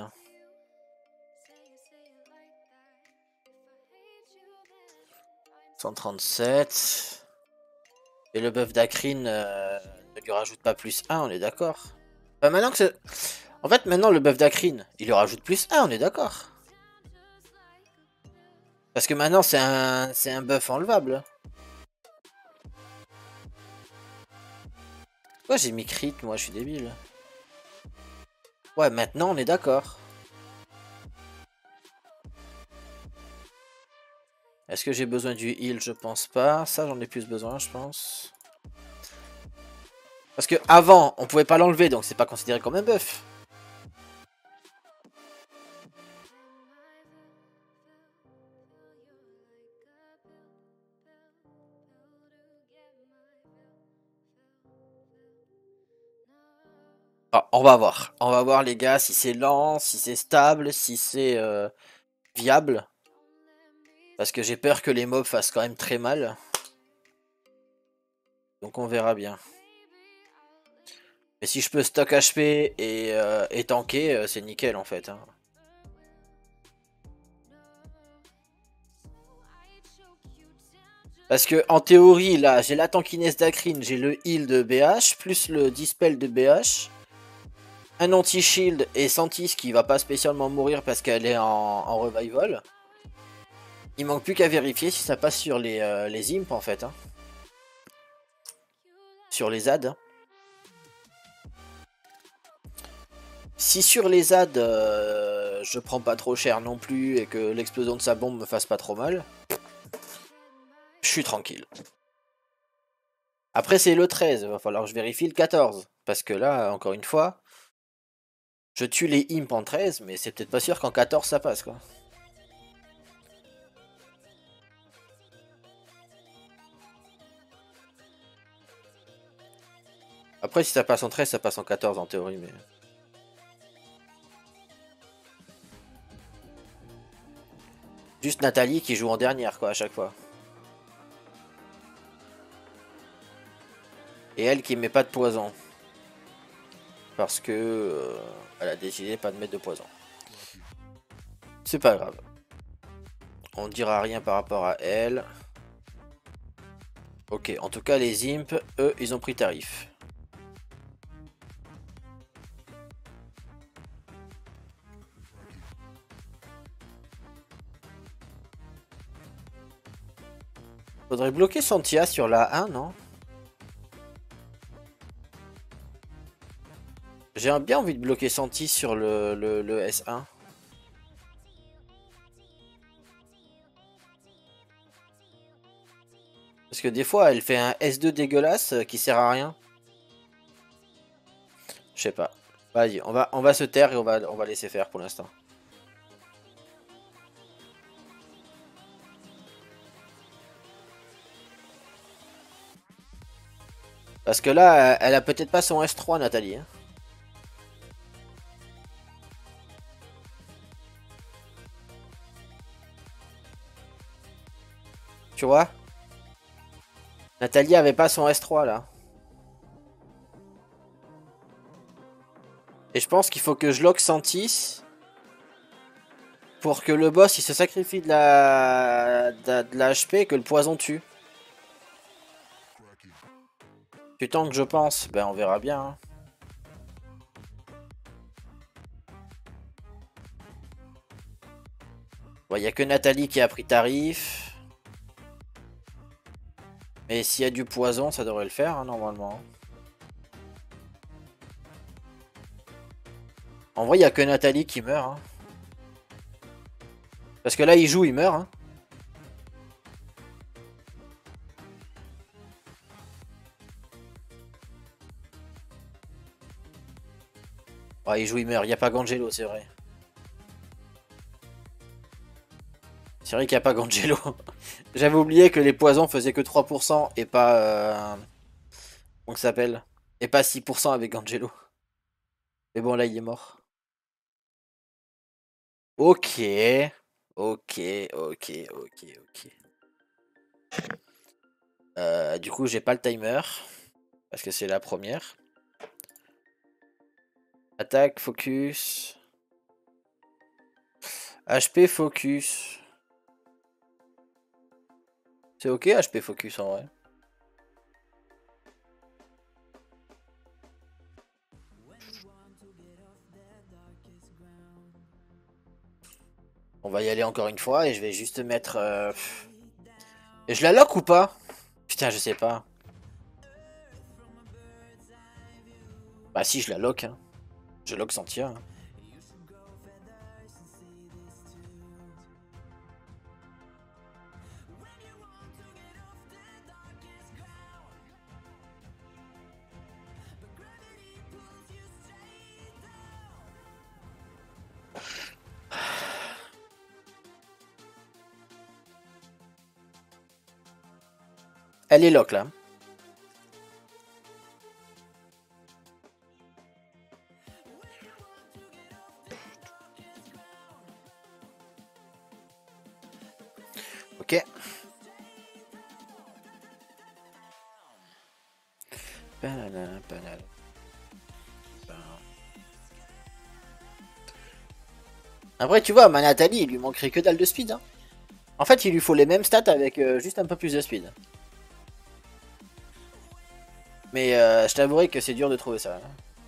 cent trente-sept. Et le buff d'Akrine euh, ne lui rajoute pas plus un, on est d'accord. Bah maintenant que c'est... En fait, maintenant le buff d'Akrine, il lui rajoute plus un, on est d'accord. Parce que maintenant c'est un, c'est un buff enlevable. Pourquoi j'ai mis crit, moi je suis débile. Ouais, maintenant on est d'accord. Est-ce que j'ai besoin du heal? Je pense pas. Ça, j'en ai plus besoin, je pense. Parce que avant, on pouvait pas l'enlever, donc c'est pas considéré comme un buff. Ah, on va voir. On va voir les gars si c'est lent, si c'est stable, si c'est euh, viable. Parce que j'ai peur que les mobs fassent quand même très mal. Donc on verra bien. Mais si je peux stock H P et, euh, et tanker, euh, c'est nickel en fait. Hein. Parce que en théorie, là, j'ai la tankiness d'Akrine, j'ai le heal de B H, plus le dispel de B H. Un anti-shield et Santis qui va pas spécialement mourir parce qu'elle est en, en revival. Il manque plus qu'à vérifier si ça passe sur les, euh, les imps en fait. Hein. Sur les A D. Hein. Si sur les A D, euh, je prends pas trop cher non plus et que l'explosion de sa bombe me fasse pas trop mal, je suis tranquille. Après c'est le treize, il va falloir que je vérifie le quatorze. Parce que là, encore une fois, je tue les imps en treize, mais c'est peut-être pas sûr qu'en quatorze ça passe quoi. Après si ça passe en treize, ça passe en quatorze en théorie, mais... Juste Nathalie qui joue en dernière quoi à chaque fois. Et elle qui met pas de poison. Parce que euh, elle a décidé pas de mettre de poison. C'est pas grave. On ne dira rien par rapport à elle. Ok, en tout cas les imps, eux, ils ont pris tarif. Faudrait bloquer Santia sur la un, non? J'ai bien envie de bloquer Santi sur le, le, le S un. Parce que des fois, elle fait un S deux dégueulasse qui sert à rien. Je sais pas. Vas-y, on va, on va se taire et on va, on va laisser faire pour l'instant. Parce que là, elle a peut-être pas son S trois, Nathalie. Hein. Tu vois? Nathalie avait pas son S trois là. Et je pense qu'il faut que je lock Santis pour que le boss il se sacrifie de la, de, de la H P et que le poison tue. Tu tankes, je pense. Ben on verra bien. Hein. Bon, il n'y a que Nathalie qui a pris tarif. Mais s'il y a du poison, ça devrait le faire hein, normalement. En vrai, il n'y a que Nathalie qui meurt. Hein. Parce que là, il joue, il meurt. Hein. Ouais, il joue, il meurt. Il n'y a pas Gangelo, c'est vrai. C'est vrai qu'il n'y a pas Gangelo. J'avais oublié que les poisons faisaient que trois pour cent et pas... Euh... Comment ça s'appelle? Et pas six pour cent avec Gangelo. Mais bon, là, il est mort. Ok. Ok, ok, ok, ok. Euh, du coup, j'ai pas le timer. Parce que c'est la première. Attaque, focus. H P, focus. C'est ok H P focus en vrai. On va y aller encore une fois et je vais juste mettre... Euh... Et je la lock ou pas? Putain, je sais pas. Bah si, je la lock. Hein. Je lock sans tir. Hein. Elle est lock là. Ok. Banana, banana. Après, tu vois, ma Nathalie, il lui manquerait que dalle de speed. Hein. En fait, il lui faut les mêmes stats avec euh, juste un peu plus de speed. Mais euh, je t'avouerai que c'est dur de trouver ça. Hein.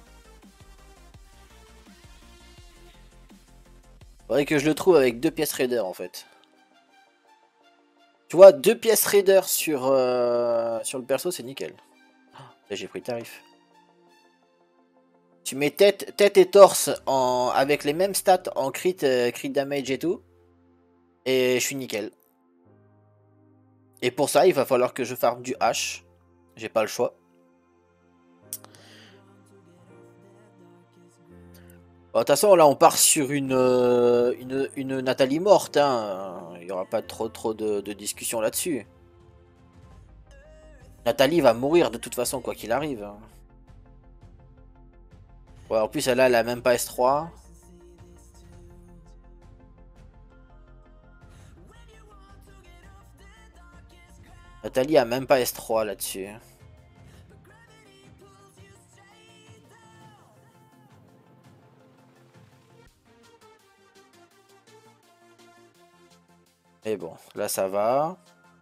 Faudrait que je le trouve avec deux pièces raider en fait. Tu vois, deux pièces raider sur, euh, sur le perso, c'est nickel. Là, j'ai pris le tarif. Tu mets tête, tête et torse en, avec les mêmes stats en crit, euh, crit damage et tout. Et je suis nickel. Et pour ça, il va falloir que je farme du H. J'ai pas le choix. De toute façon, là, on part sur une, euh, une, une Nathalie morte. Hein. Il n'y aura pas trop, trop de, de discussion là-dessus. Nathalie va mourir de toute façon, quoi qu'il arrive. Ouais, en plus, elle a, elle a même pas S trois. Nathalie a même pas S trois là-dessus. Mais bon, là, ça va.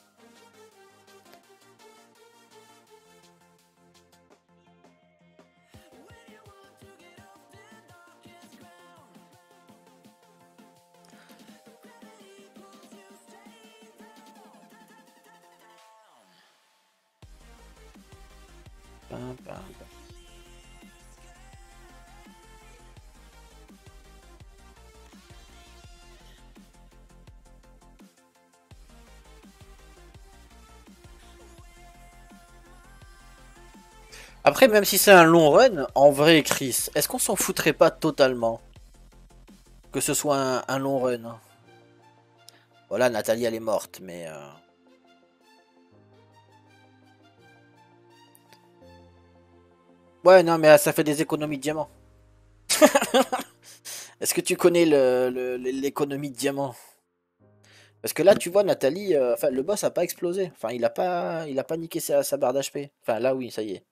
Bam, bam, bam. Après, même si c'est un long run, en vrai, Chris, est-ce qu'on s'en foutrait pas totalement que ce soit un, un long run? Voilà, Nathalie, elle est morte, mais... Euh... Ouais, non, mais ça fait des économies de diamants. Est-ce que tu connais l'économie le, le, de diamants? Parce que là, tu vois, Nathalie, euh, enfin, le boss a pas explosé. Enfin, il a pas, il a pas niqué sa, sa barre d'H P. Enfin, là, oui, ça y est.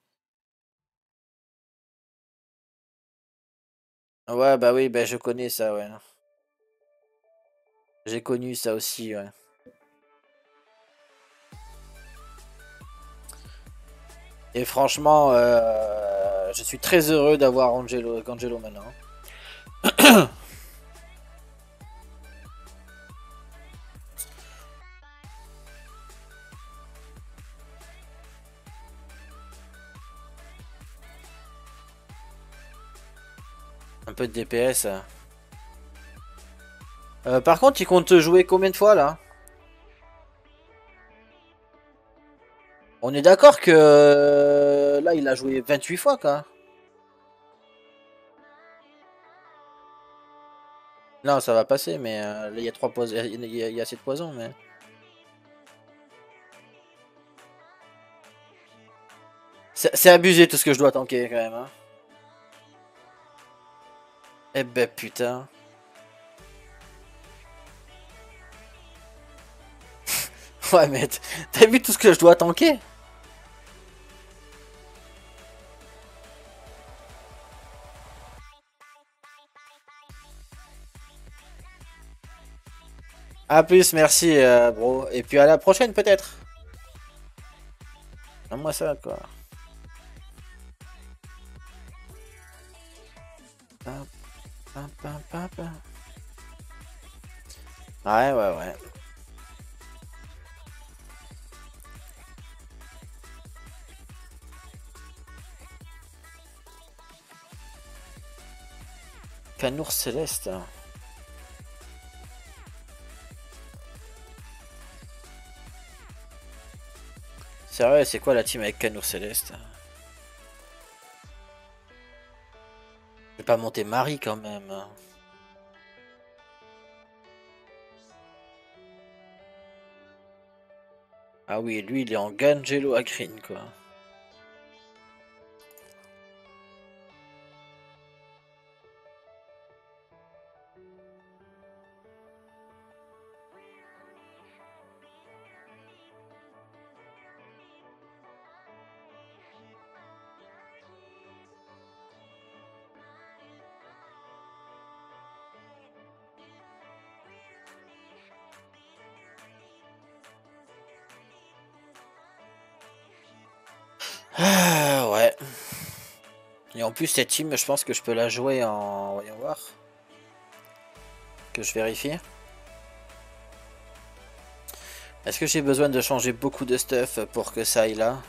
Ouais, bah oui, bah je connais ça, ouais. J'ai connu ça aussi, ouais. Et franchement, euh, je suis très heureux d'avoir Angelo, Angelo maintenant. Un peu de D P S. Euh, par contre, il compte jouer combien de fois là? On est d'accord que euh, là, il a joué vingt-huit fois, quoi. Non, ça va passer, mais euh, là, il y a trois poisons, il y, a- il y a assez de poisons, mais. C'est abusé tout ce que je dois tanker quand même. Hein. Eh ben putain. Ouais, mais t'as vu tout ce que je dois tanker? A plus, merci, euh, bro. Et puis à la prochaine, peut-être. Donne-moi ça, quoi. Pam, pam, pam, pam, pam. Ouais, ouais, ouais. Canour céleste. Sérieux, c'est quoi la team avec Canour céleste? Je vais pas monter Marie quand même. Ah oui, lui il est en Gangelo à green quoi. Ah ouais. Et en plus cette team, je pense que je peux la jouer en... Voyons voir. Que je vérifie. Est-ce que j'ai besoin de changer beaucoup de stuff pour que ça aille là?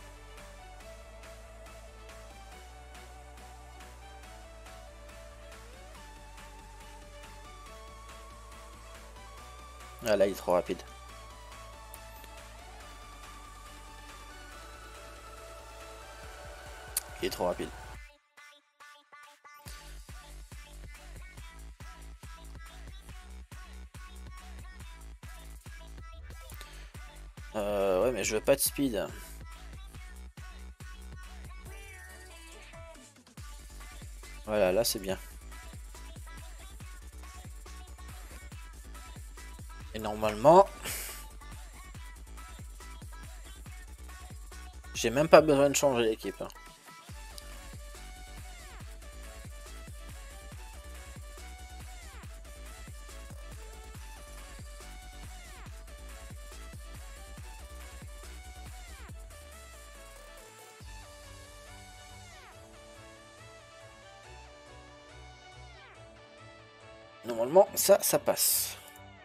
Ah là il est trop rapide. Il est trop rapide. Euh, ouais mais je veux pas de speed. Voilà, là c'est bien. Et normalement... J'ai même pas besoin de changer l'équipe. Hein. Normalement, ça, ça passe.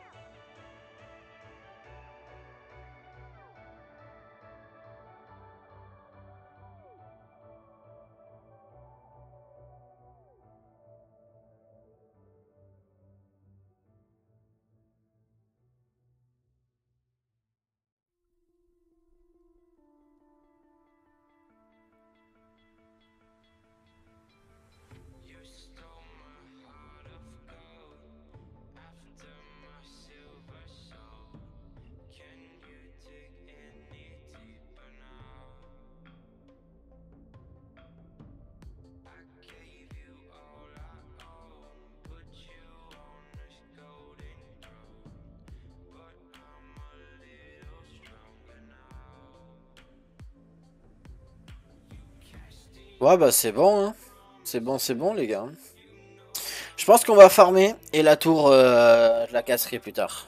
Ouais bah c'est bon hein. C'est bon, c'est bon les gars. Je pense qu'on va farmer et la tour euh, je la casserai plus tard.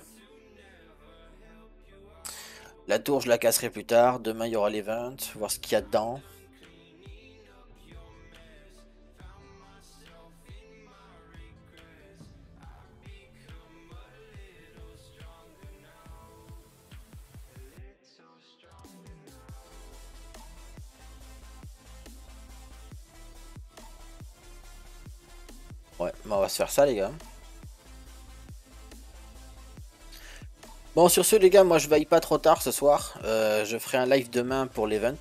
La tour je la casserai plus tard. Demain il y aura l'event, voir ce qu'il y a dedans. Ouais, bah on va se faire ça les gars. Bon sur ce les gars, moi je veille pas trop tard ce soir. Euh, je ferai un live demain pour l'event.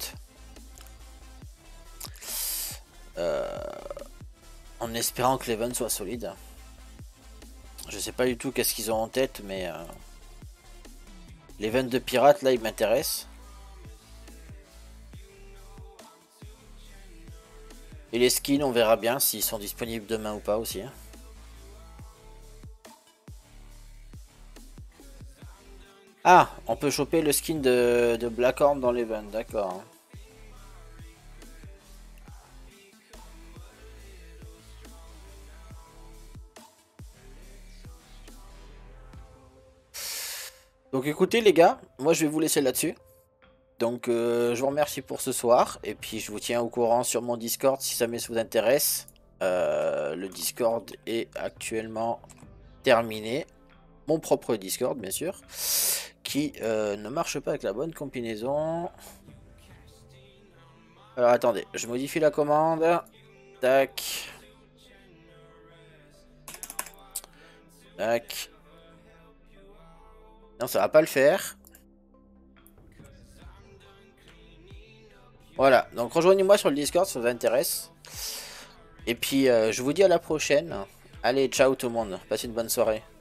Euh, en espérant que l'event soit solide. Je sais pas du tout qu'est-ce qu'ils ont en tête, mais euh, l'event de pirates là il m'intéresse. Et les skins on verra bien s'ils sont disponibles demain ou pas aussi. Hein. Ah, on peut choper le skin de, de Blackhorn dans l'event, d'accord. Donc écoutez les gars, moi je vais vous laisser là-dessus. Donc euh, je vous remercie pour ce soir. Et puis je vous tiens au courant sur mon Discord si ça vous intéresse. Euh, le Discord est actuellement terminé. Mon propre Discord bien sûr. Qui euh, ne marche pas avec la bonne combinaison. Alors attendez, je modifie la commande. Tac. Tac. Non, ça va pas le faire. Voilà, donc rejoignez-moi sur le Discord si ça vous intéresse. Et puis euh, je vous dis à la prochaine. Allez, ciao tout le monde. Passez une bonne soirée.